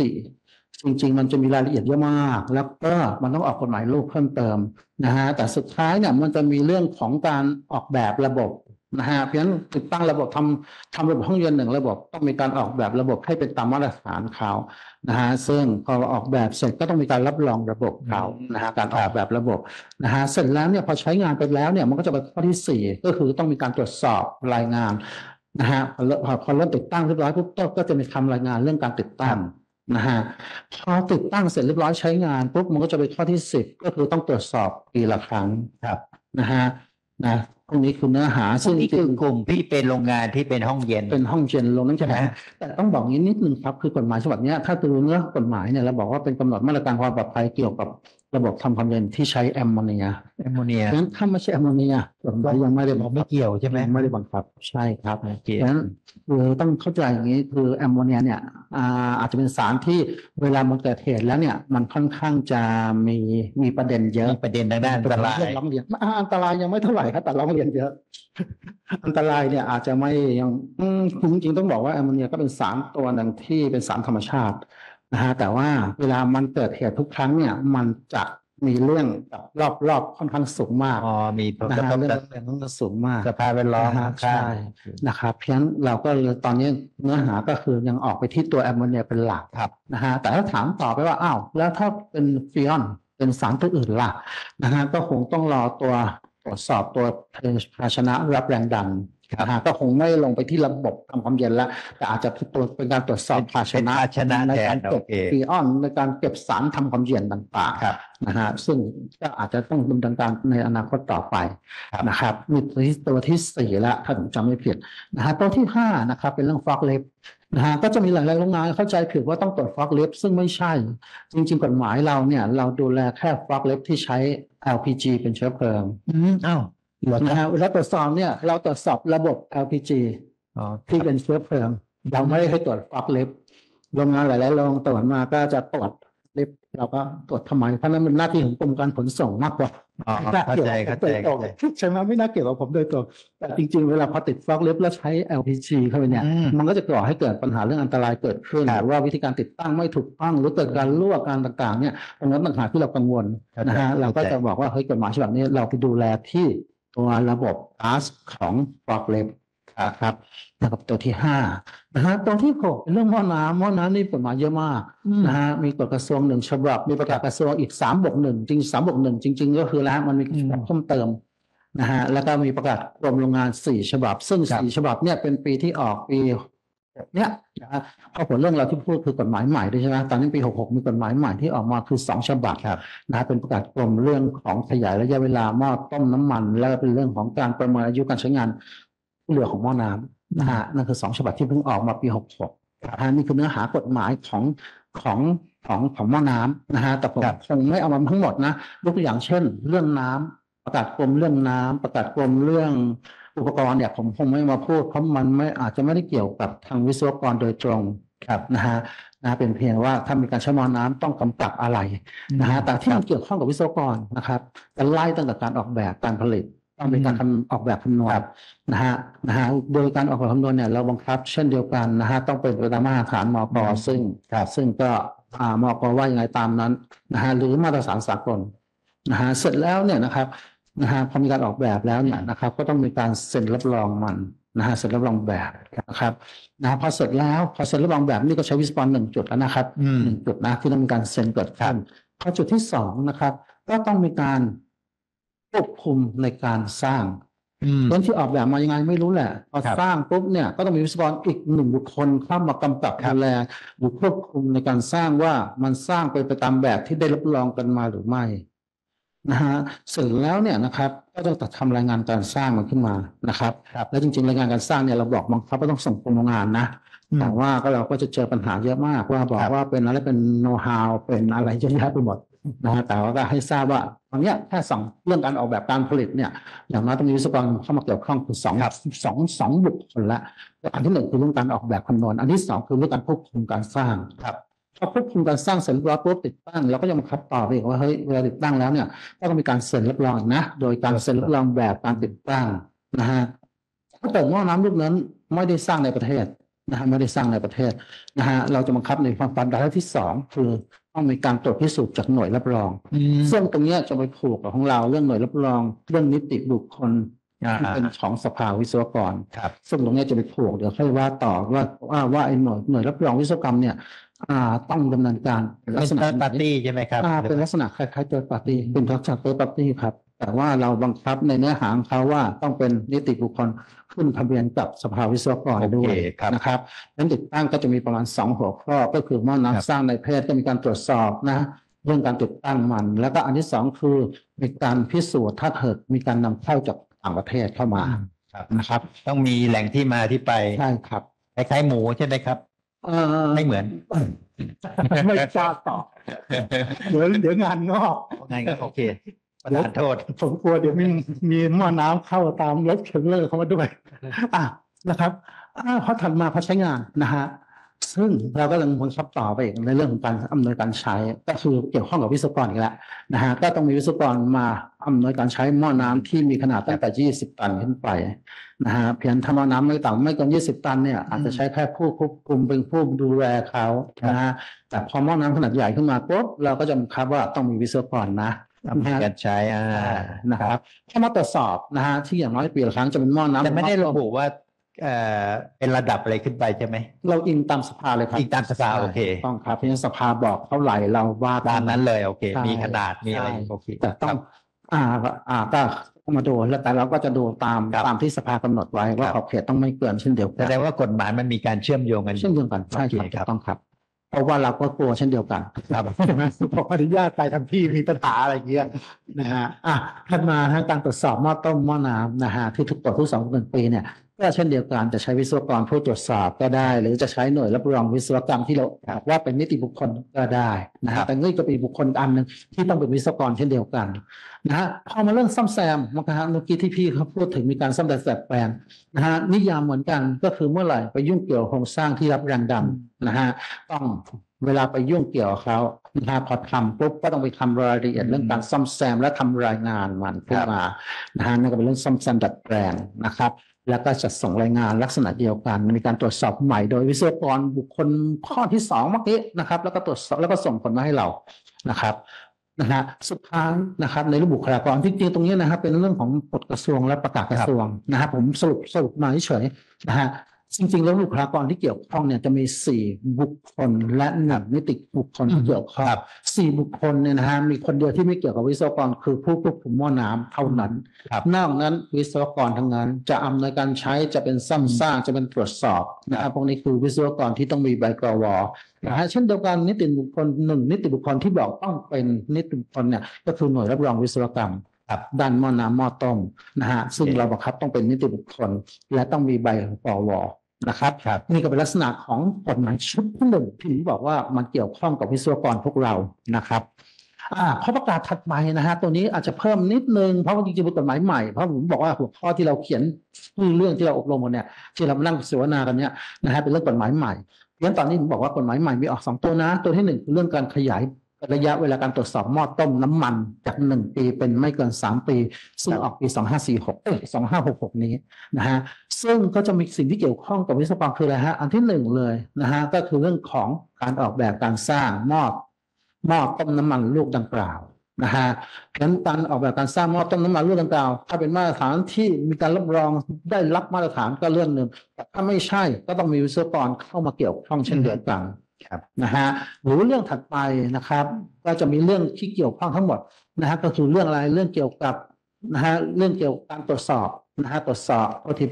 54จริงๆมันจะมีรายละเอียดเยอะมากแล้วก็มันต้องออกกฎหมายลูกเพิ่มเติมนะฮะแต่สุดท้ายเนี่ยมันจะมีเรื่องของการออกแบบระบบนะฮะเพราะฉะนั้นติดตั้งระบบทำระบบห้องเย็นหนึ่งระบบต้องมีการออกแบบระบบให้เป็นตามมาตรฐานเขานะฮะซึ่งพอออกแบบเสร็จก็ต้องมีการรับรองระบบเขานะฮะการออกแบบระบบนะฮะเสร็จแล้วเนี่ยพอใช้งานไปแล้วเนี่ยมันก็จะไปข้อที่สี่ก็คือต้องมีการตรวจสอบรายงานนะฮะพอเริ่มติดตั้งเรียบร้อยปุ๊บก็จะมีคำรายงานเรื่องการติดตั้งนะฮะพอติดตั้งเสร็จเรียบร้อยใช้งานปุ๊บมันก็จะไปข้อที่10ก็คือต้องตรวจสอบปีละครั้งครับนะฮะตรงนี้คือเนื้อหาซึ่ซึ่งงนี่คือกลุ่มที่เป็นโรงงานที่เป็นห้องเย็นเป็นห้องเย็นลงนั่นใช่ไหมนะแต่ต้องบอกงี้นิดนึงครับคือกฎหมายฉบับเนี้ยถ้าดูเนื้อกฎหมายเนี่ยเราบอกว่าเป็นกำหนดมาตรการความปลอดภัยเกี่ยวกับระบบทำความเย็นที่ใช้แอมโมเนียแอมโมเนียเพราะฉะนั้นถ้าไม่ใช่แอมโมเนียกฎหมายยังไม่ได้บังคัไม่บเกี่ยวใช่ไหมยังไม่ได้บังคับใช่ครับโอเคเพราะฉะนั้นคือต้องเข้าใจอย่างนี้คือแอมโมเนียเนี่ยอาจจะเป็นสารที่เวลามันเกิดเหตุแล้วเนี่ยมันค่อนข้างจะมีประเด็นเยอะมีประเด็นทางด้านอันตรายเรื่องร้องเรียนอันตรายยังไม่เท่าไหร่ครับแต่ร้องเรียนเยอะ อันตรายเนี่ยอาจจะไม่ยังจริงๆต้องบอกว่าแอมโมเนียก็เป็นสารตัวหนึ่งที่เป็นสารธรรมชาตินะฮะแต่ว่าเวลามันเกิดเหตุทุกครั้งเนี่ยมันจะมีเรื่องแบบรอบค่อนข้างสูงมากอ๋อมีผลนะกระฮะทบเรื่ต่องค่อนข้างสูงมากอสภาพแวดล้อมนะฮะข้างใช่นะครับเพราะฉะนั้นเราก็เลยตอนนี้เนื้อหาก็คือยังออกไปที่ตัวแอมโมเนียเป็นหลักครับนะฮะแต่ถ้าถามต่อไปว่าอ้าวแล้วถ้าเป็นฟีออนเป็นสารตัวอื่นล่ะนะฮะก็คงต้องรอตัวตรวจสอบตัวภาชนะรับแรงดันนะฮะก็คงไม่ลงไปที่ระบบทำความเย็นแล้วแต่อาจจะเป็นการตรวจสอบภาชนะเป็นภาชนะในแทกาน รโอเก็บเคฟีออนในการเก็บสารทำความเย็นต่างครับๆนะฮะซึ่งก็อาจจะต้องดำเนินการในอนาคตต่อไปครับนะครับมีตัวที่สี่แล้วถ้าผมจำไม่ผิดนะฮะตัวที่ห้านะครับเป็นเรื่องฟอกเล็บนะฮะก็จะมีหลายๆโรงงานเข้าใจผิดว่าต้องตรวจฟอกเล็บซึ่งไม่ใช่ จริงๆกฎหมายเราเนี่ยเราดูแลแค่ฟอกเล็บที่ใช้ LPG เป็นเชื้อเพลิงอ้าวเหรอนะฮะเวลาตรวจสอบเนี่ยเราตรวจสอบระบบ LPG อ๋อที่เป็นเชื้อเพลิงเราไม่ได้ให้ตรวจฟอกเล็บโรงงานหลายๆโรงตรวจมาก็จะตรวจเล็บเราก็ตรวจทำไมเพราะนั้นเป็นหน้าที่ของกรมการขนส่งมากกว่าอ๋อไม่น่าเข้าเกี่ยวใจกับเข้าผมโดยตรงใจเข้าใจใช่ไหมไม่น่าเกี่ยวกับผมโดยตรงแต่จริงๆเวลาพอติดฟอกเล็บแล้วใช้ LPG เข้าไปเนี่ย มันก็จะก่อให้เกิดปัญหาเรื่องอันตรายเกิดขึ้นครับหรือว่าวิธีการติดตั้งไม่ถูกต้องหรือเกิดการรั่วการต่างๆเนี่ยตรงนั้นต่างหากที่เรากังวลเข้าใจนะฮะเราก็เข้าใจจะบอกว่าเฮ้ยกฎหมายฉบับนี้เราไปดูแลที่ตัวระบบก๊าซของฟอกเล็บนะครับนะครับตัวที่ห้านะฮะตัวที่หกเป็นเรื่องหม้อน้ำนี่กฎหมายเยอะมาก นะฮะมีกฎกระทรวงหนึ่งฉบับมีประกาศกระทรวงอีก3+1จริง3+1จริงๆก็คือแล้วมันมีฉบับเพิ่มเติมนะฮะแล้วก็มีประกาศกรมโรงงาน4ฉบับ ซึ่งครับ 4ฉบับเนี่ยเป็นปีที่ออกปีเนี่ยนะฮะเพราะผลเรื่องเราที่พูดคือกฎหมายใหม่ด้วยใช่ไหมตอนนี้ปี66มีกฎหมายใหม่ที่ออกมาคือ2ฉบับครับนะฮะเป็นประกาศกรมเรื่องของขยายระยะเวลาหม้อต้มน้ำมัน แล้วก็เป็นเรื่องของการประเมินอายุการใช้งานเรือของหม้อน้ำนะฮะนั่นคือ2ฉบับที่เพิ่งออกมาปี66นะฮะนี่คือเนื้อหากฎหมายของหม้อน้ำนะฮะแต่ผมครับคงไม่เอามาทั้งหมดนะยกตัวอย่างเช่น เรื่องน้ำประกาศกรมเรื่องน้ำประกาศกรมเรื่องอุปกรณ์เนี่ยผมคงไม่มาพูดเพราะมันไม่อาจจะไม่ได้เกี่ยวกับทางวิศวกรโดยตรงครับนะฮะเป็นเพียงว่าถ้ามีการใช้หม้อน้ำต้องกำกับอะไรนะฮะแต่ที่มันเกี่ยวข้องกับวิศวกรนะครับจะไล่ตั้งแต่การออกแบบการผลิตต้องเป็นการออกแบบคำนวณ นะฮะโดยการออกแบบคำนวณเนี่ยเราบังคับเช่นเดียวกันนะฮะต้องเป็นไปตามมาตรฐานมกซึ่งก็มกว่ายังไงตามนั้นนะฮะหรือมาตรฐานสากลนะฮะเสร็จแล้วเนี่ยนะครับนะฮะพอมีการออกแบบแล้วเนี่ยนะครับก็ต้องมีการเซ็นรับรองมันนะฮะเซ็นรับรองแบบนะครับพอเสร็จรับรองแบบนี่ก็ใช้วิศวกร1 จุดแล้วนะครับ1 จุดนะที่ต้องมีการเซ็นเกิดขึ้นพอจุดที่2นะครับก็ต้องมีการควบคุมในการสร้างเรื่องที่ออกแบบมายังไงไม่รู้แหละพอครับสร้างปุ๊บเนี่ยก็ต้องมีวิศวกรอีก1 บุคคลเข้ามากำกับดูแลหรือควบคุมในการสร้างว่ามันสร้างไปตามแบบที่ได้รับรองกันมาหรือไม่นะฮะเสร็จแล้วเนี่ยนะครับก็ต้องทำรายงานการสร้างมันขึ้นมานะครับ แล้วจริงๆรายงานการสร้างเนี่ยเราบอกบังคับว่าต้องส่งกรมโรงงานนะแต่ว่าเราก็จะเจอปัญหาเยอะมากว่าบอกว่าเป็นอะไรเป็นโน้ตฮาวเป็นอะไรเยอะแยะไปหมดนะฮะแต่ว่าก็ให้ทราบว่าตอนเนี้ยแค่เรื่องการออกแบบการผลิตเนี่ยอย่างน้อยต้องมีวิศวกรเข้ามาเกี่ยวข้องคือสองบุคคลละอันที่หนึ่งคือเรื่องการออกแบบคำนวณอันที่สองคือเรื่องการควบคุมการสร้างครับพอควบคุมการสร้างเสร็จเรียบร้อยปุ๊บติดตั้งเราก็ยังบังคับต่อไปอีกว่าเฮ้ยเวลาติดตั้งแล้วเนี่ยก็ต้องมีการเซ็นรับรองอีกนะโดยการเซ็นรับรองแบบการติดตั้งนะฮะถ้าเกิดหม้อน้ำลูกนั้นไม่ได้สร้างในประเทศนะฮะไม่ได้สร้างในประเทศนะฮะเราจะบังคับในความดันที่สองคือต้องมีการตรวจพิสูจน์จากหน่วยรับรองซึ่งตรงเนี้ยจะไปผูกกับของเราเรื่องหน่วยรับรองเรื่องนิติบุคคลที่เป็นของสภาวิศวกรครับซึ่งตรงเนี้ยจะไปผูกเดี๋ยวค่อยว่าต่อว่าไอ้หน่วยรับรองวิศวกรรมเนี่ยต้องดำเนินการเป็นลัเป็กนษณะ third party ใช่ไหมครับเป็นลักษณะคล้ายๆ third party เป็นลักษณะ third party ครับแต่ว่าเราบังคับในเนื้อหาของเขาว่าต้องเป็นนิติบุคคลขึ้นทะเบียนกับสภาวิศวกรด้วยโอเคครับนะครับนั้นติดตั้งก็จะมีประมาณ2หัวข้อก็คือหม้อครับน้ำสร้างในประเทศก็มีการตรวจสอบนะเรื่องการติดตั้งมัน แล้วก็อันที่สองคือมีการพิสูจน์ถ้าเกิดมีการนำเข้าจากต่างประเทศเข้ามาครับนะครับต้องมีแหล่งที่มาที่ไปใช่ครับคล้ายๆหมูใช่ไหมครับ ไม่เหมือนไม่กล้าตอบเดี๋ยวงานงอกไงก็โอเคประทานโทษผมกลัวเดี๋ยวมีหม้อน้ำเข้าตามรถเทรลเลอร์เข้ามาด้วยนะครับพอถัดมาพอใช้งานนะฮะซึ่งเราก็ลังบังคับต่อไปอีกในเรื่องของการอำนวยการใช้ก็คือเกี่ยวข้องกับวิศวกรอีกแล้วนะฮะก็ต้องมีวิศวกรมาอำนวยการใช้หม้อน้ำที่มีขนาดตั้งแต่20 ตันขึ้นไปนะฮะเพียงถ้าหม้อน้ำไม่ต่ำไม่เกิน20 ตันเนี่ยอาจจะใช้แค่ผู้ควบคุมเป็นผู้ดูแลเขานะฮะแต่พอหม้อน้ำขนาดใหญ่ขึ้นมาปุ๊บเราก็จะบังคับว่าต้องมีวิศวกรนะการใช้นะครับเข้ามาตรวจสอบนะฮะที่อย่างน้อยปีละครั้งจะเป็นหม้อน้ำแต่ไม่ได้ระบุว่าเป็นระดับอะไรขึ้นไปใช่ไหมเราอิงตามสภาเลยครับอิงตามสภาโอเคต้องครับเพราะฉะนั้นสภาบอกเท่าไหร่เราว่าตามนั้นเลยโอเคใช่มีขนาดมีอะไรใช่โอเคแต่ต้องครับก็มาดูแล้วแต่เราก็จะดูตามครับตามที่สภากำหนดไว้ว่าครับขอบเขตต้องไม่เกินเช่นเดียวแสกันดงว่ากฎหมายมันมีการเชื่อมโยงกันอยู่เช่นเดียวกันใช่ครับโอเคครับถูกต้องครับ เพราะว่าเราก็กลัวเช่นเดียวกันครับใช่ไหมขออนุญาตไปทำที่มีปัญหาอะไรอย่างเงี้ยนะฮะถัดมาทางการตรวจสอบหม้อต้มหม้อน้ำนะฮะที่ทุกตรวจทุก2 ปีเนี่ยก็เช่นเดียวกันจะใช้วิศวกรผู้ตรวจสอบก็ได้ หรือจะใช้หน่วยรับรองวิศวกรรมที่เราบอกว่าเป็นนิติบุคคลก็ได้นะครัฮะบแต่นี่ก็เป็นบุคคลอันหนึ่งที่ต้องเป็นวิศวกรเช่นเดียวกันนะฮะพอมาเรื่องซ่อมแซมนะครับเมื่อกี้ที่พี่เขาพูดถึงมีการซ่อมแซมแปลงนะฮะนิยามเหมือนกันก็คือเมื่อไหร่ไปยุ่งเกี่ยวกับโครงสร้างที่รับแรงดันนะฮะต้องเวลาไปยุ่งเกี่ยวกับเขานะฮะพอทำปุ๊บก็ต้องไปทำรายละเอียดเรื่องการซ่อมแซมและทำรายงานมันขึ้นมานะฮะนั่นก็เป็นเรื่องซ่อมแซมดัดแปลงนะครับ แล้วก็จัดส่งรายงานลักษณะเดียวกัน มีการตรวจสอบใหม่โดยวิศวกรบุคคลข้อที่2เมื่อกี้นะครับแล้วก็ตรวจสอบแล้วก็ส่งผลมาให้เรานะครับนะฮะสุดท้ายนะครับในเรื่องบุคลากรที่จริงตรงนี้นะครับเป็นเรื่องของกฎกระทรวงและประกาศกระทรวงนะครับผมสรุปมาเฉยๆนะฮะจริงๆแล้วบุคลากรที่เกี่ยวข้องเนี่ยจะมี4 บุคคลและ1 นิติบุคคลที่เกี่ยวข้อง4 บุคคลเนี่ยนะฮะมีคนเดียวที่ไม่เกี่ยวกับวิศวกรคือผู้ควบคุมหม้อน้ำเท่านั้นครับนอกนั้นวิศวกรทั้งนั้นจะอำนวยการใช้จะเป็นซ่อมสร้างจะเป็นตรวจสอบนะครับพวกนี้คือวิศวกรที่ต้องมีใบกวนะฮะเช่นเดียวกันนิติบุคคล1 นิติบุคคลที่บอกต้องเป็นนิติบุคคลเนี่ยก็คือหน่วยรับรองวิศวกรรมครับด้านหม้อน้ำหม้อต้มนะฮะซึ่งเราบังคับต้องเป็นนิติบุคคล และต้องมีใบกวนะครับครับนี่ก็เป็นลักษณะของกฎหมายชุดที่1ที่บอกว่ามันเกี่ยวข้องกับวิศวกรพวกเรานะครับ ข้อประกาศถัดไปนะฮะตัวนี้อาจจะเพิ่มนิดนึงเพราะว่าจริงๆเป็นกฎหมายใหม่เพราะผมบอกว่าหัวข้อที่เราเขียนเรื่องที่เราอบรมกันเนี่ยที่เรามานั่งเสวนากันเนี่ยนะฮะเป็นเรื่องกฎหมายใหม่เพราะฉะนั้นตอนนี้ผมบอกว่ากฎหมายใหม่มีออก2 ตัวนะตัวที่1คือเรื่องการขยายระยะเวลาการตรวจสอบหม้อต้มน้ำมันจาก1 ปีเป็นไม่เกิน3 ปีซึ่งออกปี2566นี้นะฮะซึ่งก็จะมีสิ่งที่เกี่ยวข้องกับวิศวกรคืออะไรฮะอันที่1เลยนะฮะก็คือเรื่องของการออกแบบการสร้างหม้อต้มน้ำมันลูกดังกล่าวนะฮะงั้นการออกแบบการสร้างหม้อต้มน้ำมันลูกดังกล่าวถ้าเป็นมาตรฐานที่มีการรับรองได้รับมาตรฐานก็เรื่องหนึ่งแต่ถ้าไม่ใช่ก็ต้องมีวิศวกรเข้ามาเกี่ยวข้องเช่นเดียวกันครับนะฮะหรือเรื่องถัดไปนะครับ ก็จะมีเรื่องที่เกี่ยวข้องทั้งหมดนะฮะก็คือเรื่องอะไรเรื่องเกี่ยวกับนะฮะเรื่องเกี่ยวกับการตรวจสอบนะฮะตรวจสอบโทษที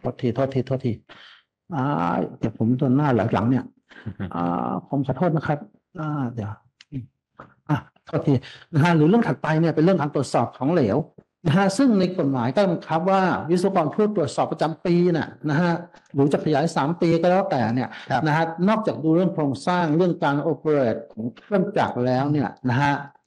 เดี๋ยวผมตัวหน้าหลังเนี่ยผมขอโทษนะครับเดี๋ยวโทษทีนะฮะหรือเรื่องถัดไปเนี่ยเป็นเรื่องการตรวจสอบของเหลวนะฮะซึ่งในกฎหมายก็บังคับว่าวิศวกรผู้ตรวจสอบประจำปีน่ะนะฮะหรือจะขยาย3 ปีก็แล้วแต่เนี่ย นะฮะนอกจากดูเรื่องโครงสร้างเรื่องการโอเปเรตของเครื่องจักรแล้วเนี่ยนะฮะ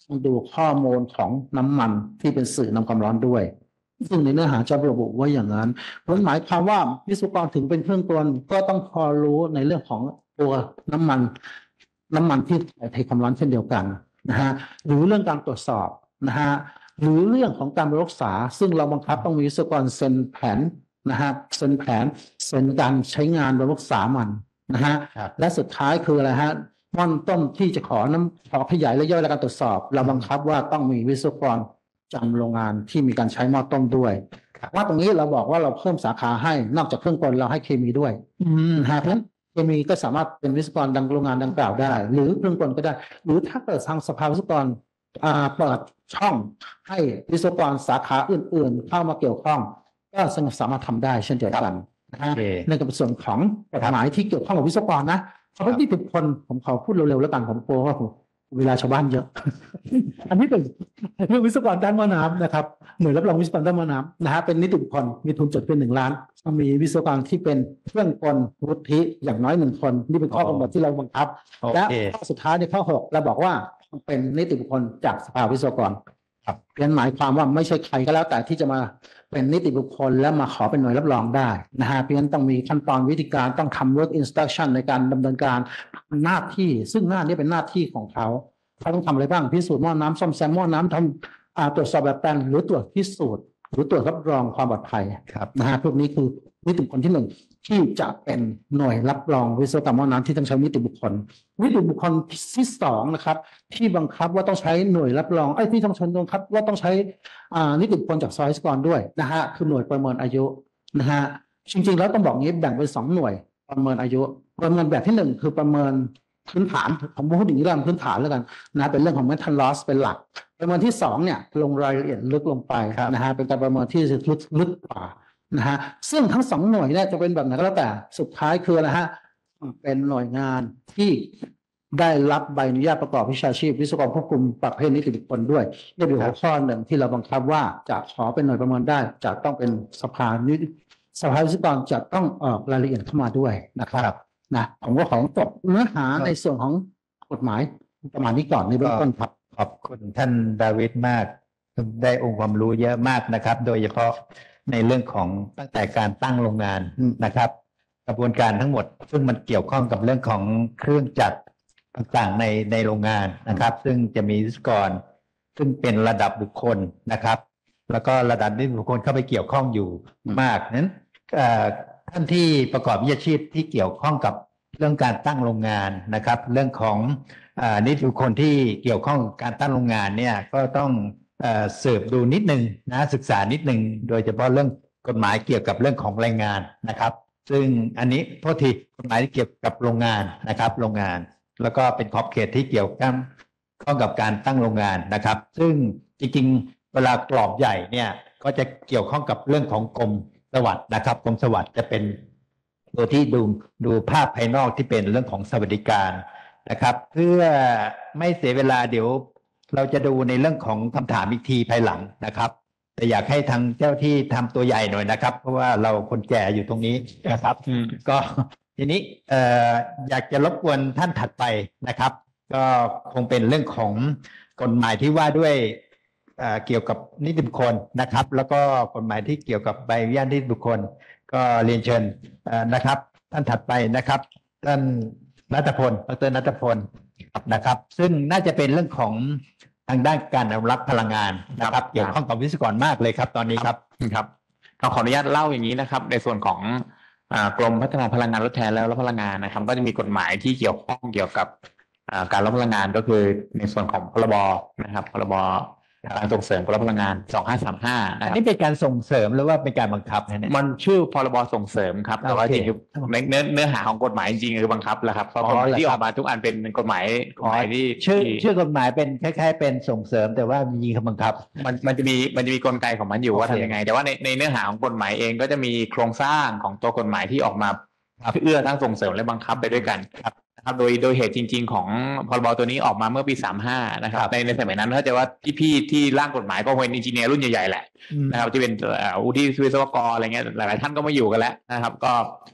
ต้องดูข้อมูลของน้ำมันที่เป็นสื่อนำความร้อนด้วย ซึ่งในเนื้อหาจะระบุไว้อย่างนั้นเพราะหมายความว่าวิศวกรถึงเป็นเครื่องกลก็ต้องพอรู้ในเรื่องของตัวน้ำมันที่ถ่ายเทความร้อนเช่นเดียวกันนะฮะหรือเรื่องการตรวจสอบนะฮะหรือเรื่องของการรักษาซึ่งเราบังคับต้องมีวิศวกรเซ็นแผนนะฮะเซ็นแผนเซ็นการใช้งานรักษามันนะฮะครับและสุดท้ายคืออะไรฮะม่อนต้นที่จะขอขยายระยะเวลาการตรวจสอบ เราบังคับว่าต้องมีวิศวกรจำโรงงานที่มีการใช้หม้อต้มด้วยครับว่าตรงนี้เราบอกว่าเราเพิ่มสาขาให้นอกจากเครื่องกลเราให้เคมีด้วยนะฮะเพราะฉะนั้นเคมีก็สามารถเป็นวิศวกรดังโรงงานดังกล่าวได้ หรือเครื่องกลก็ได้ หรือถ้าเกิดทางสภาวิศวกรเปิดช่องให้วิศวกรสาขาอื่นๆ เข้ามาเกี่ยวข้อง ก็สามารถทำได้เช่นเดียวกันนะฮะโอเคในกับส่วนของกฎหมายที่เกี่ยวข้องกับวิศวกรนะเพราะที่เป็นคนผมขอพูดเร็วๆแล้วกันผมกลัวว่าผมเวลาชาวบ้านเยอะ อันนี้เป็นเรื่องวิศวกรด้านหม้อน้ำนะครับหน่วยรับรองวิศวกรด้านหม้อน้ำนะฮะเป็นนิติบุคคลมีทุนจดเป็น1 ล้านต้องมีวิศวกรที่เป็นเครื่องกลวุฒิอย่างน้อย1 คนนี่เป็นข้อกำหนดที่เราบังคับโอและเคข้อสุดท้ายในข้อ 6เราบอกว่าต้องเป็นนิติบุคคลจากสภาวิศวกรครับเรียนหมายความว่าไม่ใช่ใครก็แล้วแต่ที่จะมาเป็นนิติบุคคลและมาขอเป็นหน่วยรับรองได้นะฮะเพราะฉะนั้นต้องมีขั้นตอนวิธีการต้องทำ work instruction ในการดำเนินการหน้าที่ซึ่งหน้านี้เป็นหน้าที่ของเขาต้องทำอะไรบ้างพิสูจน์หม้อน้ำซ่อมแซมหม้อน้ำทำตรวจสอบแบบแปลนหรือตรวจพิสูจน์หรือตรวจรับรองความปลอดภัยครับนะฮะพวกนี้คือนิติบุคคลที่ 1ที่จะเป็นหน่วยรับรองวิศวกรรมหม้อน้ำที่ต้องใช้นิติบุคคลที่ 2นะครับที่บังคับว่าต้องใช้หน่วยรับรองที่ต้องใช้บังคับว่าต้องใช้นิติบุคคลจากสภาวิศวกรด้วยนะฮะคือหน่วยประเมินอายุนะฮะจริงๆแล้วต้องบอกงี้แบ่งเป็น2 หน่วยประเมินอายุประเมินแบบที่ 1คือประเมินพื้นฐานผมพูดอย่างนี้แล้วพื้นฐานแล้วกันนะเป็นเรื่องของ metal loss เป็นหลักประเมินที่2เนี่ยลงรายละเอียดลึกลงไปนะฮะเป็นการประเมินที่ลึกกว่านะฮะซึ่งทั้ง2 หน่วยเนี่ยจะเป็นแบบไหนก็แล้วแต่สุดท้ายคืออะไรฮะเป็นหน่วยงานที่ได้รับใบอนุญาตประกอบวิชาชีพวิศวกรควบคุมประเภทนิติบุคคลด้วยนี่เป็นหัวข้อหนึ่งที่เราบังคับว่าจะขอเป็นหน่วยประเมินได้จะต้องเป็นสภาวิศวกรจะต้องออกรายละเอียดเข้ามาด้วยนะครับนะผมก็ของจบเนื้อหาในส่วนของกฎหมายประมาณนี้ก่อนในเบื้องต้นครับขอบคุณท่านดาวิดมากได้องค์ความรู้เยอะมากนะครับ โดยเฉพาะในเรื่องของตั้งแต่การตั้งโรงงานนะครับ กระบวนการทั้งหมดซึ่งมันเกี่ยวข้องกับเรื่องของเครื่องจักรต่างๆในโรงงานนะครับ ซึ่งจะมีวิศวกรซึ่งเป็นระดับบุคคลนะครับ แล้วก็ระดับนิติบุคคลเข้าไปเกี่ยวข้องอยู่มากนั้นท่านที่ประกอบวิชาชีพที่เกี่ยวข้องกับเรื่องการตั้งโรงงานนะครับ เรื่องของนิติบุคคลที่เกี่ยวข้องกับการตั้งโรงงานเนี่ยก็ต้องสืบดูนิดนึงนะศึกษานิดนึงโดยเฉพาะเรื่องกฎหมายเกี่ยวกับเรื่องของแรงงานนะครับ ซึ่งอันนี้โทษทีกฎหมายที่เกี่ยวกับโรงงานนะครับโรงงานแล้วก็เป็นขอบเขตที่เกี่ยวข้องกับการตั้งโรงงานนะครับ ซึ่งจริงๆเวลากรอบใหญ่เนี่ยก็จะเกี่ยวข้องกับเรื่องของกรมสวัสดิ์นะครับกรมสวัสดิ์จะเป็นตัวที่ดูภาพภายนอกที่เป็นเรื่องของสวัสดิการนะครับ เพื่อไม่เสียเวลาเดี๋ยวเราจะดูในเรื่องของคำถามอีกทีภายหลังนะครับ แต่อยากให้ทางเจ้าที่ทำตัวใหญ่หน่อยนะครับ เพราะว่าเราคนแก่อยู่ตรงนี้นะครับ ก็ทีนี้อยากจะรบกวนท่านถัดไปนะครับ ก็คงเป็นเรื่องของกฎหมายที่ว่าด้วยเกี่ยวกับนิติบุคคลนะครับ แล้วก็กฎหมายที่เกี่ยวกับใบอนุญาตนิติบุคคล ก็เรียนเชิญนะครับ ท่านถัดไปนะครับ ท่านณัฐพลดรณัฐพลนะครับ ซึ่งน่าจะเป็นเรื่องของทางด้านการอนุรักษ์พลังงานนะครับ เกี่ยวข้องกับวิศวกรมากเลยครับตอนนี้ครับครับเราขออนุญาตเล่าอย่างนี้นะครับ ในส่วนของกรมพัฒนาพลังงานทดแทนและรับพลังงานนะครับ ก็จะมีกฎหมายที่เกี่ยวข้องเกี่ยวกับการรับพลังงานก็คือในส่วนของพรบนะครับพรบการส่งเสริมการรับพลังงาน2535นะคอันรับนี้เป็นการส่งเสริมหรือว่าเป็นการบังคับเนี่ยมันชื่อพรบส่งเสริมครับแต่ว่าโอเคจริงๆในเนื้อหาของกฎหมายจริงๆคือบังคับแหละครับเพราะอ๋อกฎหมายที่เหรออครัอบ กมาทุกอันเป็นกฎหมายที่ชื่อกฎหมายเป็นคล้ายๆเป็นส่งเสริมแต่ว่ามีคำบังคับมันจะมีกลไกของมันอยู่ว่าโอเคทำยังไง แต่ว่าในเนื้อหาของกฎหมายเองก็จะมีโครงสร้างของตัวกฎหมายที่ออกมาเอื้อทั้งส่งเสริมและบังคับไปด้วยกันนะครับโดยเหตุจริงๆของพรบตัวนี้ออกมาเมื่อปี35นะครับในสมัยนั้นเข้าใจว่าพี่ที่ร่างกฎหมายก็เป็นอินจิเนียร์รุ่นใหญ่ๆแหละนะครับที่เป็นวุฒิวิศวกรอะไรเงี้ยหลายๆท่านก็มาอยู่กันแล้วนะครับก็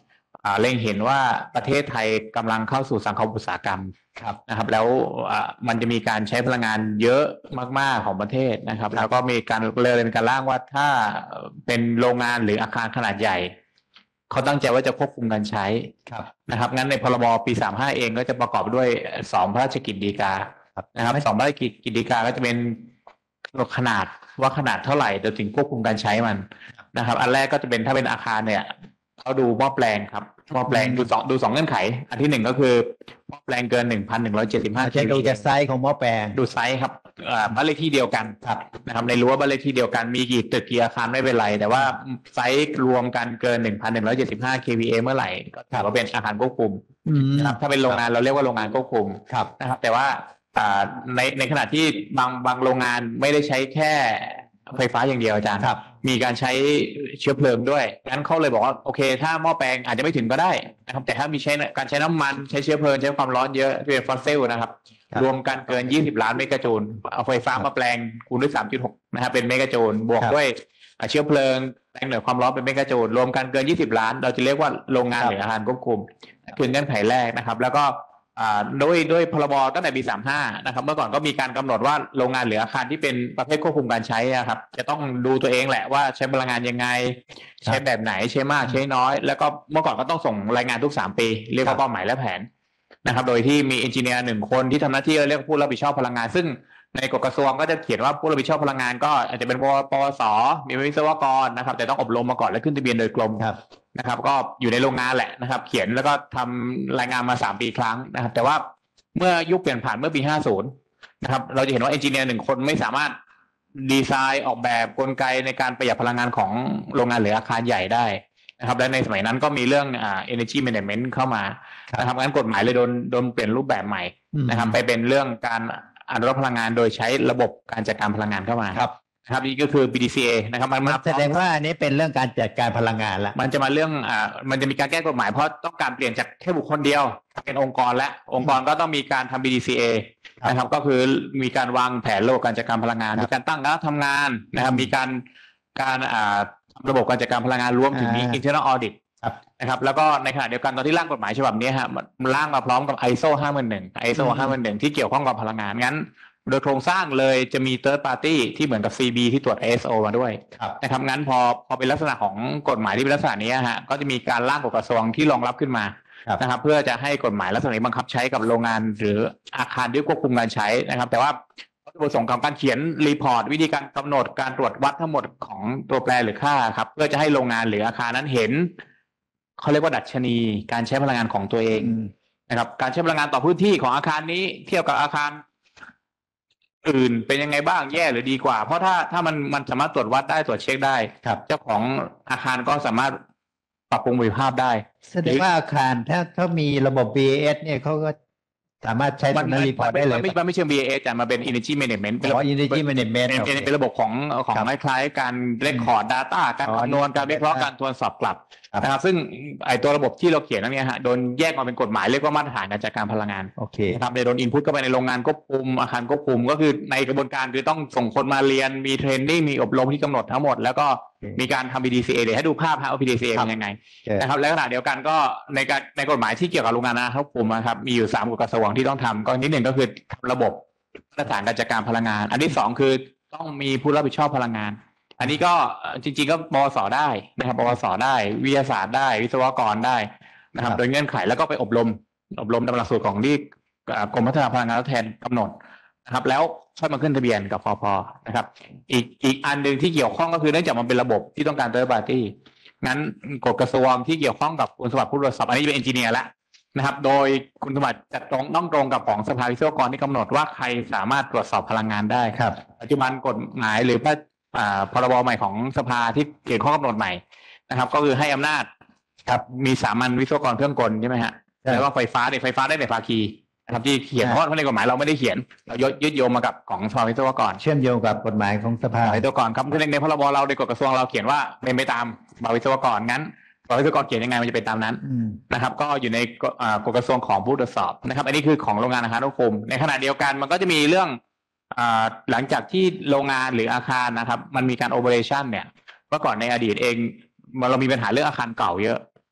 เล็งเห็นว่าประเทศไทยกำลังเข้าสู่สังคมอุตสาหกรรมครับนะครับแล้วมันจะมีการใช้พลังงานเยอะมากๆของประเทศนะครับแล้วก็มีการเลยเป็นการร่างว่าถ้าเป็นโรงงานหรืออาคารขนาดใหญ่เขาตั้งใจว่าจะควบคุมการใช้ครับนะครับงั้นในพรบปี35เองก็จะประกอบด้วย2พระราชกฤษฎีกาครับนะครับ2พระราชกฤษฎีกาก็จะเป็นขนาดว่าขนาดเท่าไหร่โดยถึงควบคุมการใช้มันนะครับอันแรกก็จะเป็นถ้าเป็นอาคารเนี่ยเขาดูหม้อแปลงครับหม้อแปลงดูสองเงื่อนไขอันที่หนึ่งก็คือหม้อแปลงเกิน 1,175 จะดูจากไซส์ของหม้อแปลงดูไซส์ครับบ้านเลขที่เดียวกันครับนะครับในรั้วบ้านเลขที่เดียวกันมีกี่ตึกกี่อาคารไม่เป็นไรแต่ว่าไซส์รวมกันเกิน 1,175 kVA เมื่อไหร่ก็ถือว่าเป็นอาคารควบคุมนะครับถ้าเป็นโรงงานเราเรียกว่าโรงงานควบคุมครับนะครับแต่ว่าในขณะที่บางโรงงานไม่ได้ใช้แค่ไฟฟ้าอย่างเดียวอาจารย์ครับมีการใช้เชื้อเพลิงด้วยงั้นเขาเลยบอกว่าโอเคถ้าหม้อแปลงอาจจะไม่ถึงก็ได้นะครับแต่ถ้ามีการใช้น้ำมันใช้เชื้อเพลิงใช้ความร้อนเยอะเป็นฟอสซิลนะครับครับรวมกันเกิน20 ล้านเมกะจูลเอาไฟฟ้ามาแปลงคูณด้วย 3.6 นะครับเป็นเมกะจูลบวกครับด้วยเชื้อเพลิงแรงเหนือความร้อนเป็นเมกะจูลรวมกันเกิน20 ล้านเราจะเรียกว่าโรงงานครับหรืออาคารควบคุมคือเงื่อนไขแรกนะครับแล้วก็ด้วยพรบตั้งแต่ปี35นะครับเมื่อก่อนก็มีการกำหนดว่าโรงงานหรืออาคารที่เป็นประเภทควบคุมการใช้นะครับจะต้องดูตัวเองแหละว่าใช้พลังงานยังไง ใช้แบบไหนใช้มากใช้น้อย แล้วก็เมื่อก่อนก็ต้องส่งรายงานทุก3ปีเรียกว่าเป้าหมายและแผนนะครับโดยที่มีเอนจิเนียร์1คนที่ทำหน้าที่เรียกผู้รับผิดชอบพลังงานซึ่งในกฎกระทรวงก็จะเขียนว่าผู้รับผิดชอบพลังงานก็อาจจะเป็นปวสมีวิศวกรนะครับแต่ต้องอบรมมาก่อนและขึ้นทะเบียนโดยกรมครับนะครับก็อยู่ในโรงงานแหละนะครับเขียนแล้วก็ทำรายงานมา3 ปีครั้งนะครับแต่ว่าเมื่อยุคเปลี่ยนผ่านเมื่อปี50นะครับเราจะเห็นว่าเอนจิเนียร์1คนไม่สามารถดีไซน์ออกแบบกลไกในการประหยัดพลังงานของโรงงานหรืออาคารใหญ่ได้นะครับและในสมัยนั้นก็มีเรื่องenergy management เข้ามานะครับงั้นกฎหมายเลยโดนเปลี่ยนรูปแบบใหม่นะครับไปเป็นเรื่องการอนุรักษ์พลังงานโดยใช้ระบบการจัดการพลังงานเข้ามาครับนะครับนี่ก็คือ BDCA นะครับมันมาแสดงว่าอันนี้เป็นเรื่องการจัดการพลังงานแล้วมันจะมาเรื่องมันจะมีการแก้กฎหมายเพราะต้องการเปลี่ยนจากแค่บุคคลเดียวเป็นองค์กรและองค์กรก็ต้องมีการทำ BDCA นะครับก็คือมีการวางแผนระบบการจัดการพลังงานมีการตั้งคณะทำงานนะครับมีการระบบการจัดการพลังงานรวมถึงมี internal audit นะครับแล้วก็ในขณะเดียวกันตอนที่ร่างกฎหมายฉบับนี้ฮะมันร่างมาพร้อมกับ ISO 51001 ที่เกี่ยวข้องกับพลังงานงั้นโดยโครงสร้างเลยจะมี third party ที่เหมือนกับ CB ที่ตรวจ ISO มาด้วยนะครับงั้นพอเป็นลักษณะของกฎหมายที่เป็นลักษณะนี้ฮะก็จะมีการร่างกฎกระทรวงที่รองรับขึ้นมานะครับเพื่อจะให้กฎหมายลักษณะนี้บังคับใช้กับโรงงานหรืออาคารที่ควบคุมการใช้นะครับแต่ว่าวัตถุประสงค์ของการเขียนรีพอร์ตวิธีการกำหนดการตรวจวัดทั้งหมดของตัวแปรหรือค่าครับเพื่อจะให้โรงงานหรืออาคารนั้นเห็นเขาเรียกว่าดัชนีการใช้พลังงานของตัวเองนะครับการใช้พลังงานต่อพื้นที่ของอาคารนี้เทียบกับอาคารอื่นเป็นยังไงบ้างแย่หรือดีกว่าเพราะถ้ามันสามารถตรวจวัดได้ตรวจเช็คได้เจ้าของอาคารก็สามารถปรับปรุงประสิทธิภาพได้แสดงว่าอาคารถ้าเขามีระบบ BAS เนี่ยเขาก็สามารถใช้ตรงนั้นรีพอร์ตได้เลยมันไม่เชิง BAS แต่มันเป็น energy management เป็น energy management เป็นระบบของคล้ายๆการเรคคอร์ด data การคำนวณการวิเคราะห์การตรวจสอบกลับนะครับซึ่งไอตัวระบบที่เราเขียนนั้นเนี่ยฮะโดนแยกมาเป็นกฎหมายเรียกว่ามาตรฐานการจัดการพลังงานโอเคนะครับโดนอินพุตเข้าไปในโรงงานควบคุมอาคารควบคุมก็คือในกระบวนการคือต้องส่งคนมาเรียนมีเทรนนิ่งมีอบรมที่กำหนดทั้งหมดแล้วก็มีการทำ BDCA เดี๋ยวให้ดูภาพว่า BDCA เป็นยังไงนะครับและขณะเดียวกันก็ในกฎหมายที่เกี่ยวกับโรงงานควบคุมนะครับมีอยู่3กฎกระทรวงที่ต้องทำก็นิดหนึ่งก็คือทำระบบมาตรฐานการจัดการพลังงานอันที่2คือต้องมีผู้รับผิดชอบพลังงานอันนี้ก็จริงๆก็ปวสได้นะครับปวสได้วิทยาศาสตร์ได้วิศวกรได้นะครับโดยเงื่อนไขแล้วก็ไปอบรมตามหลักสูตรของที่กรมพัฒนาพลังงานทดแทนกำหนดนะครับแล้วค่อยมาขึ้นทะเบียนกับฟพนะครับอีกอันหนึ่งที่เกี่ยวข้องก็คือเนื่องจากมันเป็นระบบที่ต้องการ third party งั้นกฎกระทรวงที่เกี่ยวข้องกับคุณสมบัติผู้ตรวจสอบอันนี้เป็นเอนจิเนียร์แล้วนะครับโดยคุณสมบัติจะต้องตรงกับของสภาวิศวกรที่กำหนดว่าใครสามารถตรวจสอบพลังงานได้ครับปัจจุบันกฎหมายหรือพรบใหม่ของสภาที่เกี่ยวข้องกำหนดใหม่นะครับก็คือให้อำนาจครับมีสามัญวิศวกรเครื่องกลใช่ไหมฮะแล้วก็ไฟฟ้าได้ในภาคีนะครับที่เขียนเพราะในกฎหมายเราไม่ได้เขียนเรายึดโยงมากับของสภาวิศวกรเชื่อมโยงกับกฎหมายของสภาวิศวกรครับในพรบเราในกฎกระทรวงเราเขียนว่าเป็นไปตามสภาวิศวกรงั้นสภาวิศวกรเขียนยังไงมันจะเป็นตามนั้นนะครับก็อยู่ในกฎกระทรวงของผู้ตรวจสอบนะครับอันนี้คือของโรงงานอาคารควบคุมในขณะเดียวกันมันก็จะมีเรื่องหลังจากที่โรงงานหรืออาคารนะครับมันมีการโอเปอเรชั่นเนี่ยเมื่อก่อนในอดีตเองเรามีปัญหาเรื่องอาคารเก่าเยอะ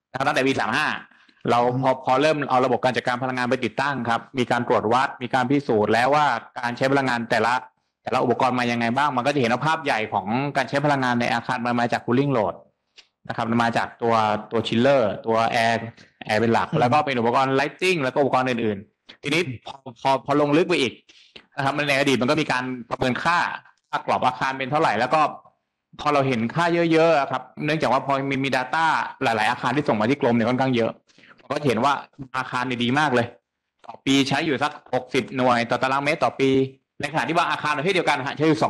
นะครับตั้งแต่ปี35เราพอเริ่มเอาระบบการจัดการพลังงานไปติดตั้งครับมีการตรวจวัดมีการพิสูจน์แล้วว่าการใช้พลังงานแต่ละอุปกรณ์มายังไงบ้างมันก็จะเห็นภาพใหญ่ของการใช้พลังงานในอาคารมันมาจาก cooling load นะครับมันมาจากตัวชิลเลอร์ตัวแอร์เป็นหลักแล้วก็เป็นอุปกรณ์ lighting แล้วก็อุปกรณ์อื่นๆทีนี้พอลงลึกไปอีกนะครับในอดีตมันก็มีการประเมินค่ากรอบอาคารเป็นเท่าไหร่แล้วก็พอเราเห็นค่าเยอะๆครับเนื่องจากว่าพอมี data หลายๆอาคารที่ส่งมาที่กรมเนี่ยค่อนข้างเยอะก็เห็นว่าอาคารเนี่ยดีมากเลยต่อปีใช้อยู่สัก60หน่วยต่อตารางเมตรต่อปีในขณะที่ว่าอาคารประเภทเดียวกันใช้อยู่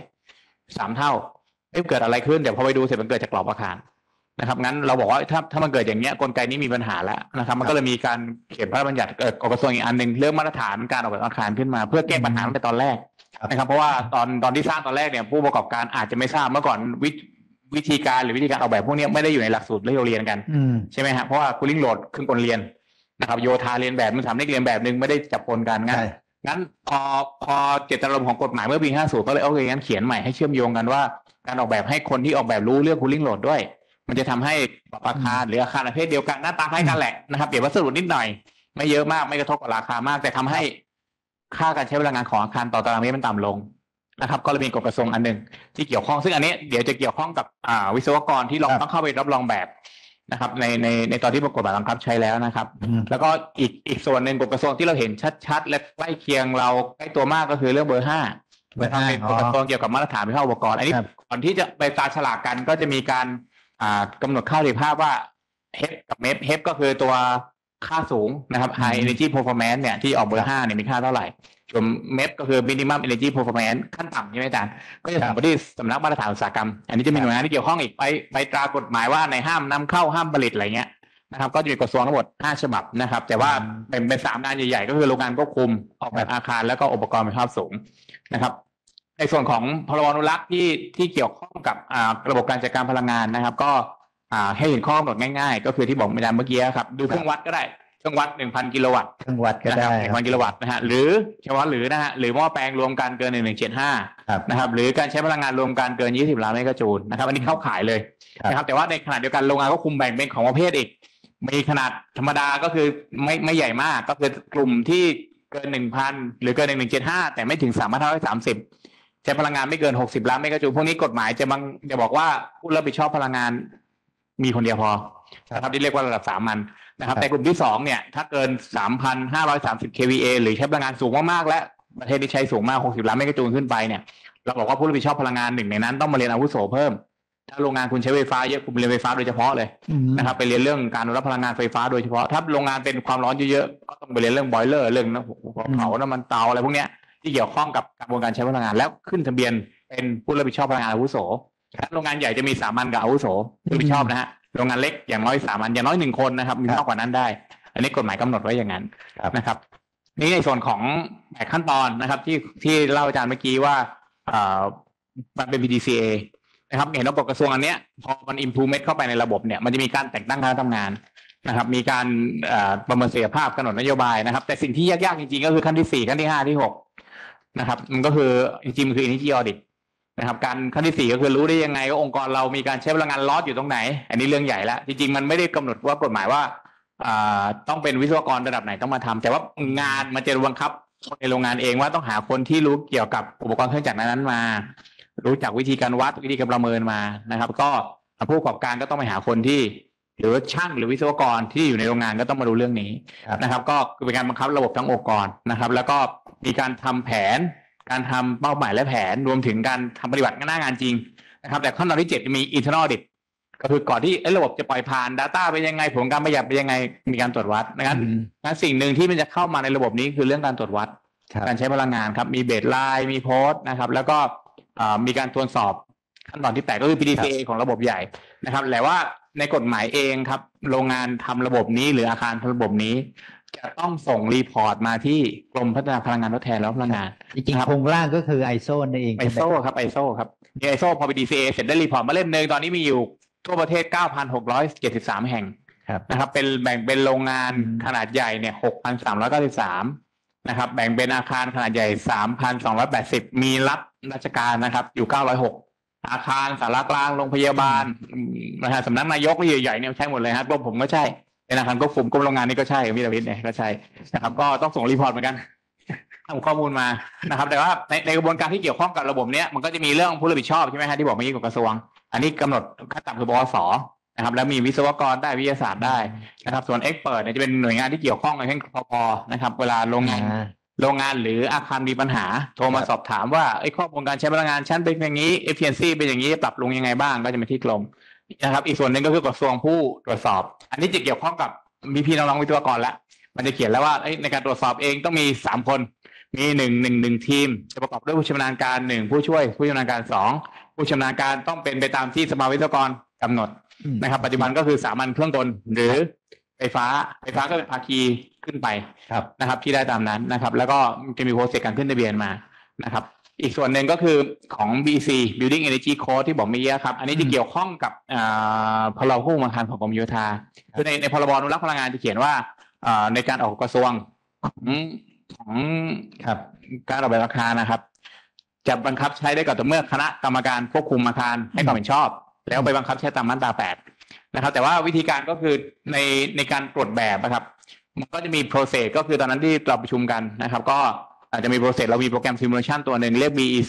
200 3 เท่าเกิดอะไรขึ้นเดี๋ยวพอไปดูเสร็จมันเกิดจากกรอบอาคารนะครับงั้นเราบอกว่าถ้ามันเกิดอย่างเงี้ยกลไกนี้มีปัญหาแล้วนะครับมันก็เลยมีการเขียนพระราชบัญญัติกระทรวงอีกอันหนึ่งเรื่องมาตรฐานการออกแบบอาคารขึ้นมาเพื่อแก้ปัญหาตั้งแต่ตอนแรกนะครับเพราะว่าตอนที่สร้างตอนแรกเนี่ยผู้ประกอบการอาจจะไม่ทราบเมื่อก่อนวิธีการหรือวิธีการออกแบบพวกนี้ไม่ได้อยู่ในหลักสูตรที่เราเรียนกันใช่ไหมฮะเพราะว่า cooling load ขึ้นคนเรียนนะครับโยธาเรียนแบบมันสามเรียนแบบนึงไม่ได้จับปนกันงั้นพอเจตนารมณ์ของกฎหมายเมื่อปี50ก็เลยโอเคงั้นเขียนใหม่ให้เชื่อมโยงกันว่าการออกแบบให้คนที่ออกแบบรู้เรื่อง cooling load ด้วยมันจะทำให้อาคารหรืออาคารประเภทเดียวกันหน้าตาคล้ายกันแหละนะครับเปลี่ยนวัสดุนิดหน่อยไม่เยอะมากไม่กระทบกับราคามากแต่ทำให้ค่าการใช้พลังงานของอาคารต่อตารางเมตรมันต่ำลงนะครับก็เลยมีกฎกระทรวงอันหนึ่งที่เกี่ยวข้องซึ่งอันนี้เดี๋ยวจะเกี่ยวข้องกับวิศวกรที่ต้องเข้าไปรับรองแบบนะครับในตอนที่กฎหมายบังคับใช้แล้วนะครับแล้วก็อีกส่วนหนึ่งกฎกระทรวงที่เราเห็นชัดๆและใกล้เคียงเราใกล้ตัวมากก็คือเรื่องเบอร์5เป็นกฎกระทรวงเกี่ยวกับมาตรฐานภาคอุปกรณ์อันนี้ก่อนที่จะไปตาฉลากกันก็จะมีการกำหนดค่าประสิทธิภาพว่า HEP กับ MEP HEP ก็คือตัวค่าสูงนะครับ High Energy Performance เนี่ยที่ออกเบอร์5เนี่ยมีค่าเท่าไหร่ส่วน MEP ก็คือ Minimum Energy Performance ขั้นต่ำใช่ไหมอาจารย์ก็จะส่งไปที่สำนักมาตรฐานอุตสาหกรรมอันนี้จะมีหน่วยงานที่เกี่ยวข้องอีกไปตรากฎหมายว่าในห้ามนำเข้าห้ามผลิตอะไรเงี้ยนะครับก็จะมีกฎกระทรวงทั้งหมด5ฉบับนะครับแต่ว่าเป็น3งานใหญ่ๆก็คือโรงงานควบคุมออกแบบอาคารแล้วก็อุปกรณ์คุณภาพสูงนะครับในส่วนของพรบอนุรักษ์ที่เกี่ยวข้องกับระบบการจัดการพลังงานนะครับก็ให้เห็นข้อกำหนดง่ายๆก็คือที่บอกอาจารย์เมื่อกี้ครับดูเครื่องวัดก็ได้เครื่องวัด 1,000 กิโลวัตต์เครื่องวัดก็ได้ 1,000 กิโลวัตต์นะฮะหรือเฉพาะหรือนะฮะหรือหม้อแปลงรวมกันเกิน1175นะครับหรือการใช้พลังงานรวมกันเกิน20ล้านเมกะจูลนะครับอันนี้เข้าขายเลยนะครับแต่ว่าในขณะเดียวกันโรงงานก็คุมแบ่งเป็นของประเภทอีกมีขนาดธรรมดาก็คือไม่ใหญ่มากก็คือกลุ่มที่เกิน 1,000 หรือเกิน1175แต่ไม่ถึง3,530ใช้พลังงานไม่เกิน60ล้านเมกะจูลพวกนี้กฎหมายจะบอกว่าผู้รับผิดชอบพลังงานมีคนเดียวพอนะครับที่เรียกว่าระดับสามัญนะครับแต่กลุ่มที่2เนี่ยถ้าเกิน 3,530 kVA หรือใช้พลังงานสูงมากๆและประเทศที่ใช้สูงมาก60ล้านเมกะจูลขึ้นไปเนี่ยเราบอกว่าผู้รับผิดชอบพลังงานหนึ่งในนั้นต้องมาเรียนอาวุโสเพิ่มถ้าโรงงานคุณใช้ไฟฟ้าเยอะคุณเรียนไฟฟ้าโดยเฉพาะเลยนะครับไปเรียนเรื่องการรับพลังงานไฟฟ้าโดยเฉพาะถ้าโรงงานเป็นความร้อนเยอะๆก็ต้องไปเรียนเรื่องบอยเลอร์เรื่องเผาน้ำมันเตาอะไรพวกเนี้ยที่เกี่ยวข้องกับกระบวนการใช้พลังงานแล้วขึ้นทะเบียนเป็นผู้รับผิดชอบพลังงานอาวุโสโรงงานใหญ่จะมีสามัญกับอาวุโสผู้รับผิดชอบนะฮะโรงงานเล็กอย่างน้อยสามัญอย่างน้อย1คนนะครับมีมากกว่านั้นได้อันนี้กฎหมายกำหนดไว้อย่างนั้นนะครับนี่ในส่วนของแบบขั้นตอนนะครับที่เล่าอาจารย์เมื่อกี้ว่ามันเป็น PDCA นะครับเห็นว่ากฎกระทรวงอันเนี้ยพอมัน implement เข้าไปในระบบเนี่ยมันจะมีการแต่งตั้งคณะทำงานนะครับมีการประเมินศักยภาพกำหนดนโยบายนะครับแต่สิ่งที่ยากๆจริงๆก็คือขั้นที่4ขั้นที่5ที่6นะครับมันก็คือจริงๆมันคือ Energy Audit นะครับการขั้นที่4ก็คือรู้ได้ยังไงว่าองค์กรเรามีการใช้พลังงานลอสอยู่ตรงไหนอันนี้เรื่องใหญ่แล้วจริงๆมันไม่ได้กำหนดว่ากฎหมายว่าต้องเป็นวิศวกรระดับไหนต้องมาทำแต่ว่างานมันจะบังคับคนในโรงงานเองว่าต้องหาคนที่รู้เกี่ยวกับอุปกรณ์เครื่องจักรนั้นมารู้จักวิธีการวัดวิธีการประเมินมานะครับก็ผู้ประกอบการก็ต้องไปหาคนที่หรือช่างหรือวิศวกรที่อยู่ในโรงงานก็ต้องมาดูเรื่องนี้นะครับก็เป็นการบังคับระบบทั้งองค์กรนะครับแล้วก็มีการทำแผนการทำเป้าหมายและแผนรวมถึงการทำปฏิบัติหน้างานจริงนะครับแต่ขั้นตอนที่7จะมี internal audit ก็คือก่อนที่ระบบจะปล่อยผ่าน Data เป็นยังไงผลการประหยัดเป็นยังไงมีการตรวจวัดนะครับสิ่งหนึ่งที่มันจะเข้ามาในระบบนี้คือเรื่องการตรวจวัดการใช้พลังงานครับมีเบสไลน์มีโพสต์นะครับแล้วก็มีการตรวจสอบขั้นตอนที่8ก็คือ PDCA ของระบบใหญ่นะครับแต่ว่าในกฎหมายเองครับโรงงานทำระบบนี้หรืออาคารทำระบบนี้จะต้องส่งรีพอร์ตมาที่กรมพัฒนาพลังงานทดแทนและพลังงานจริงๆโครงร่างก็คือ ISO นั่นเอง ISO ครับ ISO ครับมี ISO พอ PDCA เสร็จได้รีพอร์ตมาเล่มนึงตอนนี้มีอยู่ทั่วประเทศ 9,673 แห่งนะครับเป็นแบ่งเป็นโรงงานขนาดใหญ่เนี่ย 6,393 นะครับแบ่งเป็นอาคารขนาดใหญ่ 3,280 มีรัฐราชการนะครับอยู่906 อาคารสารกลางโรงพยาบาลนะฮะสำนักนายกใหญ่ๆเนี่ยใช่หมดเลยฮะกรมผมก็ใช่เป็นอาคารควบคุมกรมโรงงานนี่ก็ใช่พี่ดาวิดเนี่ยก็ใช่นะครับก็ต้องส่งรีพอร์ตเหมือนกันทำข้อมูลมานะครับแต่ว่าในกระบวนการที่เกี่ยวข้องกับระบบเนี้ยมันก็จะมีเรื่องผู้รับผิดชอบใช่ไหมฮะที่บอกเมื่อกี้ของกระทรวงอันนี้กำหนดขั้นต่ำคือบส.นะครับแล้วมีวิศวกรได้วิทยาศาสตร์ได้นะครับส่วนเอ็กเพิร์เนี่ยจะเป็นหน่วยงานที่เกี่ยวข้องกับเช่นพพนะครับเวลาโรงงานหรืออาคารมีปัญหาโทรมาสอบถามว่าไอ้ข้อมูลการใช้พลังงานชั้นเป็นอย่างนี้ efficiency เป็นอย่างนี้ปรับปรุงยังไงบ้างก็จะมาที่กรมนะครับอีกส่วนหนึ่งก็คือกระทรวงผู้ตรวจสอบอันนี้จะเกี่ยวข้องกับพี่น้องๆวิศวกรแล้วมันจะเขียนแล้วว่าในการตรวจสอบเองต้องมี3 คนมีหนึ่งทีมจะประกอบด้วยผู้ชำนาญการ1ผู้ช่วยผู้ชำนาญการ2ผู้ชำนาญการต้องเป็นไปตามที่สภาวิศวกรกำหนดนะครับปัจจุบันก็คือสามัญเครื่องกลหรือไฟฟ้าก็เป็นภาคีขึ้นไปนะครับที่ได้ตามนั้นนะครับแล้วก็จะมีโปรเซสการขึ้นทะเบียนมานะครับอีกส่วนหนึ่งก็คือของ BC Building Energy Code ที่บอกเมื่อกี้ครับอันนี้จะเกี่ยวข้องกับพรบควบคุมอาคารของกรมโยธาคือในพรบอนุรักษ์พลังงานจะเขียนว่าในการออกกระทรวงของการออกแบบอาคารนะครับจะบังคับใช้ได้ก็ต่อเมื่อคณะกรรมการควบคุมอาคารให้ความเห็นชอบแล้วไปบังคับใช้ตามมาตรา8นะครับแต่ว่าวิธีการก็คือในการตรวจแบบนะครับมันก็จะมี process ก็คือตอนนั้นที่เราประชุมกันนะครับก็อาจจะมี process เรามีโปรแกรม simulation ตัวหนึ่งเรียก BEC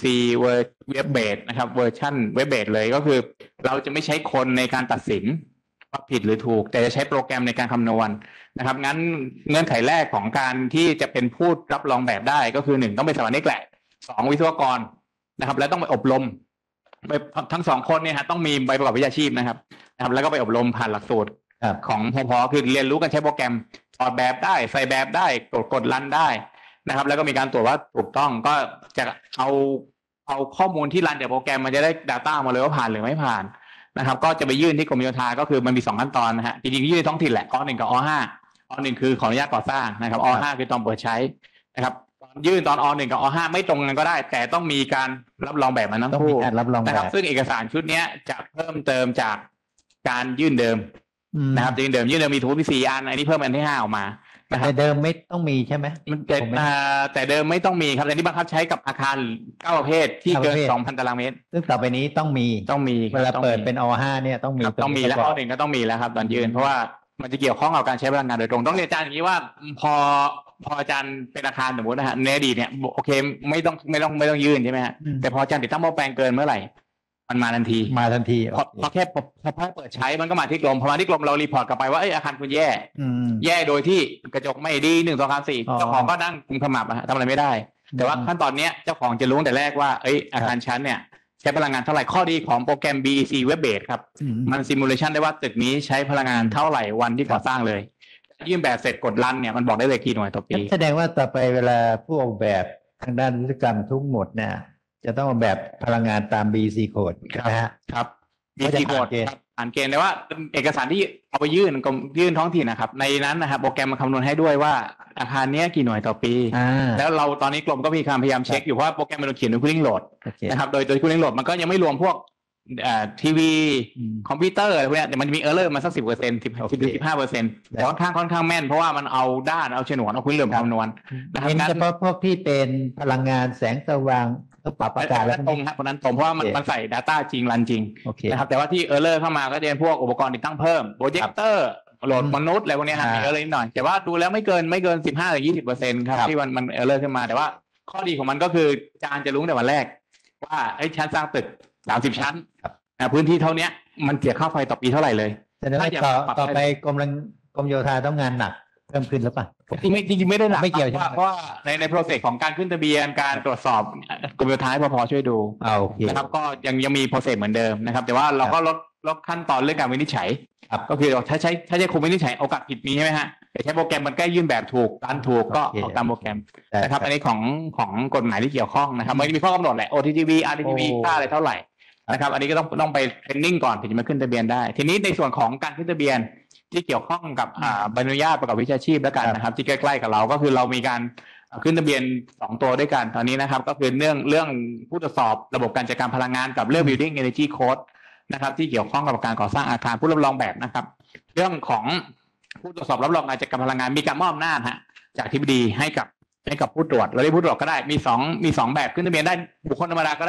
Web Based นะครับเวอร์ชัน Web Based เลยก็คือเราจะไม่ใช้คนในการตัดสินว่าผิดหรือถูกแต่จะใช้โปรแกรมในการคำนวณนะครับงั้นเงื่อนไขแรกของการที่จะเป็นผู้รับรองแบบได้ก็คือ1ต้องเป็นสถาปนิกแหละ2วิศวกรนะครับและต้องไปอบรมทั้ง2คนเนี่ยฮะต้องมีใบประกอบวิชาชีพนะครับแล้วก็ไปอบรมผ่านหลักสูตรของพพคือเรียนรู้กันใช้โปรแกรมถอดแบบได้ใส่แบบได้กดรันได้นะครับแล้วก็มีการตรวจว่าถูกต้องก็จะเอาข้อมูลที่รันจากโปรแกรมมันจะได้ Data มาเลยว่าผ่านหรือไม่ผ่านนะครับก็จะไปยื่นที่กรมโยธาก็คือมันมี2ขั้นตอนนะฮะจริงๆยื่นในท้องถิ่นแหละอ.1 กับอ.5 อ.1 คือขออนุญาตก่อสร้างนะครับอ.5 คือตอนเปิดใช้นะครับยื่นตอนอ.1 กับอ.5 ไม่ตรงกันก็ได้แต่ต้องมีการรับรองแบบมันทั้งคู่นะครับซึ่งเอกสารชุดนี้จะเพิ่มเติมจากการยื่นเดิมนะครับยื่นเดิมมีทูมี4 อันอันนี้เพิ่มอันที่5ออกมาแต่เดิมไม่ต้องมีใช่ไหมแต่เดิมไม่ต้องมีครับแต่นี้บังคับใช้กับอาคาร9 ประเภทที่เกิน 2,000 ตารางเมตรซึ่งต่อไปนี้ต้องมีเวลาเปิดเป็นอ.5 เนี่ยต้องมีแล้วอ.1 ก็ต้องมีแล้วครับตอนยื่นเพราะว่ามันจะเกี่ยวข้องกับการใช้พลังงานโดยตรงต้องเรียนอาจารย์อย่างนี้ว่าพออาจารย์เป็นอาคารสมมตินะฮะในอดีตเนี่ยโอเคไม่ต้องยื่นใช่ไหมฮะแต่พออาจารย์ติดตั้งหม้อแปลงเกินเมื่อไหร่มันมาทันทีพอแค่เปิดใช้มันก็มาที่กรมพอมาที่กรมเรารีพอร์ตกลับไปว่าอาคารคุณแย่โดยที่กระจกไม่ดี1 2 3 4เจ้าของก็นั่งกุมขมับทำอะไรไม่ได้แต่ว่าขั้นตอนนี้เจ้าของจะรู้แต่แรกว่าอาคารชั้นเนี่ยใช้พลังงานเท่าไหร่ข้อดีของโปรแกรม BEC Web Based ครับมันซิมูเลชันได้ว่าตึกนี้ใช้พลังงานเท่าไหร่วันที่ก่อสร้างเลยยื่นแบบเสร็จกดรันเนี่ยมันบอกได้เลยกี่หน่วยต่อปีแสดงว่าต่อไปเวลาผู้ออกแบบทางด้านวิศวกรรมทุกหมดเนี่ยจะต้องออกแบบพลังงานตาม BEC Code นะฮะครับ BEC Code ผ่านเกณฑ์แต่ว่าเอกสารที่เอาไปยื่นท้องถิ่นนะครับในนั้นนะครับโปรแกรมมันคำนวณให้ด้วยว่าอาคารนี้กี่หน่วยต่อปีแล้วเราตอนนี้กรมก็มีการพยายามเช็คอยู่เพราะว่าโปรแกรมมันเขียนด้วย cooling load นะครับโดย cooling load มันก็ยังไม่รวมพวกทีวีคอมพิวเตอร์อะไรพวกนี้แต่มันมีเออร์เลอร์มาสัก 10% 10-15%แต่ค่อนข้างแม่นเพราะว่ามันเอาด้านเอาฉนวนเอาพื้นเรื่องคำนวณนะครับงั้นเฉพาะพวกที่เป็นพลังงานแสงสว่างก็ปรับอากาศแล้วตรงครับเพราะนั้นตรงเพราะว่ามันใส่ Data จริงรันจริงนะครับแต่ว่าที่เออร์เลอร์เข้ามาก็จะเป็นพวกอุปกรณ์ติดตั้งเพิ่มโปรเจคเตอร์โหลดมนุษย์อะไรพวกนี้ครับมีเออร์เลอร์นิดหน่อยแต่ว่าดูแล้วไม่เกิน 15-20% ครับที่มันเออร์เลอร์ขึ้นมาแต่ว่าข้อดีของมันก็คืออาจารย์จะรู้แต่วันแรกว่าชั้นสร้างตึก30 ชั้นพื้นที่เท่านี้มันเสียค่าไฟต่อปีเท่าไหร่เลยแต่ต่อไปกรมโยธาต้องงานหนักเพิ่มขึ้นหรือเปล่าจริงไม่ได้หนักไม่เกี่ยวเพราะว่าในโปรเซสของการขึ้นทะเบียนการตรวจสอบกรมโยธาให้พอช่วยดูนะครับก็ยังมีโปรเซสเหมือนเดิมนะครับแต่ว่าเราก็ลดขั้นตอนเรื่องการวินิจฉัยก็คือถ้าใช้คุมวินิจฉัยโอกาสผิดมีใช่ไหมฮะแต่ใช้โปรแกรมมันใกล้ยื่นแบบถูกรันถูกก็เอาตามโปรแกรมนะครับอันนี้ของกฎหมายที่เกี่ยวข้องนะครับมันมีข้อกำหนดแหละ OTTV RTTV ค่าอะไรเท่าไหร่นะครับอันนี้ก็ต้องไปเทรนนิ่งก่อนถึงจะมาขึ้นทะเบียนได้ทีนี้ในส่วนของการขึ้นทะเบียนที่เกี่ยวข้องกับใบอนุญาตประกอบวิชาชีพแล้วกันนะครับที่ใกล้ๆกับเราก็คือเรามีการขึ้นทะเบียน2 ตัวด้วยกันตอนนี้นะครับก็คือเรื่องผู้ตรวจสอบระบบการจัดการพลังงานกับเรื่อง Building Energy Code นะครับที่เกี่ยวข้องกับการก่อสร้างอาคารผู้รับรองแบบนะครับเรื่องของผู้ตรวจสอบรับรองการจัดการพลังงานมีการมอบอำนาจจากอธิบดีให้กับผู้ตรวจเราเรียกผู้ตรวจก็ได้มี2แบบขึ้นทะเบียนได้บุคคลธรรมดาก็ได้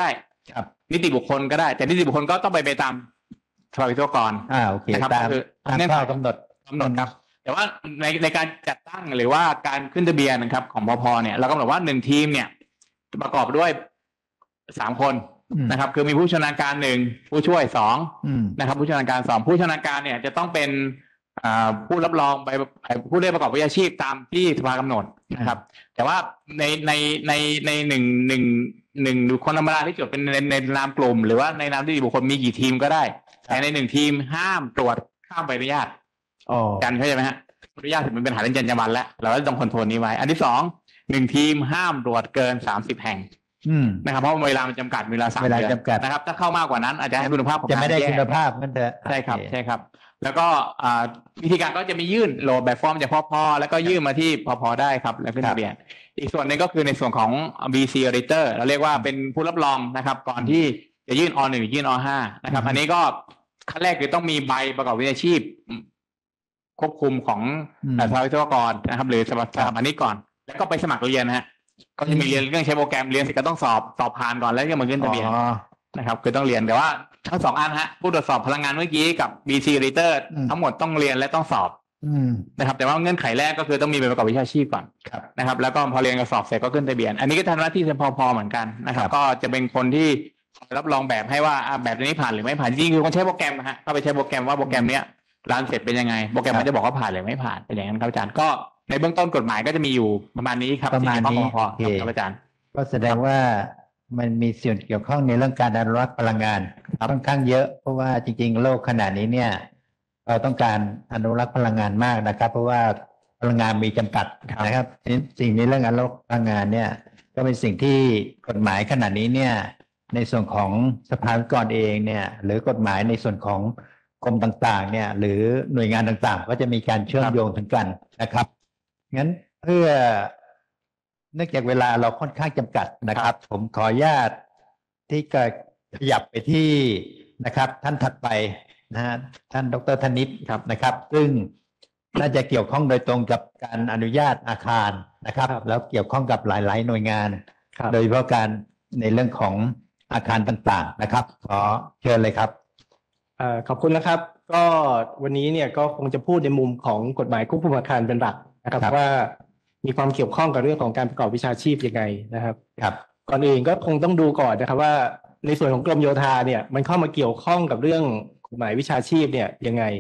ครับนิติบุคคลก็ได้ แต่นิติบุคคลก็ต้องไปตามสภาวิศวกรโอเคนะครับตามก็คือตามเงื่อนไขข้อกำหนดครับ แต่ว่าในการจัดตั้งหรือว่าการขึ้นทะเบียนนะครับของพพเนี่ยเรากำหนดว่า1ทีมเนี่ยประกอบด้วย3 คนอืมนะครับ คือมีผู้ชำนาญการ1ผู้ช่วย2 อืมนะครับผู้ชำนาญการ2ผู้ชำนาญการเนี่ยจะต้องเป็นผู้รับรองไปผู้ได้ประกอบวิชาชีพตามที่สภากำหนดนะครับ แต่ว่าในหนึ่งคนธรรมดาที่จดเป็นในนามกลุ่ม หรือว่าในนามที่บุคคลมีกี่ทีมก็ได้ แต่ใน1ทีมห้ามตรวจข้ามใบอนุญาต กันเข้าใจไหมฮะอนุญาตถึงมันเป็นหาเรื่องจรรยาบรรณแล้วเราก็ต้องคอนโทรลนี้ไว้ อันที่2 1ทีมห้ามตรวจเกิน30 แห่ง นะครับเพราะเวลามันจำกัดเวลา3 เวลาเดือนจำกัดนะครับถ้าเข้ามากกว่านั้นอาจจะให้คุณภาพของจะไม่ได้งานแย่คุณภาพนั่นเถอะใช่ครับโอเใช่ครับ แล้วก็วิธีการก็จะมียื่นโหลดแบบฟอร์มจากพพแล้วก็ยื่นมาที่พพได้ครับแล้วขึ้นทะเบียนอีกส่วนหนึ่งก็คือในส่วนของ BC Auditor เราเรียกว่าเป็นผู้รับรองนะครับก่อนที่จะยื่นอ.1 หรือยื่นอ.5 นะครับอันนี้ก็ขั้นแรกคือต้องมีใบประกอบวิชาชีพควบคุมของอืมสภาวิศวกรนะครับหรือสถาบันนี้ก่อน แล้วก็ไปสมัครเรียนนะฮะก็จะมีเรียนเรื่องใช้โปรแกรมเรียนเสร็จก็ต้องสอบผ่านก่อนแล้วก็มาขึ้นทะเบียน นะครับคือต้องเรียนแต่ว่าทั้ง2 อันฮะผู้ตรวจสอบพลังงานเมื่อกี้กับ BC Auditor อืมทั้งหมดต้องเรียนและต้องสอบอืมนะครับแต่ว่าเงื่อนไขแรกก็คือต้องมีใบประกอบวิชาชีพก่อนครับนะครับแล้วก็พอเรียนกับสอบเสร็จก็ขึ้นทะเบียน อันนี้ก็ทำหน้าที่เป็นพอเหมือนกันนะครับครับก็จะเป็นคนที่รับรองแบบให้ว่าแบบนี้ผ่านหรือไม่ผ่านจริงๆคือคนใช้โปรแกรมนะฮะเข้าไปใช้โปรแกรมว่าโปรแกรมเนี้ยรันเสร็จเป็นยังไงโปรแกรมมันจะบอกว่าผ่านหรือไม่ผ่านเป็นอย่างนั้นครับอาจารย์ก็ในเบื้องต้นกฎหมายก็จะมีอยู่ประมาณนี้ครับประมาณนี้ที่ข้อโอเคครับอาจารย์ก็แสดงว่ามันมีส่วนเกี่ยวข้องในเรื่องการอนุรักษ์พลังงานค่อนข้างเยอะ เพราะว่าจริงๆโลกขนาดนี้เนี่ย เราต้องการอนุรักษ์พลังงานมากนะครับ เพราะว่าพลังงานมีจำกัดนะครับสิ่งนี้เรื่องอนุรักษ์พลังงานเนี่ย ก็เป็นสิ่งที่กฎหมายขนาดนี้เนี่ย ในส่วนของสภาวิศวกรเองเนี่ย หรือกฎหมายในส่วนของกรมต่างๆ เนี่ย หรือหน่วยงานต่างๆ ก็จะมีการเชื่อมโยงถึงกันนะครับงั้นเพื่อ เนื่องจากเวลาเราค่อนข้างจำกัดนะครับ ผมขออนุญาตที่จะขยับไปที่นะครับ ท่านถัดไปนะฮะท่านดรธนิตนะครับ ซึ่งน่าจะเกี่ยวข้องโดยตรงกับการอนุญาตอาคารนะครับ แล้วเกี่ยวข้องกับหลาย ๆ หน่วยงาน โดยเฉพาะการในเรื่องของอาคารต่างๆนะครับ ขอเชิญเลยครับขอบคุณนะครับ ก็วันนี้เนี่ยก็คงจะพูดในมุมของกฎหมายควบคุมอาคารเป็นหลักนะครับครับว่ามีความเกี่ยวข้องกับเรื่องของการประกอบวิชาชีพยังไงนะครับครับก่อนอื่นก็คงต้องดูก่อนนะครับว่าในส่วนของกรมโยธาเนี่ยมันเข้ามาเกี่ยวข้องกับเรื่องกฎหมายวิชาชีพเนี่ยยังไง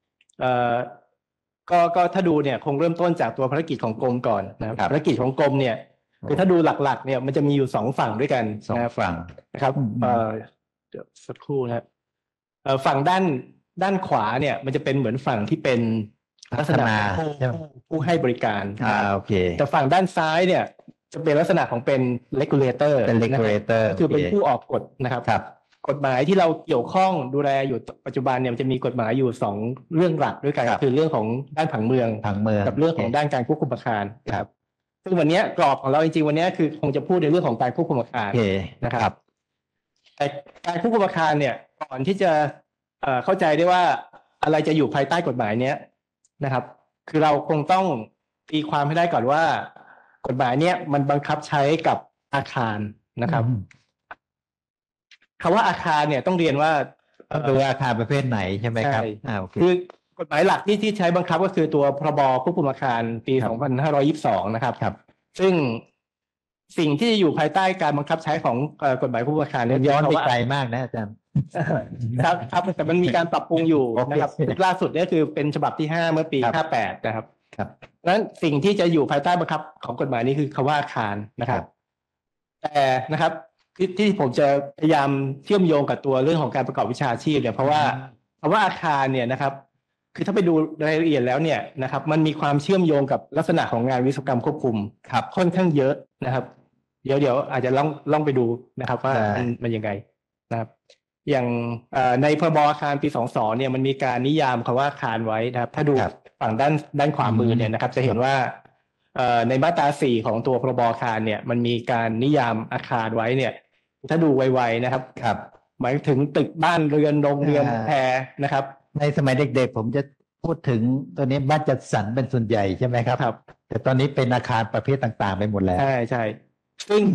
ก็ถ้าดูเนี่ยคงเริ่มต้นจากตัวภารกิจของกรมก่อนนะครับครับภารกิจของกรมเนี่ยคือถ้าดูหลักๆเนี่ยมันจะมีอยู่2 ฝั่งด้วยกันสองนะครับฝั่งนะครับอืมเดี๋ยวสักครู่นะครับฝั่งด้านขวาเนี่ยมันจะเป็นเหมือนฝั่งที่เป็นลักษณะพัฒนาผู้ให้บริการโอเคแต่ฝั่งด้านซ้ายเนี่ยจะเป็นลักษณะของเป็น regulator เป็นนะครับ regulator ก็คือเป็นโอเคผู้ออกกฎนะครับครับกฎหมายที่เราเกี่ยวข้องดูแลอยู่ปัจจุบันเนี่ยมันจะมีกฎหมายอยู่2 เรื่องหลักด้วยกันครับคือเรื่องของด้านผังเมืองผังเมืองกับเรื่องของด้านการควบคุมอาคารครับซึ่งวันนี้กรอบของเราจริงๆวันนี้คือคงจะพูดในเรื่องของการควบคุมอาคารโอเคนะครับ แต่การควบคุมอาคารเนี่ยก่อนที่จะเข้าใจได้ว่าอะไรจะอยู่ภายใต้กฎหมายเนี้ยนะครับ คือเราคงต้องตีความให้ได้ก่อนว่ากฎหมายเนี้ยมันบังคับใช้กับอาคารนะครับอืมคำว่าอาคารเนี่ยต้องเรียนว่าต้องดูอาคารประเภทไหนใช่ไหมครับใช่โอเคคือกฎหมายหลักที่ใช้บังคับก็คือตัวพรบควบคุมอาคารปีครับ 2522 นะครับครับซึ่งสิ่งที่อยู่ภายใต้การบังคับใช้ของกฎหมายควบคุมอาคารเนี่ยย้อนไปคือคำว่าไกลมากนะอาจารย์ครับแต่มันมีการปรับปรุงอยู่โอเคนะครับล่าสุดเนี่ยคือเป็นฉบับที่ 5 เมื่อปีครับ 58 นะครับครับนั้นสิ่งที่จะอยู่ภายใต้บังคับของกฎหมายนี้คือคำว่าอาคารนะครับ แต่นะครับที่ผมจะพยายามเชื่อมโยงกับตัวเรื่องของการประกอบวิชาชีพเนี่ยเพราะว่าคำว่าอาคารเนี่ยนะครับ คือถ้าไปดูรายละเอียดแล้วเนี่ยนะครับ มันมีความเชื่อมโยงกับลักษณะของงานวิศวกรรมควบคุมครับค่อนข้างเยอะนะครับ เดี๋ยวอาจจะล่องไปดูนะครับ ว่าได้มันยังไงนะครับ อย่างในพรบอาคารปี 22 เนี่ยมันมีการนิยามคำว่าอาคารไว้นะครับ ถ้าดูครับฝั่งด้านขวามือเนี่ยนะครับ จะเห็นว่าในมาตรา 4 ของตัวพรบอาคารเนี่ย มันมีการนิยามอาคารไว้เนี่ย ถ้าดูไวๆนะครับครับหมายถึงตึกบ้านเรือนโรงเรือนอ่าแพรนะครับในสมัยเด็กๆ ผมจะพูดถึงตัวนี้บ้านจัดสรรเป็นส่วนใหญ่ใช่ไหมครับครับแต่ตอนนี้เป็นอาคารประเภทต่างๆ ไปหมดแล้วใช่ซึ่ง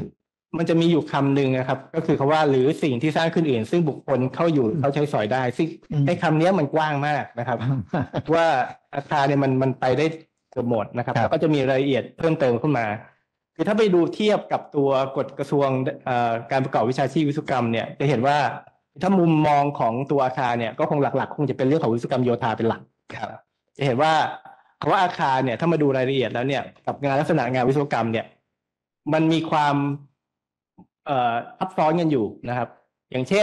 มันจะมีอยู่คำหนึ่งนะครับ ก็คือคำว่าหรือสิ่งที่สร้างขึ้นอื่น ซึ่งบุคคลเข้าอยู่เข้าใช้สอยได้ ซึ่งไอ้คำนี้มันกว้างมากนะครับ ว่าอาคารเนี่ยมันไปได้เกือบหมดนะครับครับแล้วก็จะมีรายละเอียดเพิ่มเติมขึ้นมา คือถ้าไปดูเทียบกับตัวกฎกระทรวงการประกอบวิชาชีพวิศวกรรมเนี่ยจะเห็นว่าถ้ามุมมองของตัวอาคารเนี่ยก็คงหลักๆคงจะเป็นเรื่องของวิศวกรรมโยธาเป็นหลักครับจะเห็นว่าคำว่าอาคารเนี่ยถ้ามาดูรายละเอียดแล้วเนี่ยกับงานลักษณะงานวิศวกรรมเนี่ยมันมีความซับซ้อนกันอยู่นะครับ อย่างเช่น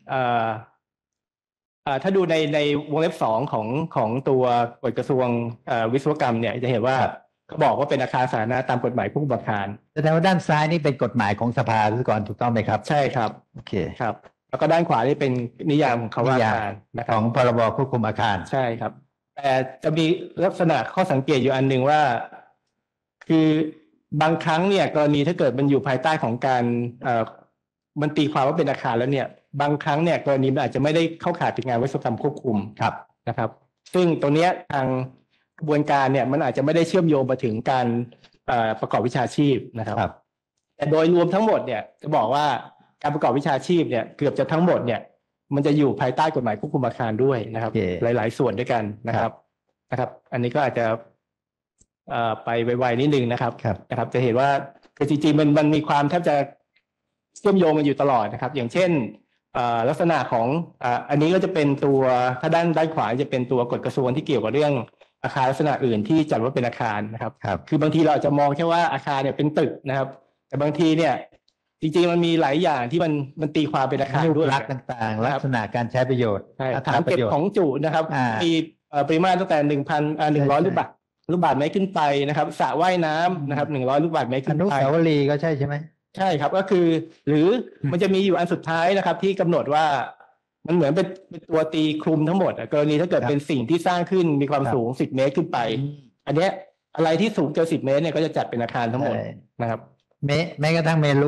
ถ้าดูในวงเล็บ2ของตัวกฎกระทรวงวิศวกรรมเนี่ยจะเห็นว่าเขาบอกว่าเป็นอาคารสาธารณะตามกฎหมายผู้ประกอบการแสดงว่าด้านซ้ายนี่เป็นกฎหมายของสภาวิศวกรถูกต้องไหมครับใช่ครับโอเคครับ แล้วก็ด้านขวานี่เป็นนิยามของคำว่าอาคารนะคขรับองพรบควบคุมอาคารใช่ครับ แต่จะมีลักษณะข้อสังเกตอยู่อันหนึ่งว่า คือบางครั้งเนี่ยกรณีถ้าเกิดมันอยู่ภายใต้ของการมันตีความว่าเป็นอาคารแล้วเนี่ย บางครั้งเนี่ยกรณีมันอาจจะไม่ได้เข้าข่ายเป็นงานวิศวกรรมควบคุมครับนะครับ ซึ่งตรงเนี้ยทางกระบวนการเนี่ยมันอาจจะไม่ได้เชื่อมโยงมาถึงการประกอบวิชาชีพนะครับครับแต่โดยรวมทั้งหมดเนี่ยจะบอกว่าการประกอบวิชาชีพเนี่ยเกือบจะทั้งหมดเนี่ยมันจะอยู่ภายใต้กฎหมายควบคุมอาคารด้วยนะครับโอเคหลาย ๆ ส่วนด้วยกันนะครับอันนี้ก็อาจจะไปไวๆนิดนึงนะครับครับนะครับ จะเห็นว่าคือจริงๆมันมีความแทบจะเชื่อมโยงกันอยู่ตลอดนะครับ อย่างเช่นลักษณะของอันนี้ก็จะเป็นตัวถ้าด้านขวาจะเป็นตัวกฎกระทรวงที่เกี่ยวกับเรื่องอาคารลักษณะอื่นที่จัดว่าเป็นอาคารนะครับครับคือบางทีเราอาจจะมองแค่ว่าอาคารเนี่ยเป็นตึกนะครับ แต่บางทีเนี่ยจริงๆมันมีหลายอย่างที่มันตีความเป็นอาคารรูปด้วยลักษณ์ต่างๆ ลักษณะการใช้ประโยชน์ใช่อัตถัราง ปเก็ระบโยชน์ของจุนะครับอ่ามีมีปริมาตรตั้งแต่1,100 ใช่ลูกบาศก์เมตรขึ้นไปนะครับสระว่ายน้ำนะครับ100 ลูกบาศก์เมตรอขึ้นนุไปสาวรีย์ก็ใช่ใช่ไหมใช่ครับก็คือหรือมันจะมีอยู่อันสุดท้ายนะครับ ที่กำหนดว่ามันเหมือนเป็นตัวตีคลุมทั้งหมดกรณีถ้าเกิดครับเป็นสิ่งที่สร้างขึ้นมีความครับสูง10 เมตรขึ้นไป อันเนี้ยอะไรที่สูงเกิน10 เมตรเนี่ยก็จะจัดเป็นอาคารทั้งหมดใช่นะครับแม้กระทั่งเมรุ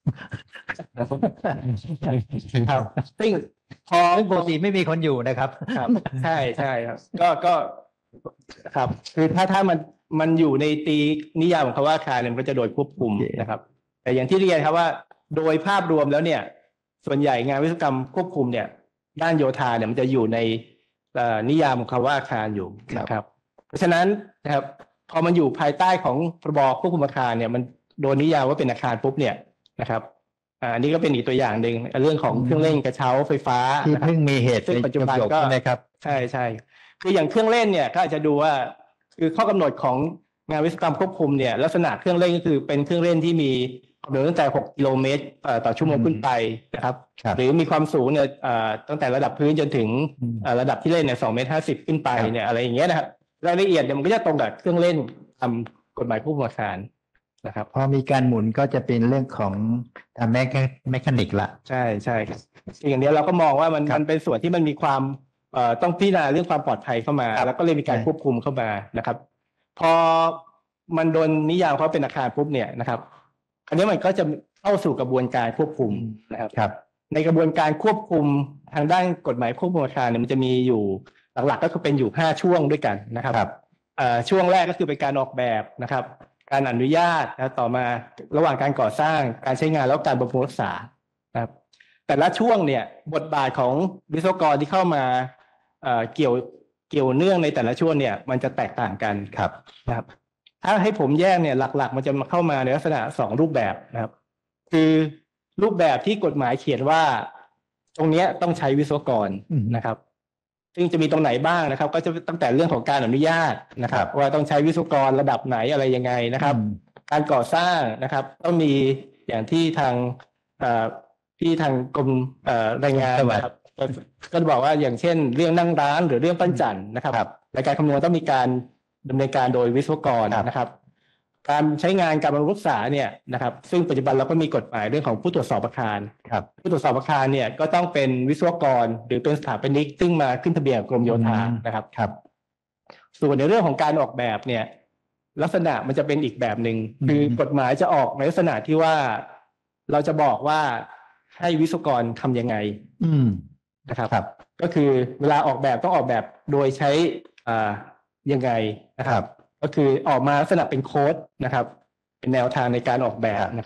ครับซึ่งพอซึ่งปกติไม่มีคนอยู่นะครับครับใช่ใช่ครับก็ครับ คือถ้ามันอยู่ในตีนิยามของคำว่าอาคารเนี่ยมันก็จะโดยควบคุมโอเคนะครับ แต่อย่างที่เรียนครับว่าโดยภาพรวมแล้วเนี่ย ส่วนใหญ่งานวิศวกรรมควบคุมเนี่ย ด้านโยธาเนี่ยมันจะอยู่ในนิยามของคำว่าอาคารอยู่นะครับ เพราะฉะนั้นนะครับพอมันอยู่ภายใต้ของพรบควบคุมอาคารเนี่ยมันโดนนิยามว่าเป็นอาคารปุ๊บเนี่ยนะครับอันนี้ก็เป็นอีกตัวอย่างหนึ่งเรื่องของเครื่องเล่นกระเช้าไฟฟ้าที่นะครับเพิ่งมีเหตุซึ่งปัจจุบันหยก็ใช่ไหมครับใช่ใช่คืออย่างเครื่องเล่นเนี่ยก็อาจจะดูว่าคือข้อกำหนดของงานวิศวกรรมควบคุมเนี่ยลักษณะเครื่องเล่นก็คือเป็นเครื่องเล่นที่มีความเร็วตั้งแต่6 กิโลเมตรต่อชั่วโมงขึ้นไปนะครับครับหรือมีความสูงเนี่ยตั้งแต่ระดับพื้นจนถึงอืมระดับที่เล่นเนี่ย2.50 เมตรขึ้นไปครับเนี่ยอะไรอย่างเงี้ยนะครับรายละเอียดเนี่ยมันก็จะตรงกับเครื่องเล่นตามกฎหมายควบคุมอาคารนะครับพอมีการหมุนก็จะเป็นเรื่องของแมคานิกละใช่ใช่ครับอย่างเนี้ยเราก็มองว่ามันครับมันเป็นส่วนที่มันมีความต้องพิจารณาเรื่องความปลอดภัยเข้ามาครับแล้วก็เลยมีการใช่ควบคุมเข้ามานะครับ พอมันโดนนิยามเขาเป็นอาคารปุ๊บเนี่ยนะครับอันนี้มันก็จะเข้าสู่กระบวนการควบคุมนะครับครับในกระบวนการควบคุมทางด้านกฎหมายควบคุมอาคารเนี่ยมันจะมีอยู่หลักๆก็คือเป็นอยู่5 ช่วงด้วยกันนะครับครับช่วงแรกก็คือเป็นการออกแบบนะครับ การอนุญาตนะต่อมาระหว่างการก่อสร้างการใช้งานแล้วการบำรุงรักษานะครับ แต่ละช่วงเนี่ยบทบาทของวิศวกรที่เข้ามาเกี่ยวเนื่องในแต่ละช่วงเนี่ยมันจะแตกต่างกันครับนะครับถ้าให้ผมแยกเนี่ยหลักๆ มันจะมาเข้ามาในลักษณะ2 รูปแบบนะครับ คือรูปแบบที่กฎหมายเขียนว่า ตรงเนี้ยต้องใช้วิศวกรอืมนะครับ ซึ่งจะมีตรงไหนบ้างนะครับ ก็จะตั้งแต่เรื่องของการอนุญาตนะครับ ว่าต้องใช้วิศวกรระดับไหนอะไรยังไงนะครับอืมการก่อสร้างนะครับ ต้องมีอย่างที่ทางกรมแรงงานนะครับก็จะบอกว่าอย่างเช่น เรื่องนั่งร้านหรือเรื่องปั้นจั่นนะครับครับในการคำนวณต้องมีการดำเนินการโดยวิศวกรครับนะครับ การใช้งานการบำรุงรักษาเนี่ยนะครับ ซึ่งปัจจุบันเราก็มีกฎหมายเรื่องของผู้ตรวจสอบอาคารครับผู้ตรวจสอบอาคารเนี่ยก็ต้องเป็นวิศวกรหรือเป็นสถาปนิกซึ่งมาขึ้นทะเบียนกับกรมโยธานะครับครับส่วนในเรื่องของการออกแบบเนี่ย ลักษณะมันจะเป็นอีกแบบหนึ่งอืมคือกฎหมายจะออกในลักษณะที่ว่าเราจะบอกว่าให้วิศวกรทำยังไงอืมนะครับครับก็คือเวลาออกแบบต้องออกแบบโดยใช้ยังไงนะครับ ก็คือออกมาลักษณะเป็นโค้ดนะครับ เป็นแนวทางในการออกแบบนะครับ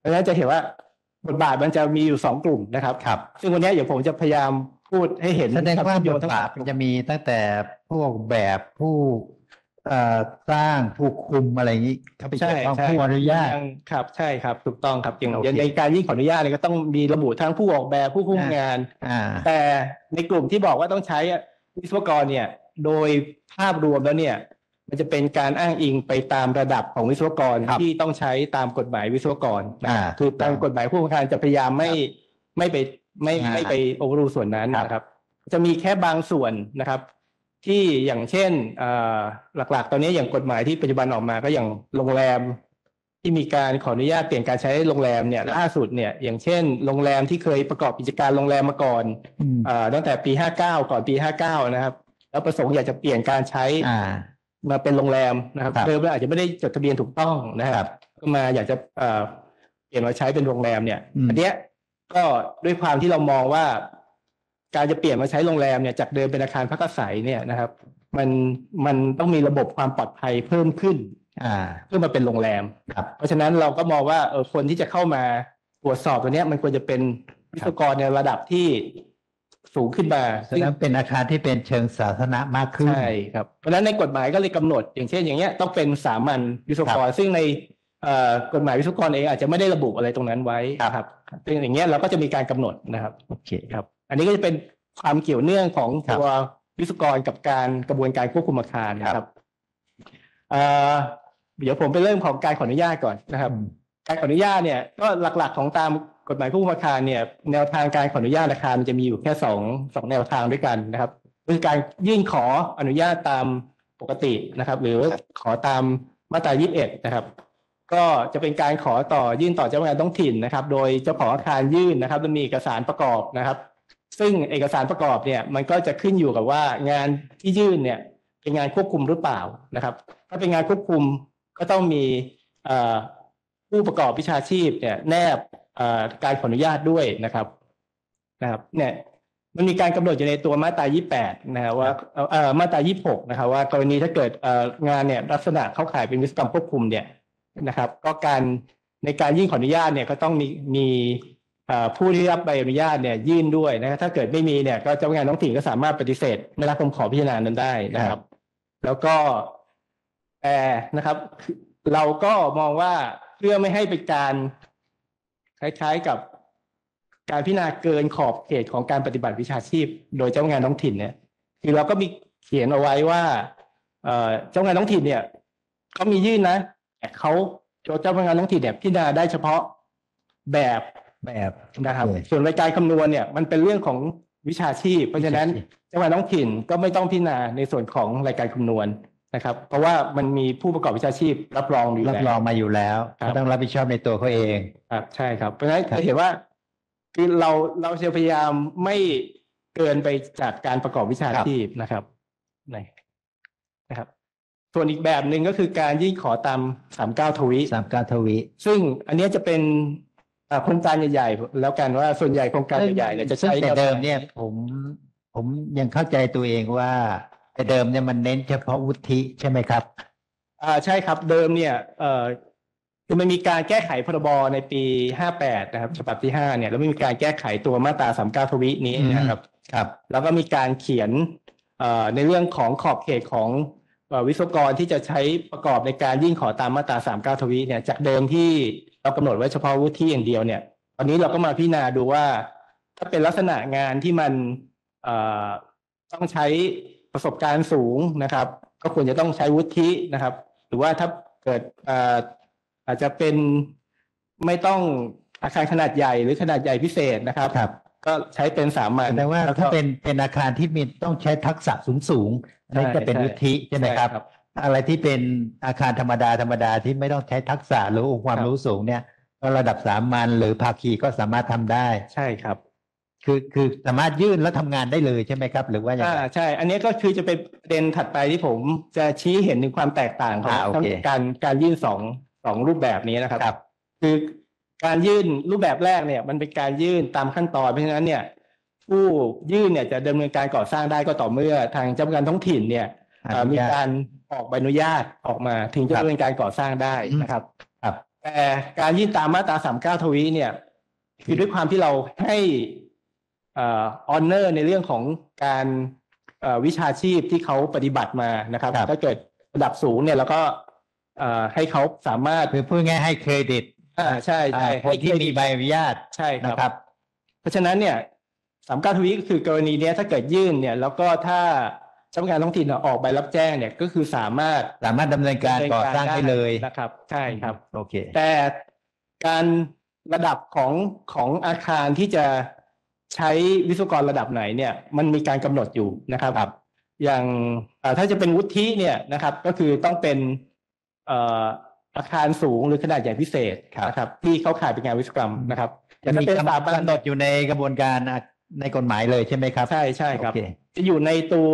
ราะฉะนั้นจะเห็นว่าบทบาทมันจะมีอยู่2 กลุ่มนะครับครับซึ่งวันนี้เดี๋ยวผมจะพยายามพูดให้เห็นแสดงว่าควมบเชื่อมทโยงทั้งบาทมันจะมีตั้งแต่พวกแบบผู้สร้างผู้คุมอะไรอย่างนี้เข้าไปเกี่ยวข้องผู้อนุญาตครับใช่ครับถูกต้องครับอย่างโอเคในการยื่นขออนุญาตเนี่ยก็ต้องมีระบุทั้งผู้ออกแบบผู้คุมงาน แต่ในกลุ่มที่บอกว่าต้องใช้วิศวกรเนี่ยโดยภาพรวมแล้วเนี่ยมันจะเป็นการอ้างอิงไปตามระดับของวิศวกรครับที่ต้องใช้ตามกฎหมายวิศวกรนะอ่าคือตามกฎหมายผู้ประกันจะพยายามไม่ไปอ่าไม่ไปโอเวอร์รูส่วนนั้นครับนะครับ จะมีแค่บางส่วนนะครับ ที่อย่างเช่นหลักๆ ตอนนี้อย่างกฎหมายที่ปัจจุบันออกมาก็อย่างโรงแรม ที่มีการขออนุญาตเปลี่ยนการใช้โรงแรมเนี่ยล่าสุดเนี่ยอย่างเช่นโรงแรมที่เคยประกอบกิจการโรงแรมมาก่อน ตั้งแต่ปี59ก่อนปี59นะครับแล้วประสงค์อยากจะเปลี่ยนการใช้มาเป็นโรงแรมนะครับครับเดิมแล้วอาจจะไม่ได้จดทะเบียนถูกต้องนะคครัรับบ ก็มาอยากจะเปลี่ยนมาใช้เป็นโรงแรมเนี่ยอืมอันเนี้ยก็ด้วยความที่เรามองว่า การจะเปลี่ยนมาใช้โรงแรมเนี่ยจากเดิมเป็นอาคารพักอาศัยเนี่ยนะครับ มันต้องมีระบบความปลอดภัยเพิ่มขึ้นเพื่อมาเป็นโรงแรมครับเพราะฉะนั้นเราก็มองว่าคนที่จะเข้ามาตรวจสอบตัวเนี้ยมันควรจะเป็นวิศวกรในระดับที่สูงขึ้นมาแสดงว่าเป็นอาคารที่เป็นเชิงสาธารณะมากขึ้นใช่ครับเพราะฉะนั้นในกฎหมายก็เลยกำหนด อย่างเช่นอย่างเงี้ยต้องเป็นสามัญวิศวกรซึ่งในกฎหมายวิศวกรเองอาจจะไม่ได้ระบุอะไรตรงนั้นไว้ครับซึ่งอย่างเงี้ยเราก็จะมีการกำหนดนะครับโอเคครับ อันนี้ก็จะเป็นความเกี่ยวเนื่องของครับตัววิศวกรกับการกระบวนการควบคุมอาคารนะครับเดี๋ยวผมไปเริ่มของการขออนุญาตก่อนนะครับ การขออนุญาตเนี่ยก็หลักๆของตามกฎหมายควบคุมอาคารเนี่ยแนวทางการขออนุญาตอาคารมันจะมีอยู่แค่สองแนวทางด้วยกันนะครับคือการยื่นขออนุญาตตามปกตินะครับ หรือขอตามมาตรา21นะครับ ก็จะเป็นการขอยื่นต่อเจ้าพนักงานท้องถิ่นนะครับ โดยเจ้าของอาคารยื่นนะครับแล้วมีเอกสารประกอบนะครับ ซึ่งเอกสารประกอบเนี่ยมันก็จะขึ้นอยู่กับว่างานที่ยื่นเนี่ยเป็นงานควบคุมหรือเปล่านะครับ ถ้าเป็นงานควบคุมก็ต้องมีผู้ประกอบวิชาชีพเนี่ยแนบการขออนุญาตด้วยนะครับเนี่ยมันมีการกำหนดอยู่ในตัวมาตรา28นะครับว่ามาตรา26นะครับว่ากรณีถ้าเกิดงานเนี่ยลักษณะเข้าข่ายเป็นวิศวกรรมควบคุมเนี่ยนะครับก็การในการยื่นขออนุญาตเนี่ยก็ต้องมีผู้ที่รับใบอนุญาตเนี่ยยื่นด้วยนะครับถ้าเกิดไม่มีเนี่ยก็เจ้าพนักงานท้องถิ่นก็สามารถปฏิเสธไม่รับคำขอพิจารณานั้นได้นะครับ แล้วก็นะครับเราก็มองว่าเพื่อไม่ให้เป็นการคล้ายๆกับการพิจารณาเกินขอบเขตของการปฏิบัติวิชาชีพ โดยเจ้าพนักงานท้องถิ่นเนี่ยคือเราก็มีเขียนเอาไว้ว่าเจ้าพนักงานท้องถิ่นเนี่ยเขามียื่นนะแต่เขาเจ้าพนักงานท้องถิ่นเนี่ยพิจารณาได้เฉพาะแบบนะครับส่วนรายการคำนวณเนี่ยมันเป็นเรื่องของวิชาชีพ เพราะฉะนั้นเจ้าพนักงานท้องถิ่นก็ไม่ต้องพิจารณาในส่วนของรายการคำนวณนะครับเพราะว่ามันมีผู้ประกอบวิชาชีพรับรองอยู่รับรองมาอยู่แล้วเขาต้องรับผิดชอบในตัวเขาเองครับใช่ครับเพราะฉะนั้นจะเห็นว่าคือเราจะพยายามไม่เกินไปจากการประกอบวิชาชีพนะครับนะครับส่วนอีกแบบหนึ่งก็คือการยื่นขอตาม39 ทวีซึ่งอันนี้จะเป็นโครงการใหญ่ๆแล้วกันว่าส่วนใหญ่โครงการใหญ่ๆเนี่ยจะใช้แต่เดิมเนี่ยผมยังเข้าใจตัวเองว่าแต่เดิมเนี่ยมันเน้นเฉพาะวุฒิใช่ไหมครับใช่ครับเดิมเนี่ยคือมันมีการแก้ไขพรบในปี58นะครับฉบับที่5เนี่ยแล้วมีการแก้ไขตัวมาตรา39 ทวีนี้นะครับแล้วก็มีการเขียนในเรื่องของขอบเขตของวิศวกรที่จะใช้ประกอบในการยื่นขอตามมาตรา39 ทวีเนี่ยจากเดิมที่เรากำหนดไว้เฉพาะวุฒิอย่างเดียวเนี่ยตอนนี้เราก็มาพิจารณาดูว่าถ้าเป็นลักษณะงานที่มันต้องใช้ประสบการณ์สูงนะครับก็ควรจะต้องใช้วุฒินะครับหรือว่าถ้าเกิดอาจจะเป็นไม่ต้องอาคารขนาดใหญ่หรือขนาดใหญ่พิเศษนะครับก็ใช้เป็นสามัญแต่ว่าถ้าเป็นอาคารที่มีต้องใช้ทักษะสูงอันนี้จะเป็นวุฒิใช่ไหมครับอะไรที่เป็นอาคารธรรมดาที่ไม่ต้องใช้ทักษะหรือองค์ความรู้สูงเนี่ยก็ระดับสามัญหรือภาคีก็สามารถทำได้ใช่ครับคือสามารถยื่นแล้วทำงานได้เลยใช่ไหมครับหรือว่าอย่างไรใช่อันนี้ก็คือจะเป็นประเด็นถัดไปที่ผมจะชี้เห็นถึงความแตกต่างของการยื่นสองรูปแบบนี้นะครับคือการยื่นรูปแบบแรกเนี่ยมันเป็นการยื่นตามขั้นตอนเพราะฉะนั้นเนี่ยผู้ยื่นเนี่ยจะดำเนินการก่อสร้างได้ก็ต่อเมื่อทางเจ้าพนักงานท้องถิ่นเนี่ยมีการออกใบอนุญาตออกมาถึงจะดำเนินการก่อสร้างได้นะครับแต่การยื่นตามมาตรา39 ทวีเนี่ยคือด้วยความที่เราให้ออเนอร์ในเรื่องของการวิชาชีพที่เขาปฏิบัติมานะครับครับถ้าเกิดระดับสูงเนี่ยแล้วก็ให้เขาสามารถคือพูดง่ายๆให้เครดิตใช่ใช่คนที่มีใบอนุญาตใช่คนะรับครับเพราะฉะนั้นเนี่ย39 ทวีก็คือกรณีเนี้ยถ้าเกิดยื่นเนี่ยแล้วก็ถ้าเจ้าพนักงานท้องถิ่นออกใบรับแจ้งเนี่ยก็คือสามารถสามารถดำเนินการก่อสร้างได้เลยนะครับใช่ครับโอเคแต่การระดับของอาคารที่จะใช้วิศวกรระดับไหนเนี่ยมันมีการกำหนดอยู่นะครับ อย่างถ้าจะเป็นวุฒิเนี่ยนะครับก็คือต้องเป็นอาคารสูงหรือขนาดใหญ่พิเศษนะครับที่เข้าข่ายเป็นงานวิศวกรรมนะครับจะมีกำหนดอยู่ในกระบวนการในกฎหมายเลยใช่ไหมครับใช่ใช่ครับโอเคจะอยู่ในตัว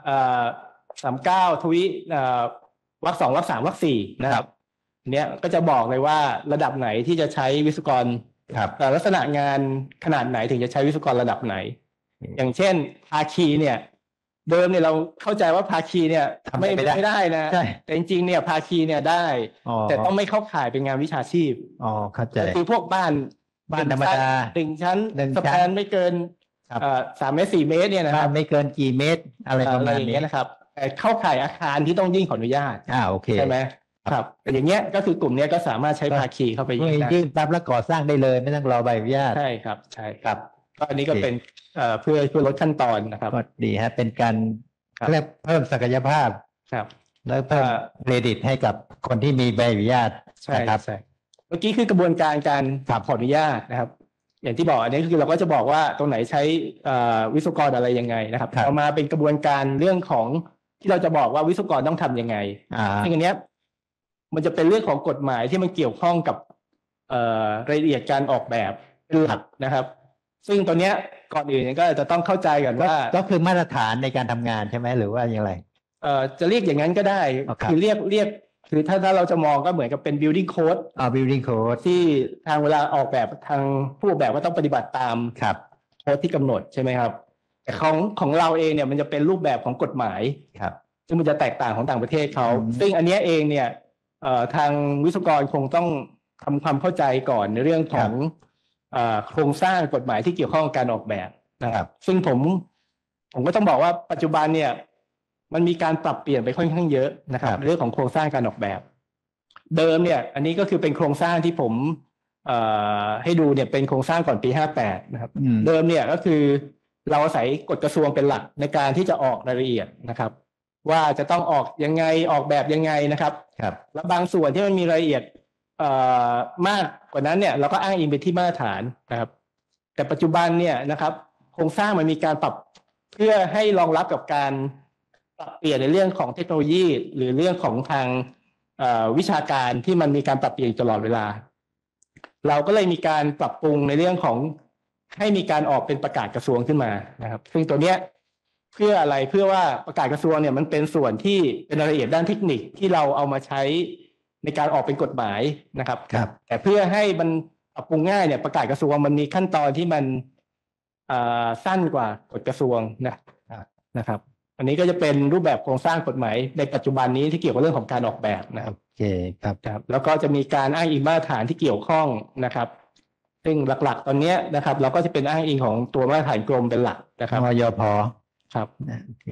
39 ทวีวรรค 2วรรค 3วรรค 4นะครับเนี้ยก็จะบอกเลยว่าระดับไหนที่จะใช้วิศวกรครับลักษณะงานขนาดไหนถึงจะใช้วิศวกรระดับไหน อย่างเช่นภาคีเนี่ยเดิมเนี่ยเราเข้าใจว่าภาคีเนี่ยทำไม่ได้ได้นะใช่แต่จริงๆเนี่ยภาคีเนี่ยได้อ๋อแต่ต้องไม่เข้าข่ายเป็นงานวิชาชีพอ๋อเข้าใจก็คือพวกบ้านธรรมดาหนึ่งชั้นหนึ่งสะชั้นพานไม่เกินครับ 3 เมตร 4 เมตรเนี่ยนะคบ้ารันบไม่เกินกี่เมตรอะไรประมาณอย่างนี้เงี้ยนะครับแต่เข้าข่ายอาคารที่ต้องยื่นขออนุญาตโอเคใช่ไหมครับแต่อย่างเงี้ยก็คือกลุ่มเนี้ยก็สามารถใช้ภาคีเข้าไปเมื่อได้ยื่นปั๊บแล้วก่อสร้างได้เลย ไม่ต้องรอใบอนุญาตใช่ครับใช่ครับก็อันนี้ก็โอเคเป็นเพื่อลดขั้นตอนนะครับก็ดีฮะเป็นการครับเรียกเพิ่มศักยภาพครับแล้วเพิ่มเครดิตให้กับคนที่มีใบอนุญาตใช่นะครับใช่เมื่อกี้คือกระบวนการการขออนุญาตนะครับ อย่างที่บอกอันนี้คือเราก็จะบอกว่าตรงไหนใช้วิศวกรอะไรยังไงนะครับครับต่อมาเป็นกระบวนการเรื่องของที่เราจะบอกว่าวิศวกรต้องทำยังไง ซึ่งอันเนี้ยมันจะเป็นเรื่องของกฎหมายที่มันเกี่ยวข้องกับรายละเอียดการออกแบบเป็นหลักนะครับ ซึ่งตัวเนี้ยก่อนอื่นก็จะต้องเข้าใจก่อนว่าก็คือมาตรฐานในการทำงานใช่ไหมหรือว่าอย่างไรจะเรียกอย่างนั้นก็ได้อ๋อครับคือเรียกคือถ้าเราจะมองก็เหมือนกับเป็น building code building code ที่ทางเวลาออกแบบทางผู้ออกแบบก็ต้องปฏิบัติตามครับโค้ดที่กำหนดใช่ไหมครับแต่ของเราเองเนี่ยมันจะเป็นรูปแบบของกฎหมายครับซึ่งมันจะแตกต่างของต่างประเทศเขาอืมซึ่งอันเนี้ยเองเนี่ยทางวิศวกรคงต้องทำความเข้าใจก่อนในเรื่องของโครงสร้างกฎหมายที่เกี่ยวข้องกับการออกแบบนะครับ ซึ่งผมก็ต้องบอกว่าปัจจุบันเนี่ยมันมีการปรับเปลี่ยนไปค่อนข้างเยอะนะครับในเรื่องของโครงสร้างการออกแบบ เดิมเนี่ยอันนี้ก็คือเป็นโครงสร้างที่ผมให้ดูเนี่ยเป็นโครงสร้างก่อนปี58นะครับ เดิมเนี่ยก็คือเราอาศัยกฎกระทรวงเป็นหลักในการที่จะออกรายละเอียดนะครับ ว่าจะต้องออกยังไงออกแบบยังไงนะครับครับและบางส่วนที่มันมีรายละเอียดมากกว่านั้นเนี่ยเราก็อ้างอิงไปที่มาตรฐานนะครับ แต่ปัจจุบันเนี่ยนะครับ โครงสร้างมันมีการปรับเพื่อให้รองรับกับการปรับเปลี่ยนในเรื่องของเทคโนโลยี หรือเรื่องของทางวิชาการที่มันมีการปรับเปลี่ยนตลอดเวลา เราก็เลยมีการปรับปรุงในเรื่องของให้มีการออกเป็นประกาศกระทรวงขึ้นมานะครับ ซึ่งตัวเนี้ยเพื่ออะไรเพื่อว่าประกาศกระทรวงเนี่ยมันเป็นส่วนที่เป็นรายละเอียดด้านเทคนิคที่เราเอามาใช้ในการออกเป็นกฎหมายนะครับครับแต่เพื่อให้มันปรับปรุงง่ายเนี่ยประกาศกระทรวงมันมีขั้นตอนที่มันสั้นกว่ากฎกระทรวงนะครับ อันนี้ก็จะเป็นรูปแบบโครงสร้างกฎหมายในปัจจุบันนี้ที่เกี่ยวกับเรื่องของการออกแบบนะครับโอเคครับครับแล้วก็จะมีการอ้างอิงมาตรฐานที่เกี่ยวข้องนะครับ ซึ่งหลักๆตอนเนี้ยนะครับ เราก็จะเป็นอ้างอิงของตัวมาตรฐานกรมเป็นหลักนะครับมยพครับโอเค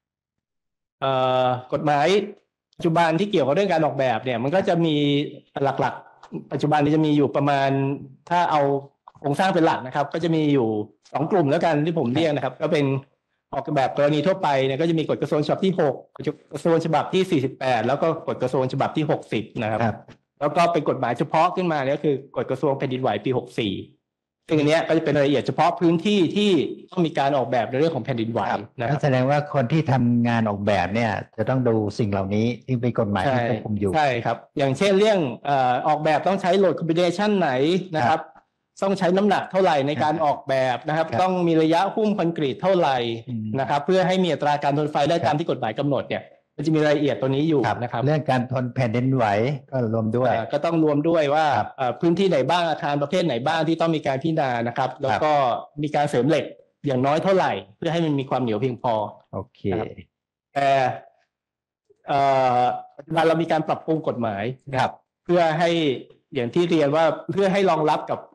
กฎหมายปัจจุบันที่เกี่ยวกับเรื่องการออกแบบเนี่ย มันก็จะมีหลักๆ ปัจจุบันนี้จะมีอยู่ประมาณถ้าเอาโครงสร้างเป็นหลักนะครับ ก็จะมีอยู่2กลุ่มแล้วกันที่ผมเรียกนะครับ ก็เป็นออกแบบกรณีทั่วไปเนี่ยก็จะมีกฎกระทรวงฉบับที่6กระทรวงฉบับที่48แล้วก็กฎกระทรวงฉบับที่60นะครับครับแล้วก็เป็นกฎหมายเฉพาะขึ้นมาเนี่ยก็คือกฎกระทรวงแผ่นดินไหวปี64ซึ่งอันเนี้ยก็จะเป็นรายละเอียดเฉพาะพื้นที่ที่ต้องมีการออกแบบในเรื่องของแผ่นดินไหวนะคนั่รับนแสดงว่าคนที่ทำงานออกแบบเนี่ย จะต้องดูสิ่งเหล่านี้ที่เป็นกฎหมายที่ควบคุมอยู่ใช่ครับ อย่างเช่นเรื่องออกแบบต้องใช้โหลดคอมบิเนชันไหนนะครับ ต้องใช้น้ำหนักเท่าไหร่ในการออกแบบนะครับครับต้องมีระยะหุ้มคอนกรีตเท่าไหร่อืมนะครับ เพื่อให้มีอัตราการทนไฟได้ครับตามที่กฎหมายกำหนดเนี่ยมันจะมีรายละเอียดตัวนี้อยู่นะครับเรื่องการทนแผ่นดินไหวก็รวมด้วยก็ต้องรวมด้วยว่าครับพื้นที่ไหนบ้างอาคารประเภทไหนบ้างที่ต้องมีการพิจารณานะครับ แล้วก็มีการเสริมเหล็กอย่างน้อยเท่าไหร่ เพื่อให้มันมีความเหนียวเพียงพอโอเคนะครับ แต่ปัจจุบันเรามีการปรับปรุงกฎหมายนะครับ เพื่อให้อย่างที่เรียนว่าเพื่อให้รองรับกับ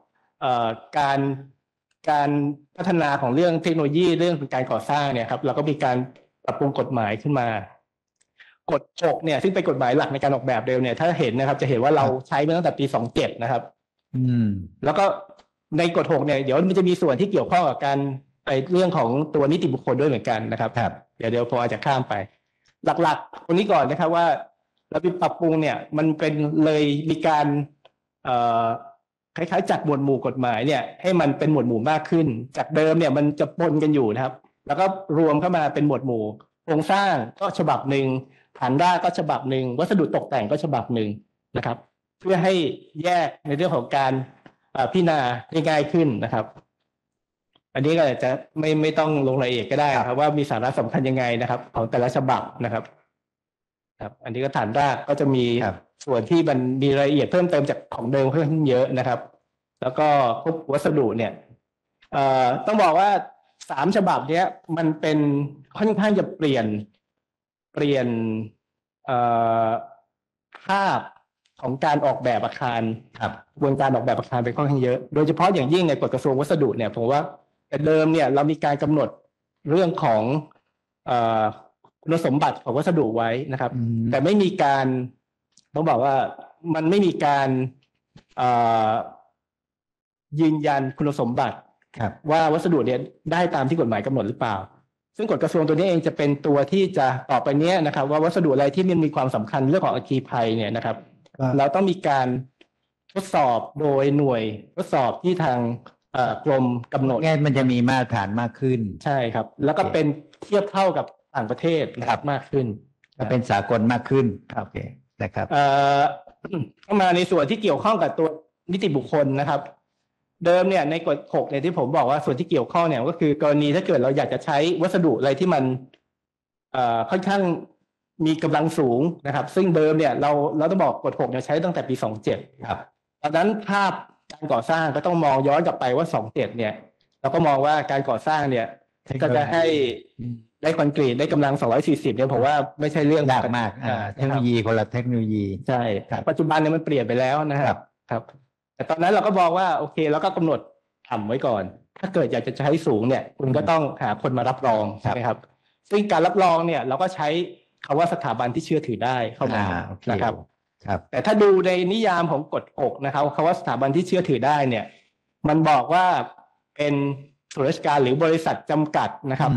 การพัฒนาของเรื่องเทคโนโลยีเรื่องการก่อสร้างเนี่ยครับเราก็มีการปรับปรุงกฎหมายขึ้นมากฎ6เนี่ยซึ่งเป็นกฎหมายหลักในการออกแบบเร็วเนี่ยถ้าเห็นนะครับจะเห็นว่าเราใช้มาตั้งแต่ปี27นะครับแล้วก็ในกฎ6เนี่ยเดี๋ยวมันจะมีส่วนที่เกี่ยวข้องกับการเรื่องของตัวนิติบุคคลด้วยเหมือนกันนะครับเดี๋ยวผมอาจจะข้ามไปหลักๆตรงนี้ก่อนนะครับว่าเราไปปรับปรุงเนี่ยมันเป็นเลยมีการคล้ายๆจัดหมวดหมู่กฎหมายเนี่ยให้มันเป็นหมวดหมู่มากขึ้นจากเดิมเนี่ยมันจะปนกันอยู่นะครับแล้วก็รวมเข้ามาเป็นหมวดหมู่โครงสร้างก็ฉบับหนึ่งฐานรากก็ฉบับหนึ่งวัสดุตกแต่งก็ฉบับหนึ่งนะครับเพื่อให้แยกในเรื่องของการพิจารณาได้ง่ายขึ้นนะครับอันนี้ก็อาจจะไม่ต้องลงรายละเอียดก็ได้ครับว่ามีสาระสำคัญยังไงนะครับของแต่ละฉบับนะครับอันนี้ก็ฐานรากก็จะมีส่วนที่มันมีรายละเอียดเพิ่มเติมจากของเดิมเพิ่มขึ้นเยอะนะครับแล้วก็พวกวัสดุเนี่ยต้องบอกว่า3ฉบับเนี้ยมันเป็นค่อนข้างจะเปลี่ยนภาพของการออกแบบอาคารกระบวนการออกแบบอาคารไปค่อนข้างเยอะโดยเฉพาะอย่างยิ่งในกฎกระทรวงวัสดุเนี่ยผมว่าแต่เดิมเนี่ยเรามีการกำหนดเรื่องของคุณสมบัติของวัสดุไว้นะครับแต่ไม่มีการต้องบอกว่ามันไม่มีการยืนยันคุณสมบัติว่าวัสดุเนี่ยได้ตามที่กฎหมายกำหนดหรือเปล่าซึ่งกฎกระทรวงตัวนี้เองจะเป็นตัวที่จะต่อไปนี้นะครับว่าวัสดุอะไรที่มันมีความสำคัญเรื่องของอัคคีภัยเนี่ยนะครับเราต้องมีการทดสอบโดยหน่วยทดสอบที่ทางกรมกำหนดงั้นมันจะมีมาตรฐานมากขึ้นใช่ครับแล้วก็เป็นเทียบเท่ากับต่างประเทศนะครับมากขึ้นก็เป็นสากลมากขึ้นโอเคนะครับเข้ามาในส่วนที่เกี่ยวข้องกับตัวนิติบุคคลนะครับเดิมเนี่ยในกฎ6เนี่ยที่ผมบอกว่าส่วนที่เกี่ยวข้องเนี่ยก็คือกรณีถ้าเกิดเราอยากจะใช้วัสดุอะไรที่มันค่อนข้างมีกำลังสูงนะครับซึ่งเดิมเนี่ยเราต้องบอกกฎ6เนี่ยใช้ตั้งแต่ปี27ครับตอนนั้นภาพการก่อสร้างก็ต้องมองย้อนกลับไปว่า27เนี่ยเราก็มองว่าการก่อสร้างเนี่ยก็จะให้ได้คอนกรีตได้กำลัง240เนี่ยผมว่าไม่ใช่เรื่องยากมากเทคโนโลยีคนละเทคโนโลยีใช่ปัจจุบันเนี่ยมันเปลี่ยนไปแล้วนะครับแต่ตอนนั้นเราก็บอกว่าโอเคแล้วก็กำหนดต่ำไว้ก่อนถ้าเกิดอยากจะใช้สูงเนี่ยคุณก็ต้องหาคนมารับรองใช่ไหมครับซึ่งการรับรองเนี่ยเราก็ใช้คำว่าสถาบันที่เชื่อถือได้เข้ามานะครับแต่ถ้าดูในนิยามของกฎ6นะครับคำว่าสถาบันที่เชื่อถือได้เนี่ยมันบอกว่าเป็นส่วนราชการหรือบริษัทจำกัดนะครับ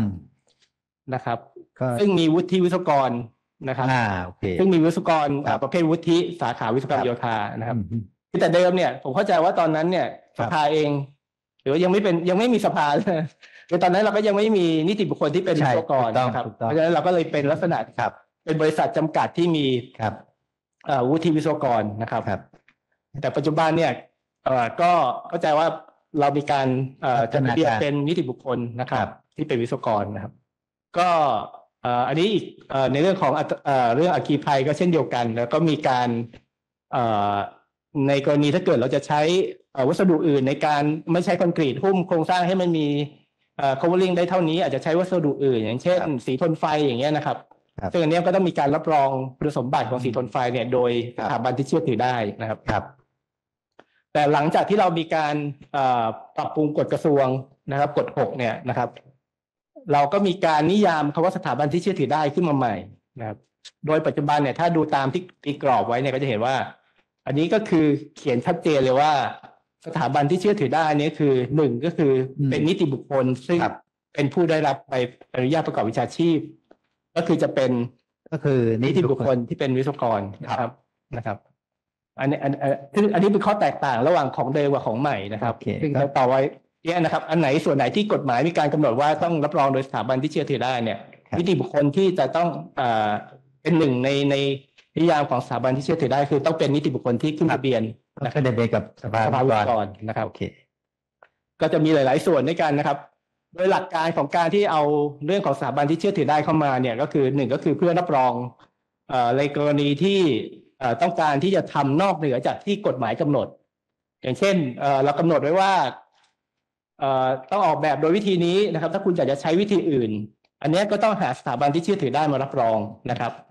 ซึ่งมีวุฒิวิศวกรนะครับซึ่งมีวิศวกรประเภทวุฒิสาขาวิศวกรรมโยธานะครับแต่เดิมเนี่ยผมเข้าใจว่าตอนนั้นเนี่ยสภาเองหรือว่ายังไม่มีสภาเลยคือตอนนั้นเราก็ยังไม่มีนิติบุคคลที่เป็นวิศวกรนะครับเพราะฉะนั้นเราก็เลยเป็นลักษณะเป็นบริษัทจำกัดที่มีวุฒิวิศวกรนะครับแต่ปัจจุบันเนี่ยก็เข้าใจว่าเรามีการจดทะเบียนเป็นนิติบุคคลนะครับที่เป็นวิศวกรนะครับก็อันนี้อีกในเรื่องของเรื่องอัคคีภัยก็เช่นเดียวกันแล้วก็มีการในกรณีถ้าเกิดเราจะใช้วัสดุอื่นในการไม่ใช้คอนกรีตหุ้มโครงสร้างให้มันมีcovering ได้เท่านี้อาจจะใช้วัสดุอื่นอย่างเช่นสีทนไฟอย่างเงี้ยนะครับซึ่งอันนี้ก็ต้องมีการรับรองคุณสมบัติของสีทนไฟเนี่ยโดยสถาบันที่เชื่อถือได้นะครับแต่หลังจากที่เรามีการปรับปรุงกฎกระทรวงนะครับกฎ6เนี่ยนะครับเราก็มีการนิยามคำว่าสถาบันที่เชื่อถือได้ขึ้นมาใหม่นะครับโดยปัจจุบันเนี่ยถ้าดูตามที่ตีกรอบไว้เนี่ยก็จะเห็นว่าอันนี้ก็คือเขียนชัดเจนเลยว่าสถาบันที่เชื่อถือได้นี้คือ1ก็คือเป็นนิติบุคคลซึ่งเป็นผู้ได้รับใบอนุญาตประกอบวิชาชีพก็คือจะเป็นก็คือนิติบุคคลที่เป็นวิศวกรนะครับอันนี้เป็นข้อแตกต่างระหว่างของเดิมกับของใหม่นะครับซึ่งต่อไว้เนี่ยนะครับอันไหนส่วนไหนที่กฎหมายมีการกำหนดว่าต้องรับรองโดยสถาบันที่เชื่อถือได้เนี่ยนิติบุคคลที่จะต้องเป็นหนึ่งในนิยามของสถาบันที่เชื่อถือได้คือต้องเป็นนิติบุคคลที่ขึ้นทะเบียนขึ้นทะเบียนกับสภาวิศวกรนะครับก็จะมีหลายๆส่วนด้วยกันนะครับโดยหลักการของการที่เอาเรื่องของสถาบันที่เชื่อถือได้เข้ามาเนี่ยก็คือ1ก็คือเพื่อรับรองในกรณีที่ต้องการที่จะทำนอกเหนือจากที่กฎหมายกำหนดอย่างเช่นเรากำหนดไว้ว่าต้องออกแบบโดยวิธีนี้นะครับถ้าคุณอยากจะใช้วิธีอื่นอันนี้ก็ต้องหาสถาบันที่เชื่อถือได้มารับรองนะครับ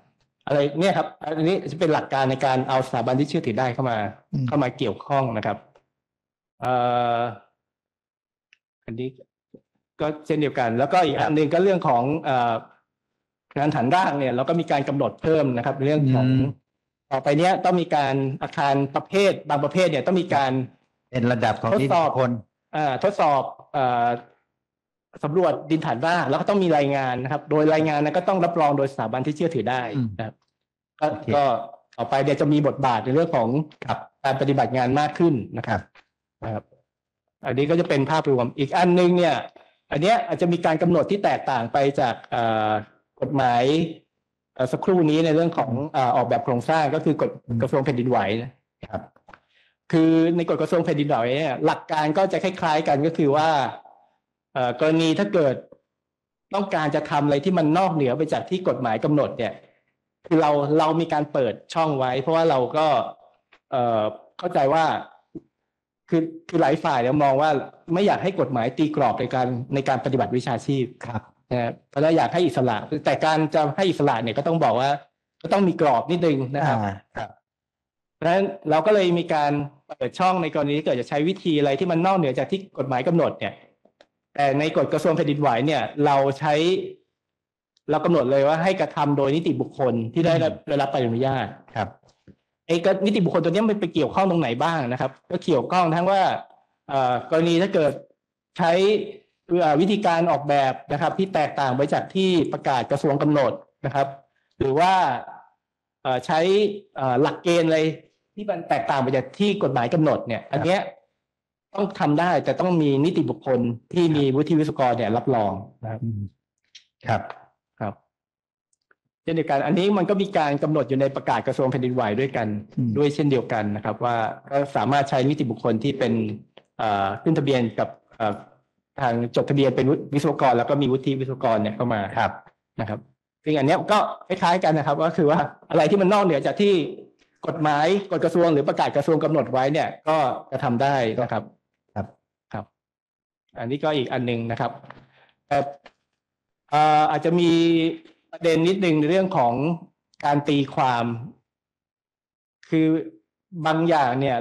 อะไรเนี่ยครับอันนี้จะเป็นหลักการในการเอาสถาบันที่เชื่อถือได้เข้ามาเกี่ยวข้องนะครับเอ่ออันนี้ก็เช่นเดียวกัน แล้วก็อีกอันหนึ่งก็เรื่องของงานฐานรากเนี่ยเราก็มีการกำหนดเพิ่มนะครับเรื่องของต่อไปเนี้ยต้องมีการอาคารประเภทบางประเภทเนี่ยต้องมีการเป็นระดับของทดนิสติอบบุคคลทดสอบสำรวจดินฐานรากแล้วก็ต้องมีรายงานนะครับ โดยรายงานนั้นก็ต้องรับรองโดยสถาบันที่เชื่อถือได้นะครับก็ต่อไปเดี๋ยวจะมีบทบาทในเรื่องของการปฏิบัติงานมากขึ้นนะครับ อันนี้ก็จะเป็นภาพรวมอีกอันนึงเนี่ย อันเนี้ยอาจจะมีการกำหนดที่แตกต่างไปจากกฎหมายสักครู่นี้ในเรื่องของออกแบบโครงสร้างก็คือกฎกระทรวงแผ่นดินไหวนะครับ คือในกฎกระทรวงแผ่นดินไหวเนี่ยหลักการก็จะคล้ายๆกันก็คือว่ากรณีถ้าเกิดต้องการจะทำอะไรที่มันนอกเหนือไปจากที่กฎหมายกำหนดเนี่ยคือเรามีการเปิดช่องไว้ เพราะว่าเราก็เข้าใจว่าคือหลายฝ่ายเนี่ยมองว่าไม่อยากให้กฎหมายตีกรอบในการปฏิบัติวิชาชีพครับเพราะเราอยากให้อิสระแต่การจะให้อิสระเนี่ยก็ต้องบอกว่าก็ต้องมีกรอบนิดนึงนะครับเพราะฉะนั้นเราก็เลยมีการเปิดช่องในกรณีที่เกิดจะใช้วิธีอะไรที่มันนอกเหนือจากที่กฎหมายกำหนดเนี่ยแต่ในกฎกระทรวงแผ่นดินไหวเนี่ยเรากำหนดเลยว่าให้กระทำโดยนิติบุคคลที่ได้รับใบอนุญาตครับไอ้นิติบุคคลตัวนี้มันไปเกี่ยวข้องตรงไหนบ้างนะครับก็เกี่ยวข้องทั้งว่ากรณีถ้าเกิดใช้วิธีการออกแบบนะครับที่แตกต่างไปจากที่ประกาศกระทรวงกำหนดนะครับหรือว่าใช้หลักเกณฑ์อะไรที่มันแตกต่างไปจากที่กฎหมายกำหนดเนี่ยอันเนี้ยต้องทำได้แต่ต้องมีนิติบุคคลที่มีวุฒิวิศวกรเนี่ยรับรองนะครับครับเช่นเดียวกันอันนี้มันก็มีการกำหนดอยู่ในประกาศกระทรวงแผ่นดินไหวด้วยกันด้วยเช่นเดียวกันนะครับว่าก็สามารถใช้นิติบุคคลที่เป็นขึ้นทะเบียนกับทางจดทะเบียนเป็นวิศวกรแล้วก็มีวุฒิวิศวกรเนี่ยเข้ามานะครับซึ่งอันนี้ก็คล้ายๆกันนะครับก็คือว่าอะไรที่มันนอกเหนือจากที่กฎหมายกฎกระทรวงหรือประกาศกระทรวงกำหนดไว้เนี่ยก็จะทำได้นะครับครับอันนี้ก็อีกอันนึงนะครับแต่อาจจะมีประเด็นนิดนึงในเรื่องของการตีความคือบางอย่างเนี่ย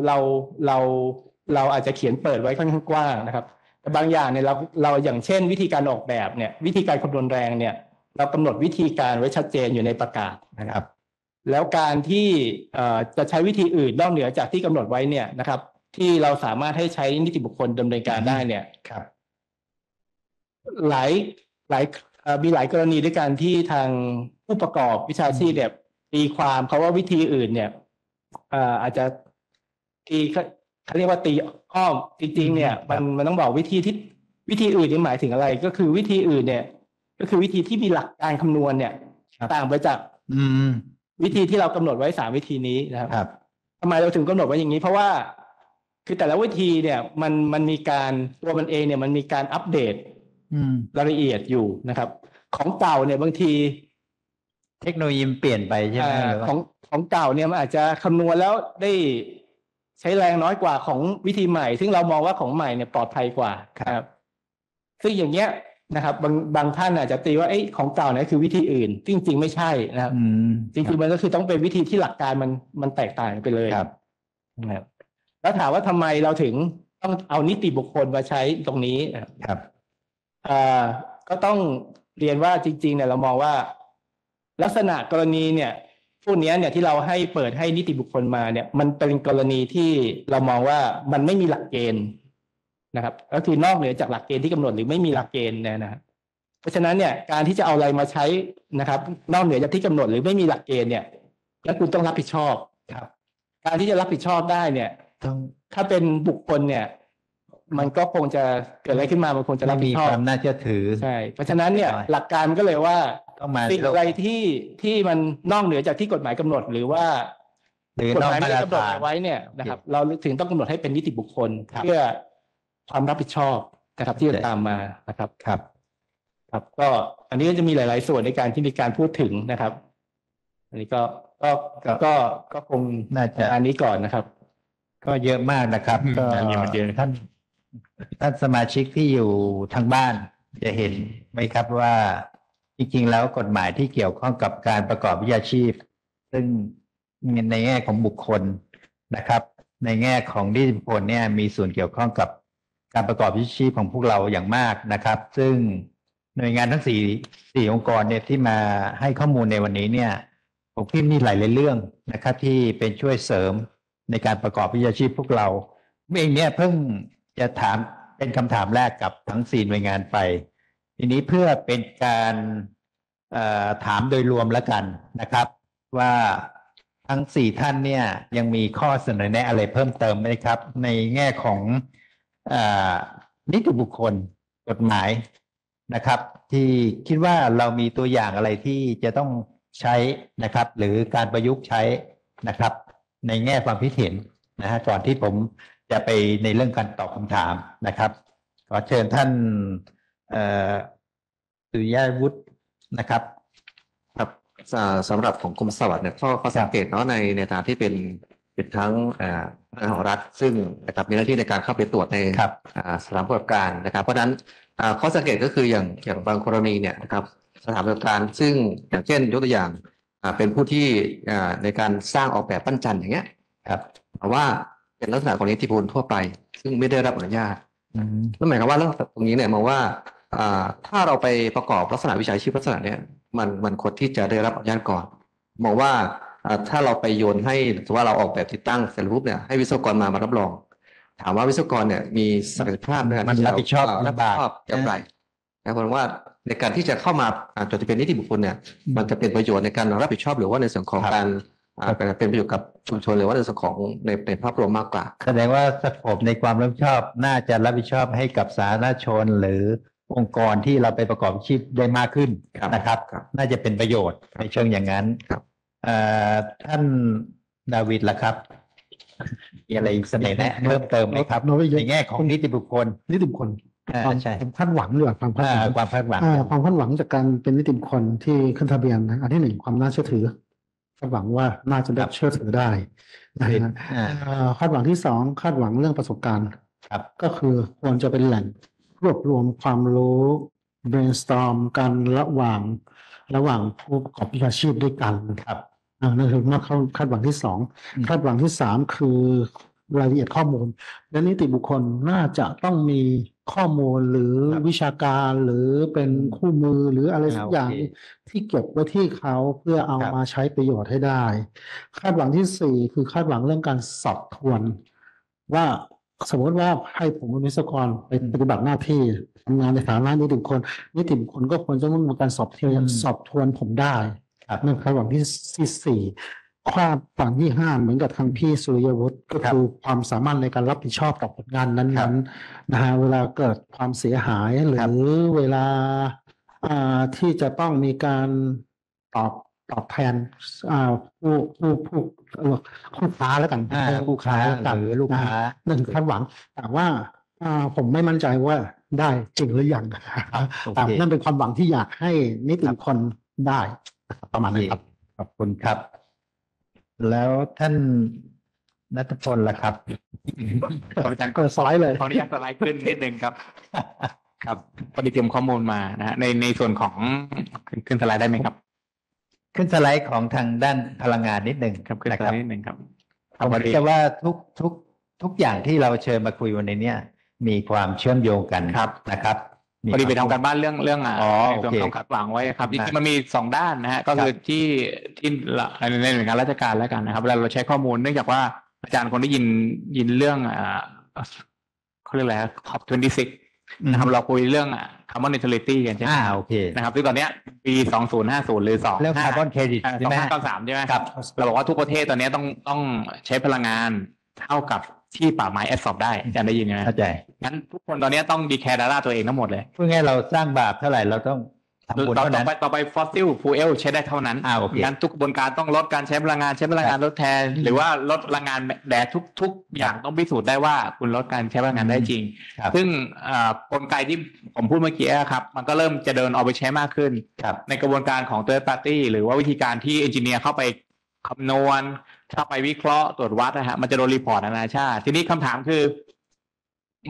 เราอาจจะเขียนเปิดไว้ค่อนข้างกว้างนะครับแต่บางอย่างเนี่ยเราอย่างเช่นวิธีการออกแบบเนี่ยวิธีการคำนวณแรงเนี่ยเรากำหนดวิธีการไว้ชัดเจนอยู่ในประกาศนะครับแล้วการที่จะใช้วิธีอื่นนอกเหนือจากที่กำหนดไว้เนี่ยนะครับที่เราสามารถให้ใช้นิติบุคคลดำเนินการได้เนี่ยครับมีหลายกรณีด้วยกันที่ทางผู้ประกอบวิชาชีพเนี่ยตีความเขาว่าวิธีอื่นเนี่ยอาจจะเขาเรียกว่าตีอ้อมจริงๆเนี่ยมันต้องบอกวิธีอื่นนี่หมายถึงอะไรก็คือวิธีอื่นเนี่ยก็คือวิธีที่มีหลักการคำนวณเนี่ยต่างไปจากวิธีที่เรากำหนดไว้3วิธีนี้นะครับทำไมเราถึงกำหนดไว้อย่างนี้เพราะว่าคือแต่ละวิธีเนี่ยมันมีการตัวมันเองเนี่ยมันมีการอัปเดตรายละเอียดอยู่นะครับของเก่าเนี่ยบางทีเทคโนโลยีเปลี่ยนไปใช่ไหมของเก่าเนี่ยมันอาจจะคำนวณแล้วได้ใช้แรงน้อยกว่าของวิธีใหม่ซึ่งเรามองว่าของใหม่เนี่ยปลอดภัยกว่าครับซึ่งอย่างเงี้ยนะครับบางท่านอาจจะตีว่าของเก่าเนี่ยคือวิธีอื่นจริงๆไม่ใช่นะครับจริงๆมันก็คือต้องเป็นวิธีที่หลักการมันแตกต่างไปเลยครับแล้วถามว่าทำไมเราถึงต้องเอานิติบุคคลมาใช้ตรงนี้ครับก็ต้องเรียนว่าจริงๆเนี่ยเรามองว่าลักษณะกรณีเนี่ยพวกนี้เนี่ยที่เราให้เปิดให้นิติบุคคลมาเนี่ยมันเป็นกรณีที่เรามองว่ามันไม่มีหลักเกณฑ์นะครับก็คือนอกเหนือจากหลักเกณฑ์ที่กำหนดหรือไม่มีหลักเกณฑ์นะครับเพราะฉะนั้นเนี่ยการที่จะเอาอะไรมาใช้นะครับนอกเหนือจากที่กำหนดหรือไม่มีหลักเกณฑ์เนี่ยแล้วคุณต้องรับผิดชอบครับการที่จะรับผิดชอบได้เนี่ยถ้าเป็นบุคคลเนี่ยมันก็คงจะเกิดอะไรขึ้นมามันคงจะรับผิดชอบมีความน่าเชื่อถือใช่เพราะฉะนั้นเนี่ยหลักการก็เลยว่าสิ่งอะไรที่มันนอกเหนือจากที่กฎหมายกำหนดหรือว่ากฎหมายไม่ได้กำหนดไว้เนี่ยนะครับเราถึงต้องกำหนดให้เป็นนิติบุคคลเพื่อความรับผิดชอบนะครับที่จะตามมานะครับครับก็อันนี้ก็จะมีหลายๆส่วนในการที่มีการพูดถึงนะครับอันนี้ก็คงน่าจะอันนี้ก่อนนะครับก็เยอะมากนะครับก็เยอะท่านสมาชิกที่อยู่ทางบ้านจะเห็นไหมครับว่าจจริงๆแล้วกฎหมายที่เกี่ยวข้องกับการประกอบวิชาชีพ ซึ่งในแง่ของบุคคลนะครับ ในแง่ของนิติบุคคลเนี่ยมีส่วนเกี่ยวข้องกับการประกอบวิชาชีพของพวกเราอย่างมากนะครับ ซึ่งหน่วยงานทั้งสี่องค์กรเนี่ยที่มาให้ข้อมูลในวันนี้เนี่ยผมคิดมีหลายๆเรื่องนะครับ ที่เป็นช่วยเสริมในการประกอบวิชาชีพพวกเราเองเนี่ยเพิ่งจะถามเป็นคำถามแรกกับทั้ง4หน่วยงานไป ทีนี้เพื่อเป็นการถามโดยรวมแล้วกันนะครับ ว่าทั้ง4ท่านเนี่ยยังมีข้อเสนอแนะอะไรเพิ่มเติมไหมครับ ในแง่ของนิติบุคคลกฎหมายนะครับ ที่คิดว่าเรามีตัวอย่างอะไรที่จะต้องใช้นะครับ หรือการประยุกต์ใช้นะครับ ในแง่ความคิดเห็นนะฮะก่อนที่ผมจะไปในเรื่องการตอบคำถามนะครับ ขอเชิญท่านสุริยวุฒินะครับครับสำหรับของกรมสวัสดิ์เนี่ยข้อสังเกตเนาะในทางที่เป็นทั้งหน่วยงานของรัฐซึ่งนะครับมีหน้าที่ในการเข้าไปตรวจในครับสถานประกอบการนะครับ เพราะฉะนั้นข้อสังเกตก็คืออย่างบางกรณีเนี่ยนะครับสถานประกอบการซึ่งอย่างเช่นยกตัวอย่างเป็นผู้ที่ในการสร้างออกแบบปั้นจันทร์อย่างเงี้ยครับแต่ว่าเป็นลักษณะของนิติบุคคลทั่วไป ซึ่งไม่ได้รับอนุญาตนั่นหมายความว่าเรื่องตรงนี้เนี่ยมองว่าถ้าเราไปประกอบลักษณะวิชาชีพลักษณะเนี้ยมันควรที่จะได้รับอนุญาตก่อนมองว่าถ้าเราไปโยนให้ถือว่าเราออกแบบติดตั้งเสร็จปุ๊บเนี่ยให้วิศวกรมารับรอง ถามว่าวิศวกรเนี่ยมีศักยภาพในการมันที่จะรับผิดชอบรับผิดชอบอย่างไรนะผมว่าในการที่จะเข้ามาจดทะเบียนนิติบุคคลเนี่ยมันจะเป็นประโยชน์ในการรับผิดชอบหรือว่าในส่วนของการเป็นประโยชน์กับชุมชนหรือว่าในส่วนของในภาพรวมมากกว่าแสดงว่าสโคปในความรับผิดชอบน่าจะรับผิดชอบให้กับสาธารณชนหรือองค์กรที่เราไปประกอบอาชีพได้มากขึ้นครับนะครับครับน่าจะเป็นประโยชน์ในเชิงอย่างนั้นครับท่านดาวิดล่ะครับมีอะไรเสนอแนะเพิ่มเติมไหมครับ ในแง่ของนิติบุคคลนิติบุคคลใช่ความคาดหวังหรือความคาดหวังความคาดหวังความคาดหวังจากการเป็นนิติบุคคลที่ขึ้นทะเบียนนะอันที่หนึ่งความน่าเชื่อถือคาดหวังว่าน่าจะได้เชื่อถือได้นะฮะคาดหวังที่สองคาดหวังเรื่องประสบการณ์ครับก็คือควรจะเป็นแหล่งรวบรวมความรู้ brainstorm กันระหว่างผู้ประกอบวิชาชีพด้วยกันครับนั่นคือมาคาดหวังที่สองคาดหวังที่สามคือรายละเอียดข้อมูลและนิติบุคคลน่าจะต้องมีข้อมูลหรือวิชาการหรือเป็นคู่มือหรืออะไรสักอย่างโอเคที่เก็บไว้ที่เขาเพื่อเอาครับมาใช้ประโยชน์ให้ได้ คาดหวังที่สี่คือคาดหวังเรื่องการสอบทวน ว่าสมมติว่าให้ผมเป็นวิศวกรไปปฏิบัติหน้าที่ทำงานในฐานะนิติบุคคลก็ควรจะต้องมีการสอบทวนผมได้ครับนั่นคาดหวังที่สี่ความหวังที่ห้าเหมือนกับทางพี่สุริยวุฒิก็คือความสามารถในการรับผิดชอบต่อผลงานนั้นๆนะฮะเวลาเกิดความเสียหายหรือเวลาที่จะต้องมีการตอบแทนผู้ค้าแล้วกันผู้ค้าแล้วกันหรือลูกค้านั่นคาดหวังแต่ว่าผมไม่มั่นใจว่าได้จริงหรือยังโอเคแต่นั่นเป็นความหวังที่อยากให้นิติบุคคลได้ประมาณนั้นครับขอบคุณครับ แล้วท่านณัฐพลล่ะครับอาจารย์เปิดสไลด์เลยขออนุญาตสไลด์ขึ้นนิดนึงครับ ครับพอดีเตรียมข้อมูลมานะฮะในส่วนของขึ้นสไลด์ได้ไหมครับขึ้นสไลด์ของทางด้านพลังงานนิดหนึ่งครับขึ้นนะสคไลรับด์นิดนึงครับผมคิดว่าทุกอย่างที่เราเชิญมาคุยวันนี้เนี่ย มีความเชื่อมโยงกันครับนะครับพอดีไปทำการบ้านเรื่องในอ๋อส่วนโอเคของขัดขวางไว้ครับจครับริงๆมันมีสองด้านนะฮะก็คือที่ในหน่วยงานราชการแล้วกันนะครับเวลาเราใช้ข้อมูลเนื่องจากว่าอาจารย์คนได้ยินเรื่องเขาเรียกอะไรท็อป26นะครับเราคุยเรื่องcarbon neutrality กันใช่ไหมโอเคนะครับซึ่งตอนเนี้ยปี 2050 หรือ2 เรื่องคาร์บอนเครดิตใช่ไหมฮะ 2593ใช่ไหมครับเราบอกว่าทุกประเทศตอนนี้ต้องใช้พลังงานเท่ากับที่ป่าไม้แอดสอบได้อาจารย์ได้ยินไหมเข้าใจงั้นทุกคนตอนนี้ต้องดีแคร์ดาต้าตัวเองทั้งหมดเลยพูดง่ายๆเราสร้างบาปเท่าไหร่เราต้องทำบุญต่อเท่านั้นไปฟอสซิลฟูเอลใช้ได้เท่านั้นโอเคงั้นทุกกระบวนการต้องลดการใช้พลังงานลดแทน หรือว่าลดพลังงานแดดทุกอย่างต้องพิสูจน์ได้ว่าคุณลดการใช้พลังงานได้จริงครับซึ่งกลไกที่ผมพูดเมื่อกี้ครับมันก็เริ่มจะเดินออกไปใช้มากขึ้นครับในกระบวนการของ third party หรือว่าวิธีการที่เอนจิเนียร์เข้าไปคำนวณเข้าไปวิเคราะห์ตรวจวัดนะฮะมันจะโดนรีพอร์ตนานาชาติทีนี้คำถามคือ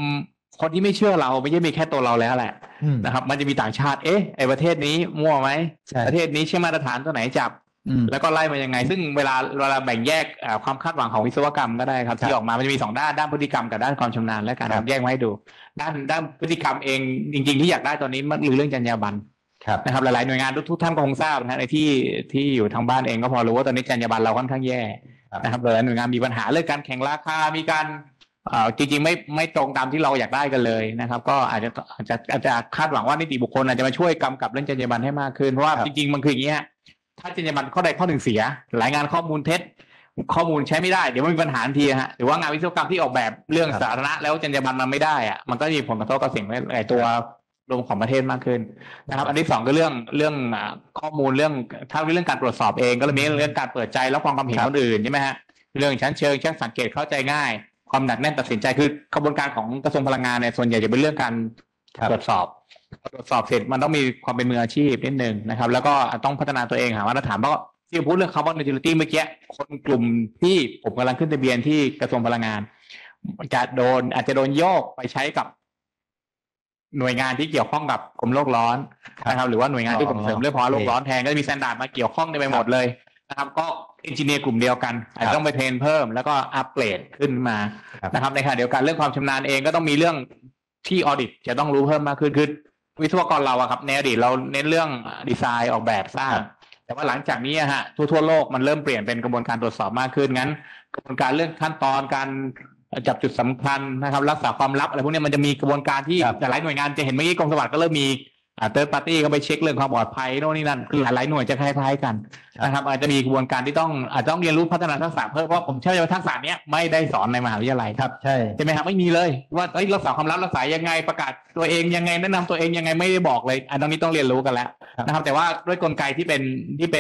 คนที่ไม่เชื่อเราไม่ใช่มีแค่ตัวเราแล้วแหละนะครับ มันจะมีต่างชาติไอประเทศนี้มั่วไหมใช่ประเทศนี้ใช้มาตรฐานตัวไหนจับ แล้วก็ไล่มายังไง ซึ่งเวลาแบ่งแยกความคาดหวังของวิศวกรรมก็ได้ครับที่ออกมามันจะมี2ด้านพฤติกรรมกับด้านความชำนาญและการครับแยกมาให้ดู ด้านพฤติกรรมเองจริงๆที่อยากได้ตอนนี้มันคือเรื่องจรรยาบรรณครับนะครับหลายๆหน่วยงานทุกท่านก็คงทราบนะฮะในที่อยู่ทางบ้านเองก็พอรู้ว่าตอนนี้จรรยาบรรณเราค่อนข้างแย่ครับนะครับหลายๆหน่วยงานมีปัญหาเรื่องการแข่งราคามีการจริงๆไม่ตรงตามที่เราอยากได้กันเลยนะครับ ก็อาจจะคาดหวังว่านิติบุคคลอาจจะมาช่วยกำกับเรื่องจรรยาบรรณให้มากขึ้นเพราะว่าครับจริงๆมันคืออย่างนี้ฮะถ้าจรรยาบรรณข้อใดข้อหนึ่งเสียรายงานข้อมูลเท็จข้อมูลใช้ไม่ได้เดี๋ยวมันมีปัญหาทันทีฮะหรือว่างานวิศวกรรมที่ออกแบบเรื่องสาธารณะแล้วจรรยาบรรณมันไม่ได้อะมันก็มีผลกระทบกับสิ่งในตัวรวมของประเทศมากขึ้นนะครับ อันที่2ก็เรื่องข้อมูลเรื่องถ้าเรื่องการตรวจสอบเองก็เลยมีเรื่องการเปิดใจแล้วฟังความเห็นคนอื่นใช่ไหมฮะเรื่องชั้นเชิงชั้นสังเกตเข้าใจง่ายความหนักแน่นตัดสินใจคือกระบวนการของกระทรวงพลังงานเนี่ยส่วนใหญ่จะเป็นเรื่องการตรวจสอบเสร็จมันต้องมีความเป็นมืออาชีพนิดนึงนะครับแล้วก็ต้องพัฒนาตัวเองหามาตรฐานเพราะที่ผมพูดเรื่อง carbon neutrality เมื่อกี้คนกลุ่มที่ผมกำลังขึ้นทะเบียนที่กระทรวงพลังงานอาจจะโดนโยกไปใช้กับหน่วยงานที่เกี่ยวข้องกับกรมโลกร้อนนะครับหรือว่าหน่วยงานที่ส่งเสริมเรื่องภาวะโลกร้อนแทนก็จะมีสแตนดาร์ดมาเกี่ยวข้องไปหมดเลยนะครับก็เอนจิเนียร์กลุ่มเดียวกันอาจจะต้องไปเทรนเพิ่มแล้วก็อัปเกรดขึ้นมานะครับในขณะเดียวกันเรื่องความชำนาญเองก็ต้องมีเรื่องที่ออดิตจะต้องรู้เพิ่มมากขึ้นคือวิศวกรเราอะครับในอดีตเราเน้นเรื่องดีไซน์ออกแบบสร้างแต่ว่าหลังจากนี้ฮะทั่วโลกมันเริ่มเปลี่ยนเป็นกระบวนการตรวจสอบมากขึ้นงั้นกระบวนการเรื่องขั้นตอนการจับจุดสำคัญนะครับรักษาความลับอะไรพวกนี้มันจะมีกระบวนการที่หลายหน่วยงานจะเห็นเมื่อกี้กรมสวัสดิ์ก็เริ่มมีเติร์ดปาร์ตี้ก็ไปเช็คเรื่องความปลอดภัยโน่นนี่นั่นคือหลายหน่วยจะคล้ายๆกันนะครับอาจจะมีกระบวนการที่อาจจะต้องเรียนรู้พัฒนาทักษะเพิ่มเพราะผมเชื่อว่าทักษะนี้ไม่ได้สอนในมหาวิทยาลัยครับใช่ใช่ไหมครับไม่มีเลยว่ารักษาความลับรักษายังไงประกาศตัวเองยังไงแนะนำตัวเองยังไงไม่ได้บอกเลยอันนี้ต้องเรียนรู้กันแล้วนะครับแต่ว่าด้วยกลไกที่เป็น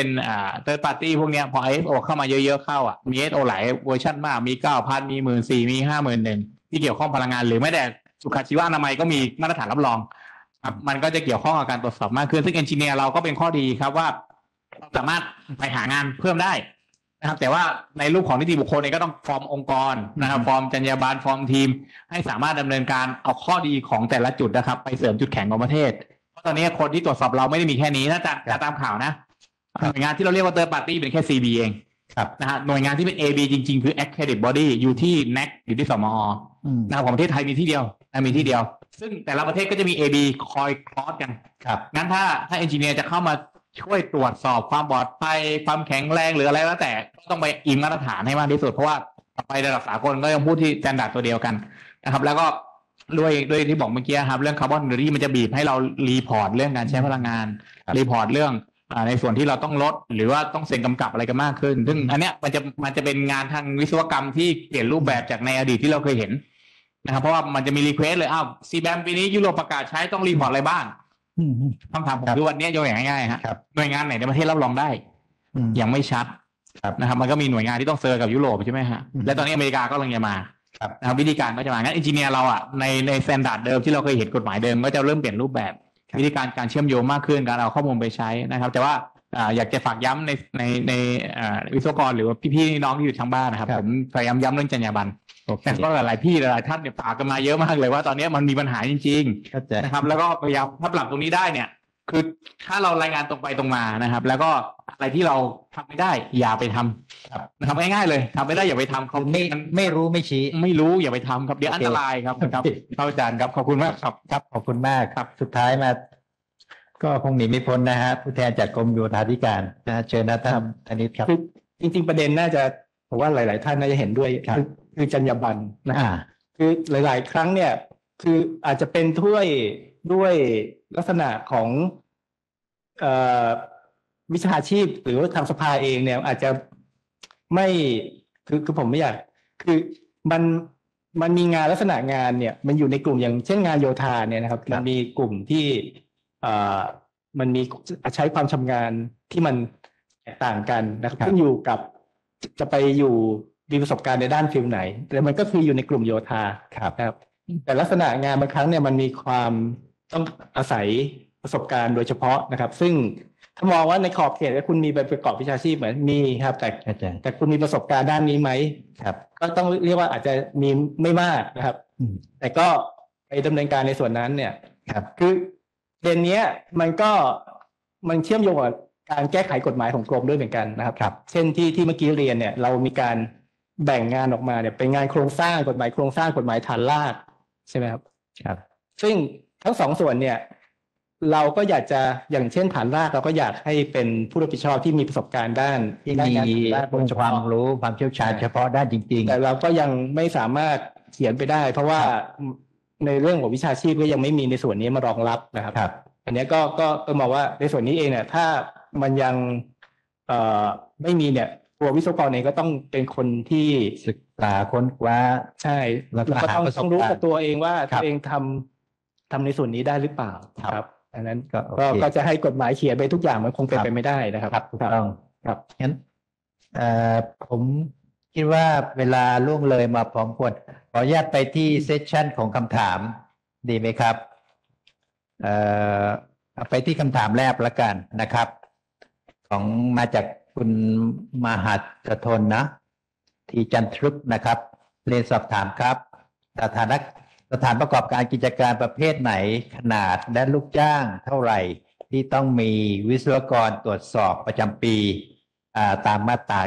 third party พวกเนี้ยพอ ISO เข้ามาเยอะๆเข้ามี ISO หลายเวอร์ชันมากมี 9,000 มี 14,000 มี 51,000 ที่เกี่ยวข้องพลังงานหรือแม้แต่สุขชีวอนามัยก็มีมาตรฐานรับรองครับมันก็จะเกี่ยวข้องกับการตรวจสอบมากขึ้นซึ่งเอนจิเนียร์เราก็เป็นข้อดีครับว่าเราสามารถไปหางานเพิ่มได้นะครับแต่ว่าในรูปของนิติบุคคลเนี่ยก็ต้องฟอร์มองค์กรนะครับฟอร์มจรรยาบรรณฟอร์มทีมให้สามารถดำเนินการเอาข้อดีของแต่ละจุดนะครับไปเสริมจุดแข็งของประเทศเพราะตอนนี้คนที่ตรวจสอบเราไม่ได้มีแค่นี้นะจะตามข่าวนะหน่วยงานที่เราเรียกว่า third party เป็นแค่ CB เองนะฮะหน่วยงานที่เป็น AB จริงๆคือ accredited body อยู่ที่ NAC อยู่ที่สมอนะครับของประเทศไทยมีที่เดียวซึ่งแต่ละประเทศก็จะมี AB คอยคลอสกันงั้นถ้าเอนจิเนียร์จะเข้ามาช่วยตรวจสอบความปลอดภัยความแข็งแรงหรืออะไรแล้วแต่ก็ต้องไปอิงมาตรฐานให้มากที่สุดเพราะว่าต่อไประดับสากลก็ยังพูดที่สแตนดาร์ดตัวเดียวกันนะครับแล้วก็ด้วยที่บอกเมื่อกี้ครับเรื่องคาร์บอนนิวทรัลิตี้มันจะบีบให้เรารีพอร์ตเรื่องการใช้พลังงานรีพอร์ตเรื่องในส่วนที่เราต้องลดหรือว่าต้องเซ็นกำกับอะไรกันมากขึ้นซึ่งอันเนี้ยมันจะเป็นงานทางวิศวกรรมที่เปลี่ยนรูปแบบจากในอดีตที่เราเคยเห็นนะครับเพราะว่ามันจะมีรีเควสเลยซีแบมปีนี้ยุโรปประกาศใช้ต้องรีพอร์ตอะไรบ้างคำถามผมคือวันนี้ยกอย่างง่ายๆฮะหน่วยงานไหนในประเทศรับรองได้ยังไม่ชัดนะครับมันก็มีหน่วยงานที่ต้องเซอร์กับยุโรปใช่ไหมฮะและตอนนี้อเมริกาก็กำลังจะมานะครับวิธีการก็จะมางั้นเอนจิเนียร์เราในสแตนดาร์ดเดิมที่เราเคยเห็นกฎหมายเดิมก็จะเริ่มเปลี่ยนรูปแบบวิธีการเชื่อมโยงมากขึ้นการเอาข้อมูลไปใช้นะครับแต่ว่าอยากจะฝากย้ำในวิศวกรหรือว่าพี่ๆน้องที่อยู่ทางบ้านนะครับผมพยายามย้ำเรื่องจรรยาบรรณแต่ก็หลายๆพี่หลายท่านเนี่ยฝากกันมาเยอะมากเลยว่าตอนนี้มันมีปัญหาจริงๆนะครับแล้วก็พยายามถ้าปรับตรงนี้ได้เนี่ยคือถ้าเรารายงานตรงไปตรงมานะครับแล้วก็อะไรที่เราทำไม่ได้อย่าไปทำนะครับง่ายๆเลยทำไม่ได้อย่าไปทำเขาไม่รู้ไม่ชี้ไม่รู้อย่าไปทำครับเดี๋ยวอันตรายครับครับอาจารย์ครับขอบคุณมากครับขอบคุณมากครับสุดท้ายมาก็คงหนีไม่พ้นนะฮะผู้แทนจากกรมโยธาธิการนะเชิญนะท่านธนิตครับจริงๆประเด็นน่าจะผมว่าหลายๆท่านน่าจะเห็นด้วยคือจรรยาบรรณนะคือหลายๆครั้งเนี่ยคืออาจจะเป็นด้วยลักษณะของวิชาชีพหรือว่าทางสภาเองเนี่ยอาจจะไม่คือผมไม่อยากคือมันมีงานลักษณะงานเนี่ยมันอยู่ในกลุ่มอย่างเช่นงานโยธาเนี่ยนะครับมันมีกลุ่มที่มันมีใช้ความชำนาญที่มันแตกต่างกันนะครับขึ้นอยู่กับจะไปอยู่มีประสบการณ์ในด้านฟิลไหนแต่มันก็คืออยู่ในกลุ่มโยธาครับแต่ลักษณะงานบางครั้งเนี่ยมันมีความต้องอาศัยประสบการณ์โดยเฉพาะนะครับซึ่งถ้ามองว่าในขอบเขตว่าคุณมีใบประกอบวิชาชีพเหมือนมีครับแต่คุณมีประสบการณ์ด้านนี้ไหมครับก็ต้องเรียกว่าอาจจะมีไม่มากนะครับแต่ก็ไปดำเนินการในส่วนนั้นเนี่ยครับคือประเด็นเนี้ยมันเชื่อมโยงกับการแก้ไขกฎหมายของกรมด้วยเหมือนกันนะครับครับเช่นที่เมื่อกี้เรียนเนี่ยเรามีการแบ่งงานออกมาเนี่ยเป็นงานโครงสร้างกฎหมายโครงสร้างกฎหมายฐานรากใช่ไหมครับครับซึ่งทั้งสองส่วนเนี่ยเราก็อยากจะอย่างเช่นฐานรากเราก็อยากให้เป็นผู้รับผิดชอบที่มีประสบการณ์ด้านที่ด้านมีงานฐานรากโดยเฉความพาะรู้ความเชี่ยวชาญเฉพาะด้านจริงแต่เราก็ยังไม่สามารถเขียนไปได้ เพราะว่าในเรื่องของวิชาชีพก็ยังไม่มีในส่วนนี้มารองรับนะครับๆ ครับอันนี้ก็มองว่าในส่วนนี้เองเนี่ยถ้ามันยังไม่มีเนี่ยตัววิศวกรเองก็ต้องเป็นคนที่ศึกษาค้นคว้าใช่แล้วก็ก็หาประสบต้องรู้การณ์กับตัวเองว่าครัตับวเองทำในส่วนนี้ได้หรือเปล่าครับอันนั้นก็โอเคก็จะให้กฎหมายเขียนไปทุกอย่างมันคงเป็นครับไปไม่ได้นะครับครับถูกต้องครับงั้นผมคิดว่าเวลาล่วงเลยมาพร้อมควรขออนุญาตไปที่เซสชันของคำถามดีไหมครับเอาไปที่คำถามแรกละกันนะครับ ของมาจากคุณมหัสทนนะที่จันทรึกนะครับเรียนสอบถามครับสถานประกอบการกิจการประเภทไหนขนาดและลูกจ้างเท่าไหร่ ที่ต้องมีวิศวกรตรวจสอบประจำปีตามมาตรา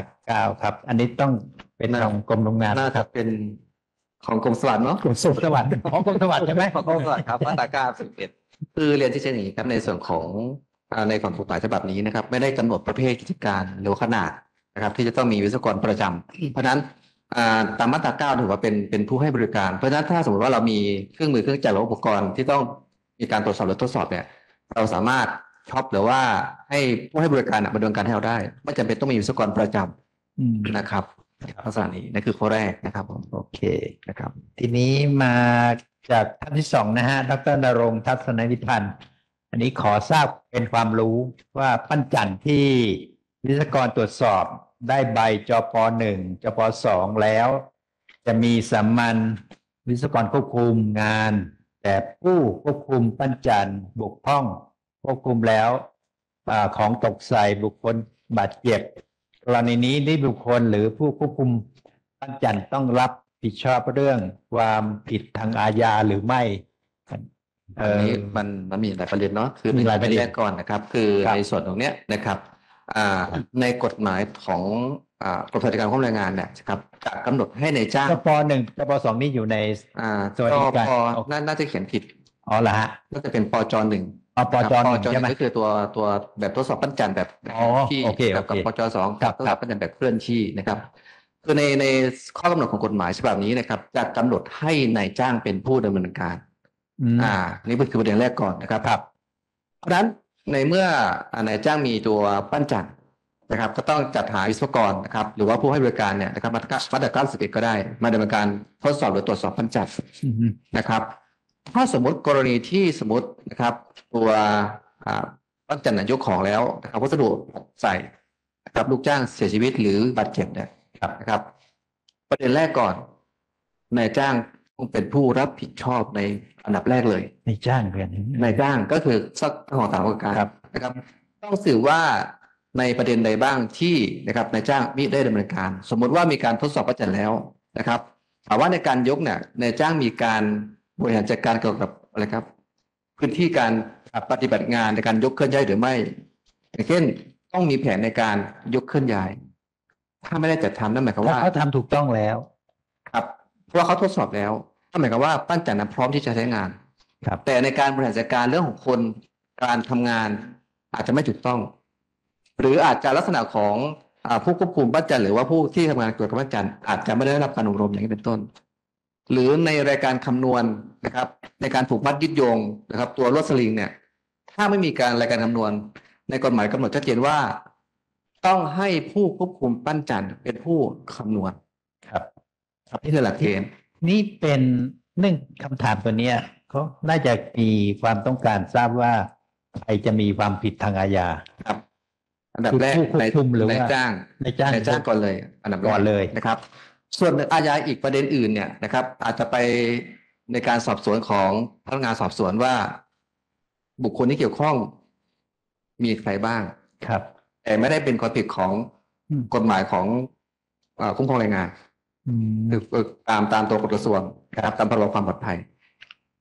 9 ครับ อันนี้ต้องเป็นของกรมโรงงานน่าคจะรับเป็นของกรมสวัสดิ์เนาะกรมสวัสดิ์ของกรมสวัสดิ์ใช่ไหมของกรมสวัสดิ์ครับมาตรา91คือเรียนที่เช่นอย่างนี้ครับในส่วนของในของกฎหมายฉบับนี้นะครับ ไม่ได้กำหนดประเภทกิจการหรือขนาดนะครับ ที่จะต้องมีวิศวกรประจำเพราะฉะนั้นตามมาตรา 9 ถือว่าเป็นผู้ให้บริการ เพราะฉะนั้นถ้าสมมติว่าเรามีเครื่องมือเครื่องจักรและอุปกรณ์ที่ต้องมีการตรวจสอบหรือทดสอบเนี่ย เราสามารถช็อปหรือว่าให้ผู้ให้บริการมาดำเนินการให้เราได้ไม่จำเป็นต้องมีวิศวกรประจำนะครับลักษณะนี้นั่นคือข้อแรกนะครับผมโอเคนะครับทีนี้มาจากท่านที่สองนะฮะดร.ณรงค์ทัศนวิพันธ์อันนี้ขอทราบเป็นความรู้ว่าปั้นจันทร์ที่วิศวกรตรวจสอบได้ใบจป .1 จป .2 แล้ว จะมีสามัญวิศวกรควบคุมงาน แต่ผู้ควบคุมปั้นจันทร์บกพร่องควบคุมแล้วของตกใส่บุคคลบาดเจ็บกรณีนี้ได้บุคคลหรือผู้ควบคุมปั้นจันทร์ต้องรับผิดชอบเรื่องความผิดทางอาญาหรือไม่อันนี้มันมีหลายประเด็นเนาะคือมีหลายประเด็นแรกก่อนนะครับ คือครับในส่วนตรงเนี้ยนะครับในกฎหมายของกรมสวัสดิการข้อแรงงานเนี่ยนะครับจะกำหนดให้ในายจ้างจป .1 จป .2 นี่อยู่ใน สวัสดิการน่าจะเขียนผิดอ๋อเหรอฮะน่าจะเป็นปจหนึ่งอ๋อปจป 1 จหใช่ไหมนึ่งก็คือตัวแบบทดสอบปั้นจันทร์แบบอ๋อที่โอเคกับโอเคปจสองครับทดสอบปั้นจันทร์แบบเคลื่อนที่นะครับ คือในข้อกำหนดของกฎหมายฉบับนี้นะครับ จะกำหนดให้นายจ้างเป็นผู้ดำเนินการ นี่คือประเด็นแรกก่อนนะครับ เพราะฉะนั้นในเมื่อนายจ้างมีตัวปั้นจันทร์นะครับ ก็ต้องจัดหาวิศวกรนะครับ หรือว่าผู้ให้บริการเนี่ยนะครับมาตรา91ก็ได้ มาดำเนินการทดสอบหรือตรวจสอบปั้นจันทร์นะครับ ถ้าสมมติกรณีที่สมมตินะครับ ตัวปั้นจันทร์ยกของแล้วนะครับวัสดุใส่นะครับลูกจ้างเสียชีวิตหรือบาดเจ็บเนี่ยนะครับ ประเด็นแรกก่อนนายจ้างต้องเป็นผู้รับผิดชอบในอันดับแรกเลยในจ้างเรียนนายจ้างก็คือเจ้าของสถานประกอบการครับนะครับ ต้องสืบว่าในประเด็นใดบ้างที่นะครับนายจ้างมิได้ดำเนินการ สมมติว่ามีการทดสอบประจันแล้วนะครับถามว่าในการยกเนี่ยนายจ้างมีการบริหารจัดการเกี่ยวกับอะไรครับ พื้นที่การปฏิบัติงานในการยกเคลื่อนย้ายหรือไม่อย่างเช่นต้องมีแผนในการยกเคลื่อนย้าย ถ้าไม่ได้จัดทำนั่นหมายความถ้าว่าเขาทำถูกต้องแล้วครับเพราะว่าเขาทดสอบแล้วนั่นหมายความว่าปั้นจันทร์นั้นพร้อมที่จะใช้งานครับแต่ในการบริหารจัดการเรื่องของคนการทำงานอาจจะไม่ถูกต้อง หรืออาจจะลักษณะของผู้ควบคุมปั้นจันทร์หรือว่าผู้ที่ทำงานเกี่ยวกับปั้นจันทร์อาจจะไม่ได้รับการอบรมอย่างนี้เป็นต้น หรือในรายการคำนวณนะครับ ในการผูกมัดยึดโยงนะครับ ตัวลวดสลิงเนี่ย ถ้าไม่มีการรายการคำนวณ ในกฎหมายกำหนดชัดเจนว่า ต้องให้ผู้ควบคุมปั้นจันทร์เป็นผู้คำนวณครับนี่คือหลักเกณฑ์นี่เป็นเรื่องคำถามตัวเนี้ยเขาน่าจะมีความต้องการทราบว่าใครจะมีความผิดทางอาญาครับ อันดับแรกคือผู้ควบคุมหรือว่านายจ้างในจ้างนายจ้างก่อนเลย อันดับแรก่อนเลยนะครับ ส่วนอาญาอีกประเด็นอื่นเนี่ยนะครับ อาจจะไปในการสอบสวนของพนักงานสอบสวนว่า บุคคลที่เกี่ยวข้องมีใครบ้างครับแต่ไม่ได้เป็นความผิดของอืมกฎหมายของคุ้มครองแรงงานอืมคือตามตัวกฎกระทรวงนะครับตามพรบความปลอดภัย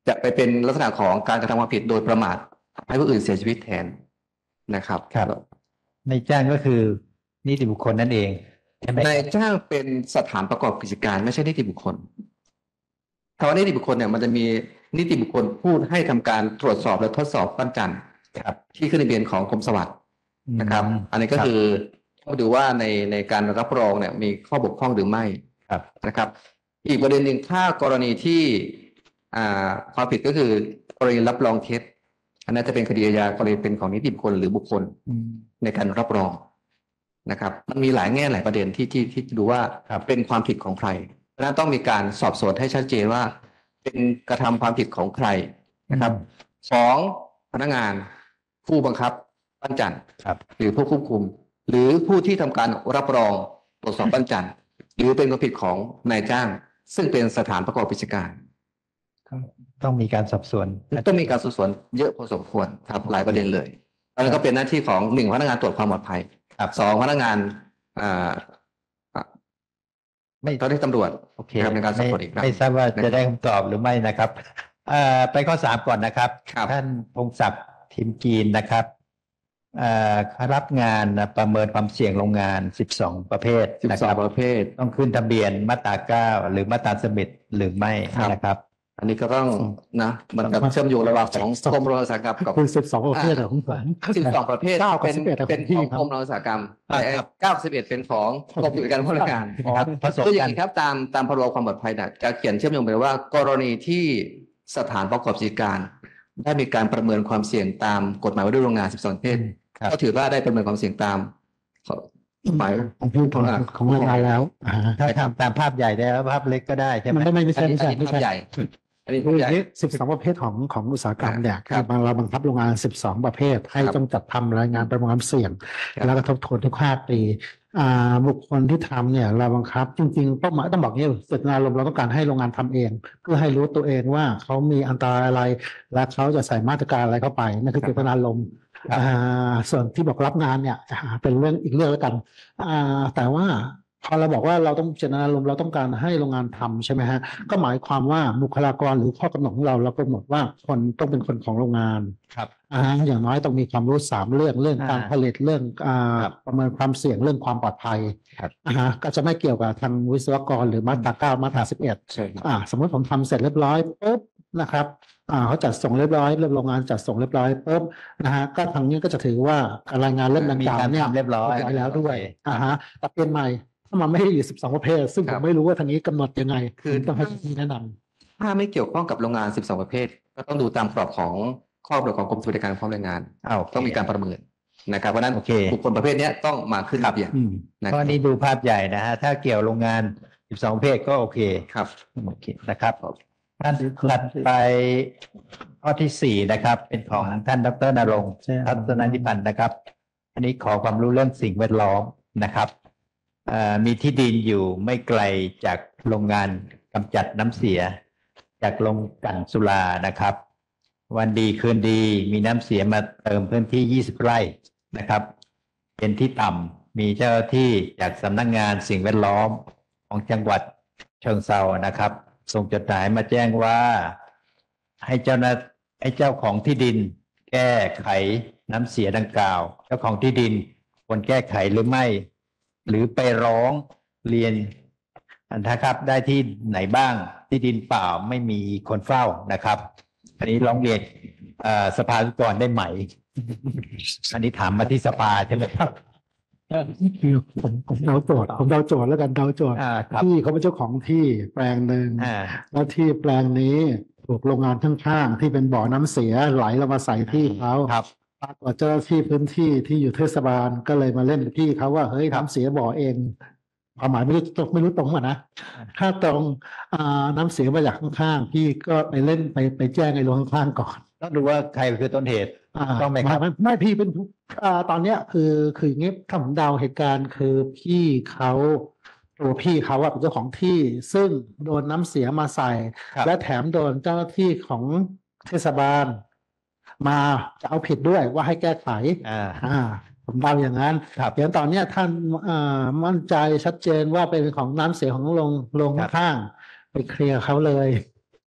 จะไปเป็นลักษณะของการกระทำความผิดโดยประมาททำให้ผู้อื่นเสียชีวิตแทนนะครับครับ ในจ้างก็คือนิติบุคคลนั่นเองใช่ไหมนายจ้างเป็นสถานประกอบกิจการไม่ใช่นิติบุคคลคำว่านิติบุคคลเนี่ยมันจะมีนิติบุคคลพูดให้ทำการตรวจสอบและทดสอบปั้นจันทร์ครับที่ขึ้นทะเบียนของกรมสวัสดิ์นะครับ อันนี้ก็คือต้องดูว่าในการรับรองเนี่ยมีข้อบกพร่องหรือไม่ครับนะครับ อีกประเด็นหนึ่งถ้ากรณีที่ความผิดก็คือกรณีรับรองเท็จอันนั้นจะเป็นคดีอาญากรณีเป็นของนิติบุคคลหรือบุคคลในการรับรองนะครับ มันมีหลายแง่หลายประเด็นที่ดูว่าเป็นความผิดของใครเพราะฉะนั้นต้องมีการสอบสวนให้ชัดเจนว่า เป็นกระทำความผิดของใครนะครับสองพนักงานผู้บังคับปั้นจันทร์ครับหรือผู้ควบคุม หรือผู้ที่ทำการรับรองตรวจสอบปั้นจันทร์หรือเป็นความผิดของนายจ้าง ซึ่งเป็นสถานประกอบกิจการต้องมีการสอบสวนต้องมีการสอบสวนเยอะพอสมควรครับหลายประเด็นเลยแล้วก็เป็นหน้าที่ของหนึ่งพนักงานตรวจความปลอดภัยครับสองพนักงานเจ้าหน้าที่ตำรวจโอเคนะครับในการสอบสวนอีกครั้งไม่ทราบว่าจะได้คำตอบหรือไม่นะครับไปข้อ 3ก่อนนะครับครับท่านพงศักดิ์ทิมกีนนะครับเขารับงานประเมินความเสี่ยงโรงงาน 12 ประเภทนะค 12 รับประเภทต้องขึ้นทะเบียนมาตรา 9 หรือมาตรา11หรือไม่ครับนะครับอันนี้ก็ต้องนะมันกับเชื่อมโยงระหว่างของกรมโรงงานอุตสาหกรรมกับคือ12ประเภทของผม 12 ประเภท 9กับเป็น 11 เป็นพี่ของครับกรมโรงงานอุตสาหกรรมอ่าแต่ครับ 91 เป็นของกรมกิจการพลังงานครับผสมคืออย่ากังนนี้ครับตามพรบความปลอดภัยเนี่ยจะเขียนเชื่อมโยงไปว่ากรณีที่สถานประกอบกิจการ ได้มีการประเมินความเสี่ยงตามกฎหมายว่าด้วยโรงงาน 12 ประเภทครับก็ถือว่าได้ประเมินความเสี่ยงตามกฎหมายของพี่ของโรงงานแล้วถ้าทำตามภาพใหญ่ได้แล้วภาพเล็กก็ได้ใช่ไหมมันไม่อัใช่นนี้ไม่ใช่อันนี้ไม่ภาพใช่ใหญ่อันนี้คืภาพอใหญ่นี้12 ประเภทของอุตสาหกรรมเนี่ยครับเราบังคับโรงงาน 12 ประเภท ให้ครับต้องจัดทำรายงานประเมินความเสี่ยงครับแล้วก็ทบทวนทุก5 ปีบุคคลที่ทำเนี่ยเราบังคับจริงๆเป้าหมายต้องบอกอย่างนี้เจตนารมณ์เราต้องการให้โรงงานทำเอง เพื่อให้รู้ตัวเองว่าเขามีอันตรายอะไร และเขาจะใส่มาตรการอะไรเข้าไปนั่นคือเจตนารมณ์ครับส่วนที่บอกรับงานเนี่ยเป็นเรื่องอีกเรื่องแล้วกันแต่ว่าพอเราบอกว่าเราต้องเจตนารมณ์เราต้องการให้โรงงานทำใช่ไหมฮะก็หมายความว่าบุคลากรหรือข้อกำหนดของเรากำหนดว่าคนต้องเป็นคนของโรงงานครับอย่างน้อยต้องมีความรู้3 เรื่องการผลิตเรื่องครับประเมินความเสี่ยงเรื่องความปลอดภัยครับก็จะไม่เกี่ยวกับทางวิศวกรหรือมาตรา 9 มาตรา 11 ใช่ครับสมมติผมทำเสร็จเรียบร้อยปุ๊บนะครับเขาจัดส่งเรียบร้อยโรงงานจัดส่งเรียบร้อยปุ๊บนะฮะก็ทางนี้ก็จะถือว่าการรายงานเรื่องดังกล่าวเนี่ยมีการทำเรียบร้อยแล้วด้วยโอเคแต่เปลี่ยนใหม่ถ้ามันไม่ได้อยู่12 ประเภท ซึ่งคผรับมไม่รู้ว่าทางนี้กำหนดยังไงคือผมต้องให้ที่แนะนำถ้าไม่เกี่ยวข้องกับโรงงาน 12 ประเภท ก็ต้องดูตามกรอบของข้อกำหนดของกรมสวัสดิการพร้อมแรงงาน ต้องมีการประเมินนะครับเพราะฉะนั้นโอเคบุคคลประเภทเนี้ยต้องมาขึ้นทะเบียนนะเพราะนี่ดูภาพใหญ่นะฮะถ้าเกี่ยวโรงงาน 12 ประเภทก็โอเคครับโอเคนะครับท่านถัดไปข้อที่ 4 นะครับ เป็นของท่านดร.ณรงค์ทัศนนิพันธ์นะครับ อันนี้ขอความรู้เรื่องสิ่งแวดล้อมนะครับมีที่ดินอยู่ไม่ไกลจากโรงงานกำจัดน้ำเสีย จากโรงกลั่นสุรานะครับ วันดีคืนดีมีน้ำเสียมาเติมพื้นที่ 20 ไร่นะครับ เป็นที่ต่ำมีเจ้าหน้าที่จากสำนักงานสิ่งแวดล้อมของจังหวัดเชิงเทรานะครับ ส่งจดหมายมาแจ้งว่าให้เจ้าของที่ดินแก้ไขน้ำเสียดังกล่าว เจ้าของที่ดินควรแก้ไขหรือไม่ หรือไปร้องเรียนนะครับได้ที่ไหนบ้างที่ดินเปล่าไม่มีคนเฝ้านะครับ อันนี้ร้องเรียนสภาวิศวกรได้ไหม อันนี้ถามมาที่สภาใช่ไหมครับคือผมเดาโจทย์แล้วกันเดาโจทย์ครับที่เขาเป็นเจ้าของที่แปลงหนึ่ง แล้วที่แปลงนี้ถูกโรงงานข้างๆที่เป็นบ่อน้ำเสียไหลลงมาใส่ที่เขาครับปรากฏเจ้าหน้าที่พื้นที่ที่อยู่เทศบาลก็เลยมาเล่นกับที่เขาว่าเฮ้ยครับน้ำเสียบ่อเองความหมายไม่รู้ตรงอ่ะนะถ้าตรงน้ำเสียมาจากข้างๆพี่ก็ไปเล่นไปแจ้งไอ้โรงข้างๆก่อนต้องดูว่าใครคือต้นเหตุ ต้องไหมครับไม่พี่เป็นตอนเนี้ยคืออย่างงี้ถ้าผมเดาเหตุการณ์คือตัวพี่เขาอะเป็นเจ้าของที่ซึ่งโดนน้ำเสียมาใส่ครับและแถมโดนเจ้าหน้าที่ของเทศบาล มาจะเอาผิดด้วยว่าให้แก้ไข ผมเดาอย่างนั้นครับเดี๋ยวตอนเนี้ยท่านมั่นใจชัดเจนว่าเป็นของน้ำเสียของโรงข้างๆไปเคลียร์เขาเลย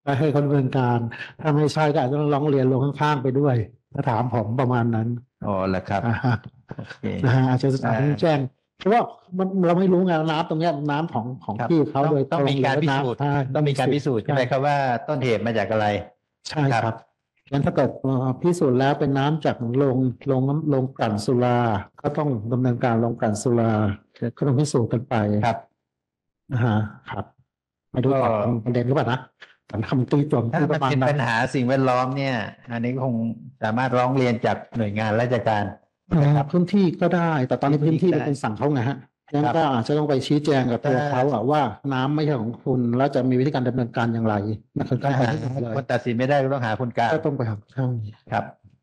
ไปให้เขาดำเนินการ ถ้าไม่ใช่ก็อาจจะต้องร้องเรียนลงข้างๆไปด้วย ถ้าถามผมประมาณนั้นอ๋อเหรอครับอ่าฮะโอเคนะฮะอาจจะต้องแจ้งเพราะว่ามันเราไม่รู้ไงน้ำตรงเนี้ยน้ำของครับที่เขาโดยต้องมีการหอพิน้ำสูจน์ใช่ต้องมีการพิสูจน์ใช่ไหมครับว่าต้นเหตุมาจากอะไรใช่ครับครับงั้นถ้าเกิดพิสูจน์แล้วเป็นน้ำจากโรงกลั่นสุราก็ต้องดำเนินการโรงกลั่นสุราก็ต้องพิสูจน์กันไปครับนะฮะครับ ไม่รู้ก็ตอบประเด็นหรือเปล่านะแต่คำตีตรงถ้าที่ปมันระมาณเป็นนั้ปันญหาสิ่งแวดล้อมเนี่ย อันนี้คงสามารถร้องเรียนจากหน่วยงานราชการนะครับพื้นที่ก็ได้ แต่ตอนนี้พื้พื้นนที่ที่ได้เป็นสั่งเขาไงฮะงั้นครับก็อาจจะต้องไปชี้แจงกับตัวถ้าเขาอะว่าน้ำไม่ใช่ของคุณแล้วจะมีวิธีการดำเนินการอย่างไรนะครับก็ถ้าไปหาที่สุดเลยคนตัดสินไม่ได้ก็ต้องหาคนกลางก็ต้องไปหาช่างครับ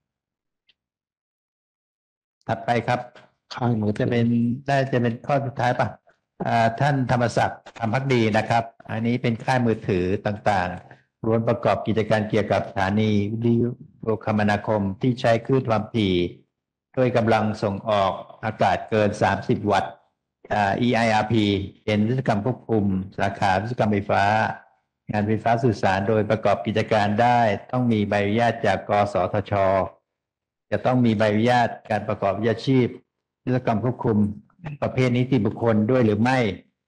ถัดไปครับค่ายมือถืจะอเป็นข้อสุดท้ายป่ะท่านธรรมศักดิ์ธรรมภักดีนะครับ อันนี้เป็นค่ายมือถือต่างๆล้วนประกอบกิจการเกี่ยวกับสถานีวิทยุโทรคมนาคมที่ใช้คลื่นความถี่ด้วยกำลังส่งออกอากาศเกิน 30 วัตต์ EIRP เป็นวิศวกรรมควบคุม สาขาวิศวกรรมไฟฟ้า งานไฟฟ้าสื่อสารโดยประกอบกิจการได้ต้องมีใบอนุญาตจากกสทช. จะต้องมีใบอนุญาตการประกอบวิชาชีพวิศวกรรมควบคุมประเภทนิติบุคคลด้วยหรือไม่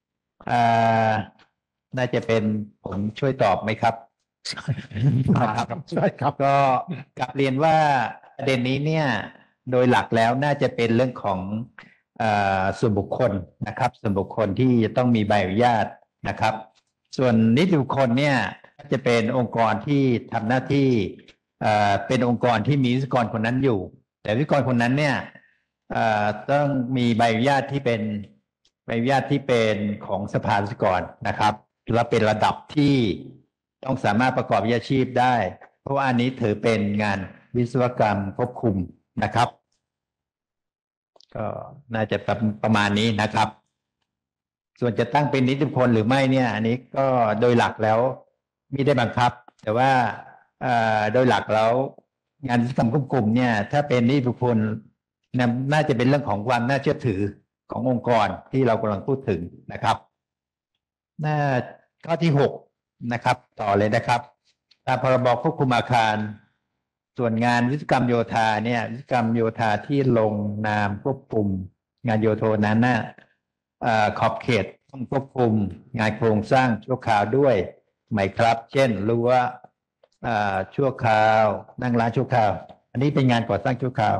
น่าจะเป็นผมช่วยตอบไหมครับนะครับใช่ครับก็กลับเรียนว่าประเด็นนี้เนี่ยโดยหลักแล้วน่าจะเป็นเรื่องของส่วนบุคคลนะครับ ส่วนบุคคลที่จะต้องมีใบอนุญาตนะครับ ส่วนนิติบุคคลเนี่ยจะเป็นองค์กรที่ทำหน้าที่เป็นองค์กรที่มีวิศวกรคนนั้นอยู่ แต่วิศวกรคนนั้นเนี่ยต้องมีใบอนุญาตที่เป็นใบอนุญาตที่เป็นของสภาวิศวกรนะครับและเป็นระดับที่ต้องสามารถประกอบวิชาชีพได้ เพราะว่าอันนี้ถือเป็นงานวิศวกรรมควบคุมนะครับ ก็น่าจะประมาณนี้นะครับ ส่วนจะตั้งเป็นนิติบุคคลหรือไม่เนี่ย อันนี้ก็โดยหลักแล้วไม่ได้บังคับ แต่ว่าโดยหลักแล้วงานวิศวกรรมควบคุมเนี่ย ถ้าเป็นนิติบุคคลน่าจะเป็นเรื่องของความน่าเชื่อถือขององค์กรที่เรากำลังพูดถึงนะครับหน้าข้อที่6นะครับ ต่อเลยนะครับตามพรบควบคุมอาคาร ส่วนงานวิศวกรรมโยธาเนี่ยวิศวกรรมโยธาที่ลงนามควบคุมงานโยธานั้นน่ะขอบเขตต้องควบคุมงานโครงสร้างชั่วคราวด้วยไหมครับ เช่นรั้วชั่วคราวนั่งร้านชั่วคราว อันนี้เป็นงานก่อสร้างชั่วคราว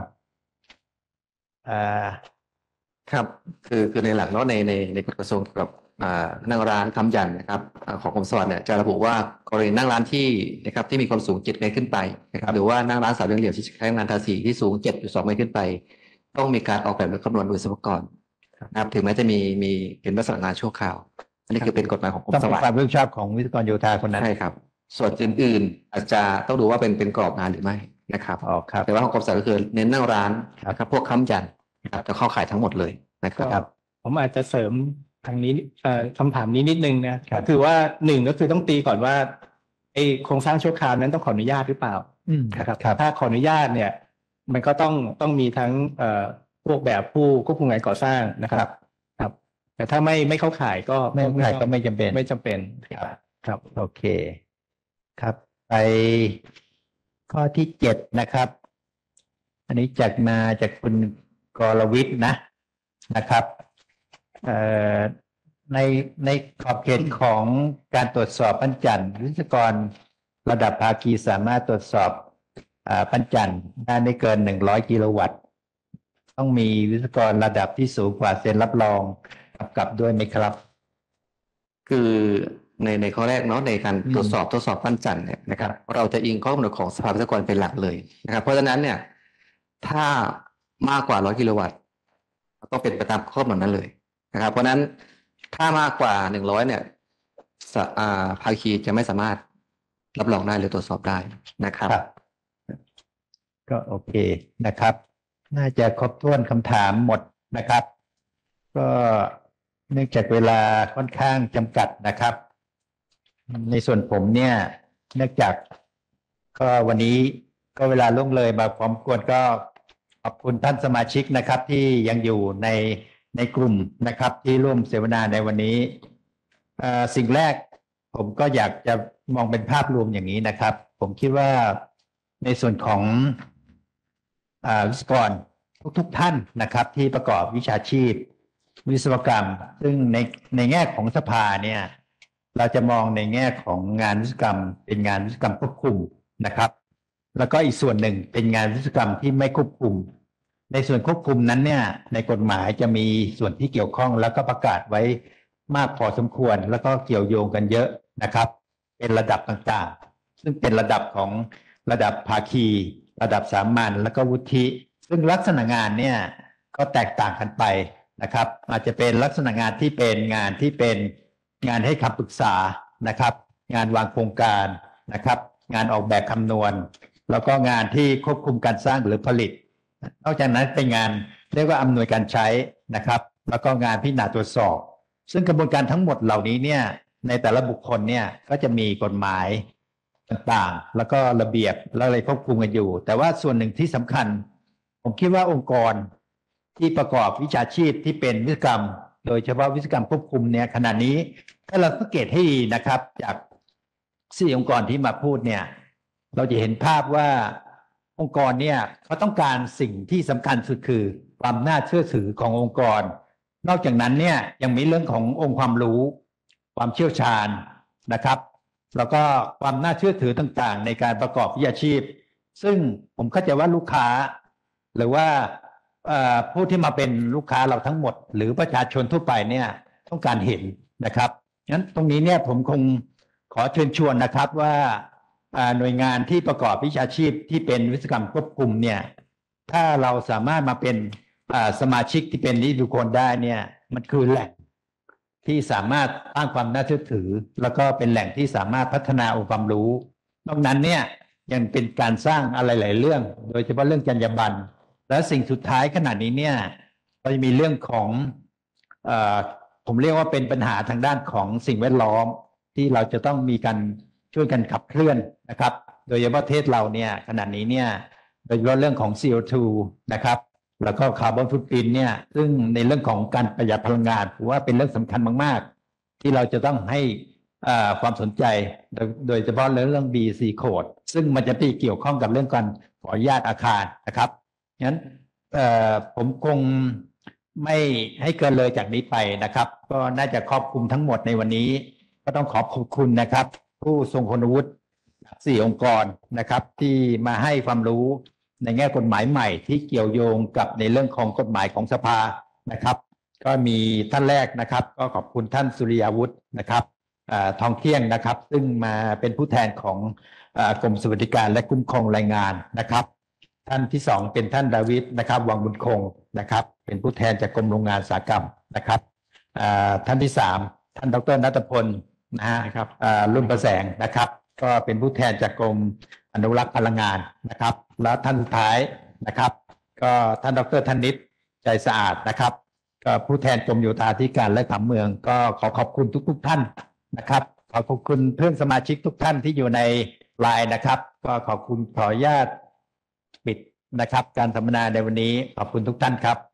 ครับคือในหลักเนาะในกฎกระทรวงเกี่ยวกับนั่งร้านค้ำยันนะครับของกรมสวัสดิ์เนี่ยจะระบุว่ากรณีนั่งร้านที่นะครับที่มีความสูง7 เมตรขึ้นไปนะครับหรือว่านั่งร้านสามเหลี่ยมที่ใช้งานทาสีที่สูง 7.2 เมตรขึ้นไป ต้องมีการออกแบบและคำนวณโดยวิศวกรนะครับถึงแม้จะมีเป็นลักษณะงานชั่วคราว อันนี้คือเป็นกฎหมายของกรมต้องสเป็นวัสความดิ์รับผิดชอบของวิศวกรโยธาคนนั้นใช่ครับ ส่วนอื่นๆอาจจะต้องดูว่าเป็นกรอบงานหรือไม่นะครับอ๋อครับแต่ว่าของกรมสวัสดิ์ก็คือเน้นนั่งร้านนะครับพวกค้ำยันนะครับจะเข้าข่ายทั้งหมดเลยนะครับครับผมอาจจะเสริมทางนี้คำถามนี้นิดนึงนะก็คือว่า1ก็คือต้องตีก่อนว่าไอโครงสร้างชั่วคราวนั้นต้องขออนุญาตหรือเปล่า นะครับครับถ้าขออนุญาตเนี่ย มันก็ต้องมีทั้งพวกแบบผู้ควบคุมงานก่อสร้างนะครับ ครับ แต่ถ้าไม่เข้าข่ายก็ไม่ก็ไม่จำเป็นไม่จำเป็นครับครับโอเค ครับ ไปข้อที่7นะครับ อันนี้จากคุณกรวิทย์นะครับในขอบเขตของการตรวจสอบปั้นจันทร์วิศวกรระดับภาคีสามารถตรวจสอบปั้นจันทร์ได้ไม่เกิน100 กิโลวัตต์ ต้องมีวิศวกรระดับที่สูงกว่าเซ็นรับรองกำกับด้วยไหมครับคือในข้อแรกเนาะในการทดสอบปั้นจันทร์เนี่ยนะครับเราจะอิงข้อกำหนดของสภาวิศวกรเป็นหลักเลยนะครับเพราะฉะนั้นเนี่ยถ้ามากกว่า100 กิโลวัตต์ต้องเป็นไปตามข้อกำหนดนั้นเลยนะครับเพราะฉะนั้นถ้ามากกว่า100เนี่ยภาคีจะไม่สามารถรับรองได้หรือตรวจสอบได้นะครับครับ ก็โอเคนะครับ น่าจะครบถ้วนคำถามหมดนะครับ ก็เนื่องจากเวลาค่อนข้างจำกัดนะครับ ในส่วนผมเนี่ยเนื่องจากก็วันนี้ก็เวลาล่วงเลยมาพร้อมควรก็ขอบคุณท่านสมาชิกนะครับ ที่ยังอยู่ในกลุ่มนะครับ ที่ร่วมเสวนาในวันนี้สิ่งแรกผมก็อยากจะมองเป็นภาพรวมอย่างนี้นะครับ ผมคิดว่าในส่วนของวิศวกรทุกท่านนะครับ ที่ประกอบวิชาชีพ วิศวกรรม ซึ่งในแง่ของสภาเนี่ย เราจะมองในแง่ของงานวิศวกรรมเป็นงานวิศวกรรมควบคุมนะครับ แล้วก็อีกส่วนหนึ่งเป็นงานวิศวกรรมที่ไม่ควบคุม ในส่วนควบคุมนั้นเนี่ยในกฎหมายจะมีส่วนที่เกี่ยวข้องแล้วก็ประกาศไว้มากพอสมควร แล้วก็เกี่ยวโยงกันเยอะนะครับ เป็นระดับต่างๆ ซึ่งเป็นระดับของระดับภาคี ระดับสามัญแล้วก็วุฒิซึ่งลักษณะงานเนี่ยก็แตกต่างกันไปนะครับ อาจจะเป็นลักษณะงานที่เป็นงานให้คำปรึกษานะครับ งานวางโครงการนะครับ งานออกแบบคำนวณ แล้วก็งานที่ควบคุมการสร้างหรือผลิต นอกจากนั้นเป็นงานเรียกว่าอำนวยการใช้นะครับ แล้วก็งานพิจารณาตรวจสอบ ซึ่งกระบวนการทั้งหมดเหล่านี้เนี่ยในแต่ละบุคคลเนี่ยก็จะมีกฎหมายต่างๆ แล้วก็ระเบียบแล้วอะไรควบคุมกันอยู่ แต่ว่าส่วนหนึ่งที่สำคัญ ผมคิดว่าองค์กรที่ประกอบวิชาชีพที่เป็นวิศวกรรม โดยเฉพาะวิศวกรรมควบคุมเนี่ยขณะนี้ถ้าเราสังเกตให้ดีนะครับจาก4องค์กรที่มาพูดเนี่ยเราจะเห็นภาพว่าองค์กรเนี่ยเขาต้องการสิ่งที่สำคัญสุดคือความน่าเชื่อถือขององค์กร นอกจากนั้นเนี่ยยังมีเรื่องขององค์ความรู้ ความเชี่ยวชาญนะครับ แล้วก็ความน่าเชื่อถือต่างๆ ในการประกอบวิชาชีพ ซึ่งผมเข้าใจว่าลูกค้า หรือว่าผู้ที่มาเป็นลูกค้าเราทั้งหมด หรือประชาชนทั่วไปเนี่ยต้องการเห็นนะครับงั้นตรงนี้เนี่ยผมคงขอเชิญชวนนะครับว่าหน่วยงานที่ประกอบวิชาชีพที่เป็นวิศวกรรมควบคุมเนี่ยถ้าเราสามารถมาเป็นสมาชิกที่เป็นนิติบุคคลได้เนี่ยมันคือแหล่งที่สามารถสร้างความน่าเชื่อถือ แล้วก็เป็นแหล่งที่สามารถพัฒนาองค์ความรู้นอกนั้นเนี่ยยังเป็นการสร้างอะไรหลายเรื่อง โดยเฉพาะเรื่องจรรยาบรรณและสิ่งสุดท้ายขณะนี้เนี่ยเราจะมีเรื่องของผมเรียกว่าเป็นปัญหาทางด้านของสิ่งแวดล้อมที่เราจะต้องมีการช่วยกันขับเคลื่อนนะครับโดยเฉพาะประเทศเราเนี่ยขณะนี้เนี่ยโดยเฉพาะเรื่องของ CO2 นะครับแล้วก็คาร์บอนฟุตปรินท์เนี่ยซึ่งในเรื่องของการประหยัดพลังงานถือว่าเป็นเรื่องสำคัญมากๆที่เราจะต้องให้ความสนใจโดยเฉพาะเรื่อง BC Code ซึ่งมันจะไปเกี่ยวข้องกับเรื่องการขออนุญาตอาคารนะครับงั้นผมคงไม่ให้เกินเลยจากนี้ไปนะครับก็น่าจะครอบคลุมทั้งหมดในวันนี้ก็ต้องขอบคุณนะครับผู้ทรงคุณวุฒิ4องค์กรนะครับที่มาให้ความรู้ในแง่กฎหมายใหม่ที่เกี่ยวโยงกับในเรื่องของกฎหมายของสภานะครับก็มีท่านแรกนะครับก็ขอบคุณท่านสุริยาวุฒินะครับทองเที่ยงนะครับซึ่งมาเป็นผู้แทนของกรมสวัสดิการและคุ้มครองแรงงานนะครับท่านที่สองเป็นท่านดาวิดนะครับวังบุญคงนะครับเป็นผู้แทนจากกรมโรงงานอุตสาหกรรมนะครับท่านที่สามท่านดร.ณัฐพลนะฮะรุ่นประแสงนะครับก็เป็นผู้แทนจากกรมอนุรักษ์พลังงานนะครับแล้วท่านสุดท้ายนะครับก็ท่านดร.ธนิตใจสะอาดนะครับก็ผู้แทนกรมโยธาธิการและผังเมืองก็ขอขอบคุณทุกท่านนะครับขอขอบคุณเพื่อนสมาชิกทุกท่านที่อยู่ในไลน์นะครับก็ขออนุญาตปิดนะครับการสัมมนาในวันนี้ขอบคุณทุกท่านครับ